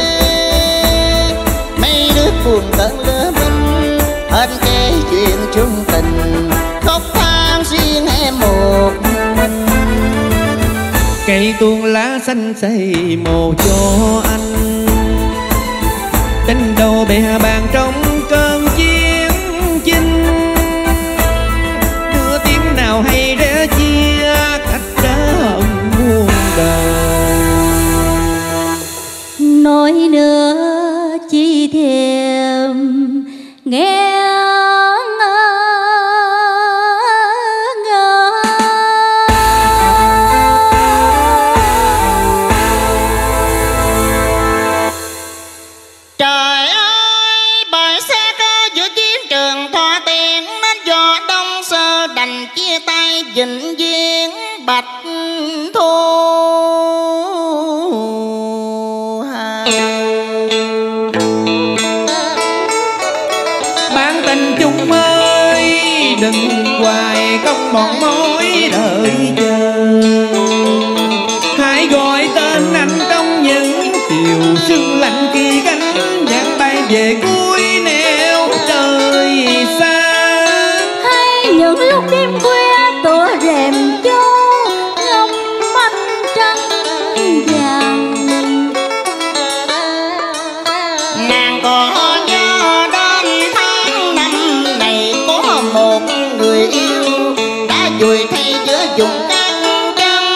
Mấy đứa buồn cơn lứa binh hết kể chuyện chung tình, khóc than riêng em một mình. Cây tuôn lá xanh xây mồ cho anh, tình đầu bè bàn trong cơn chiến chinh. Đưa tiếng nào hay để chia cách đó muôn đời. nói nữa chi thêm nghe Trời ơi, bởi xe cơ giữa chiến trường thọ tiền nên Võ Đông Sơ đành chia tay vĩnh viễn Bạch Thu Hà. Bán tình chung ơi, đừng hoài công bọn mối đợi chờ. Hãy gọi tên anh trong những chiều sương lạnh khi cánh vàng bay về cuối nẻo trời xa. hay những lúc đêm khuya tựa rèm châu ngắm ánh trăng vàng. Nàng có nhớ đến tháng năm này có một người yêu đã vùi thay giữa vùng cát trắng.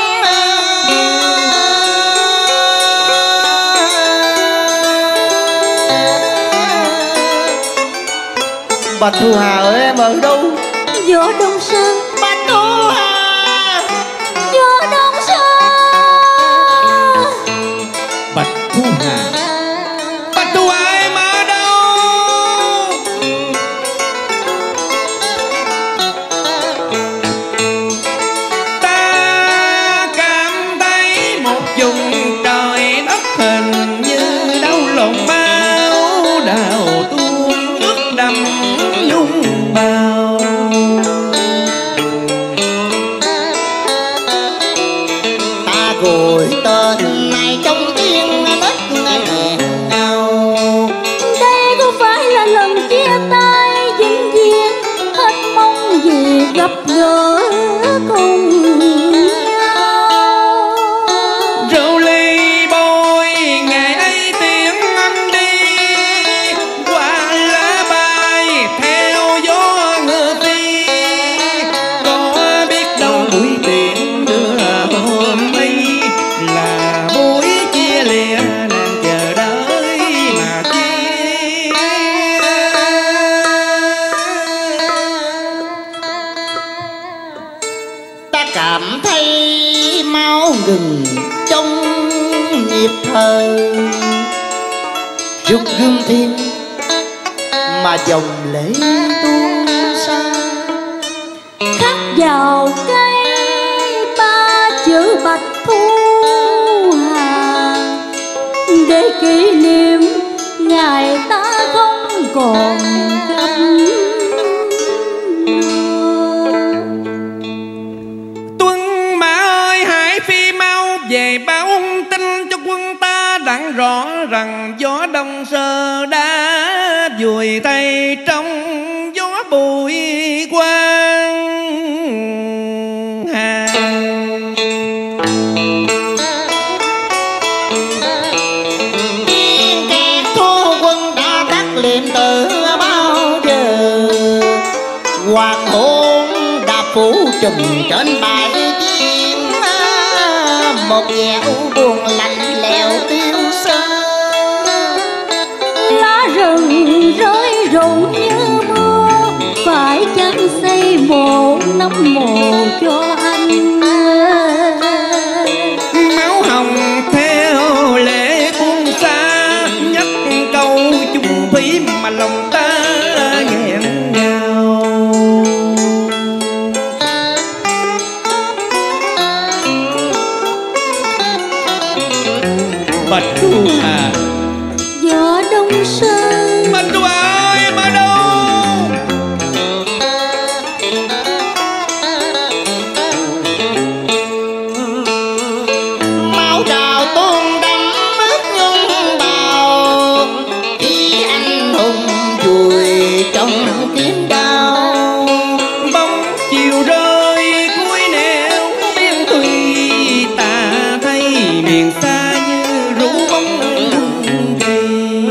Bạch Thu Hà ơi, em ở đâu? Võ Đông Sơ, Bạch Thu Hà. Võ Đông Sơ. Bạch Thu Hà, Bạch Thu Hà em ở đâu? Ta cảm thấy một vùng trời đất hình như đau lòng bao đào tuôn nước đầm nhung bao. Ta gọi tên này trong tiếng đất nghẹn ngào. Đây có phải là lần chia tay vĩnh viễn, hết mong gì gặp gỡ cùng nhau. Rượu ly bôi ngày ấy tiếng anh đi, qua lá bay theo gió ngựa đi. Có biết đâu buổi tiễn đưa hôm ấy là buổi chia lìa, nàng chờ đợi mà chi. Ta cảm thấy máu ngừng trong nhịp thở, Rút gương thêm mà dòng lệ tuôn xa. khắc vào cây ba chữ Bạch Thu Hà, để kỷ niệm ngày ta không còn gặp bằng gió đông sơ đá vùi tay trong gió bụi quang hà. Kẻ thua quân đã tắt liệm từ bao giờ, hoàng hôn đã phủ trùm trên bãi chiến, một dẻo buồn lạnh lẽo tiêu sơ. Lá rừng rơi rụng như mưa, phải chăng xây mộ nấm mồ cho anh. Máu hồng theo lễ buông xa, nhắc câu chung thủy mà lòng ta nghẹn ngào. Bạch Thu Hà, Gió đông sơn, Bạch Thu Hà ơi mà đâu? Máu trào tuôn đẫm bước nhung bào, khi anh hùng vùi trong kiếm đao. Bóng chiều rơi cuối nẻo biên thùy, ta thấy miền xa như rủ bóng cây.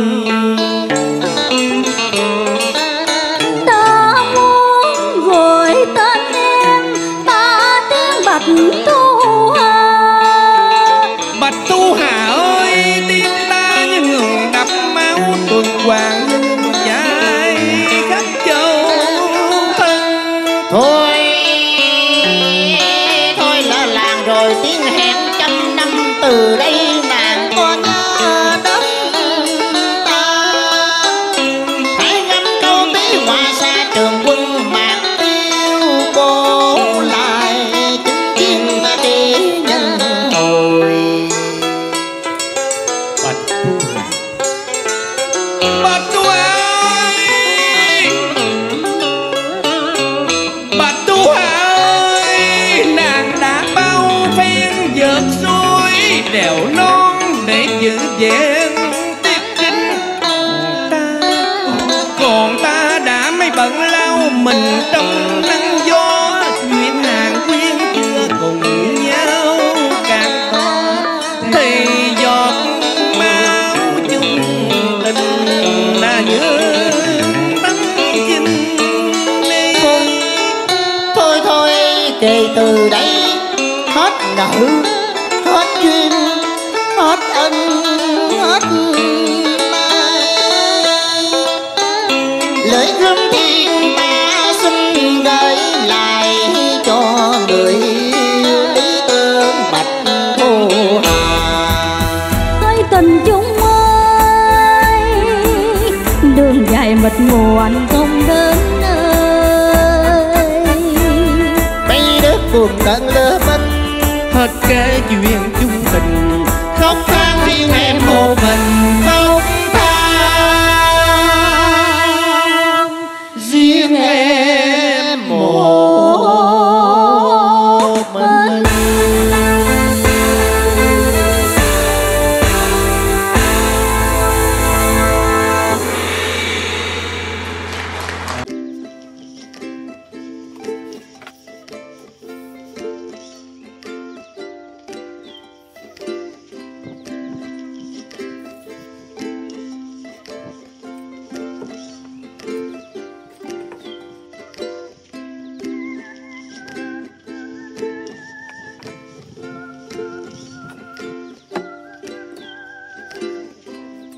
ta muốn gọi tên em, ta tiếng Bạch Thu Hà. Bạch Thu Hà ơi, tiếng ta như ngừng đập máu tuần hoàn dài khắp châu thân. Thôi, thôi lỡ làng rồi tiếng hẹn trăm năm, từ đây nàng có nhớ đất ta. Hãy ngắm câu tí hoa xa trường quân mạc tiêu, cô lại chứng kiến kỷ nhân hồi. Bạch Thu Hà, Bạch Thu Hà ơi, Bạch Thu Hà ơi, nàng đã bao phen vượt suối đèo non để giữ vẹn tiết chính. Còn ta đã mấy bận lao mình trong nắng gió, chuyện hàng quyến chưa cùng nhau càng to, thì giọt máu chung tình là như tấm chinh đi. Thôi thôi, kể từ đây hết nợ, hết duyên, hết ân, hết mai. Lời gươm thiên ta xin gửi lại cho người yêu lý tưởng Bạch Thu Hà. Hỡi tình chúng ơi, đường dài mịt mù anh không đến nơi. Bây đứa buồn tận lửa binh, Hết kể chuyện chung tình, khóc than riêng em một mình.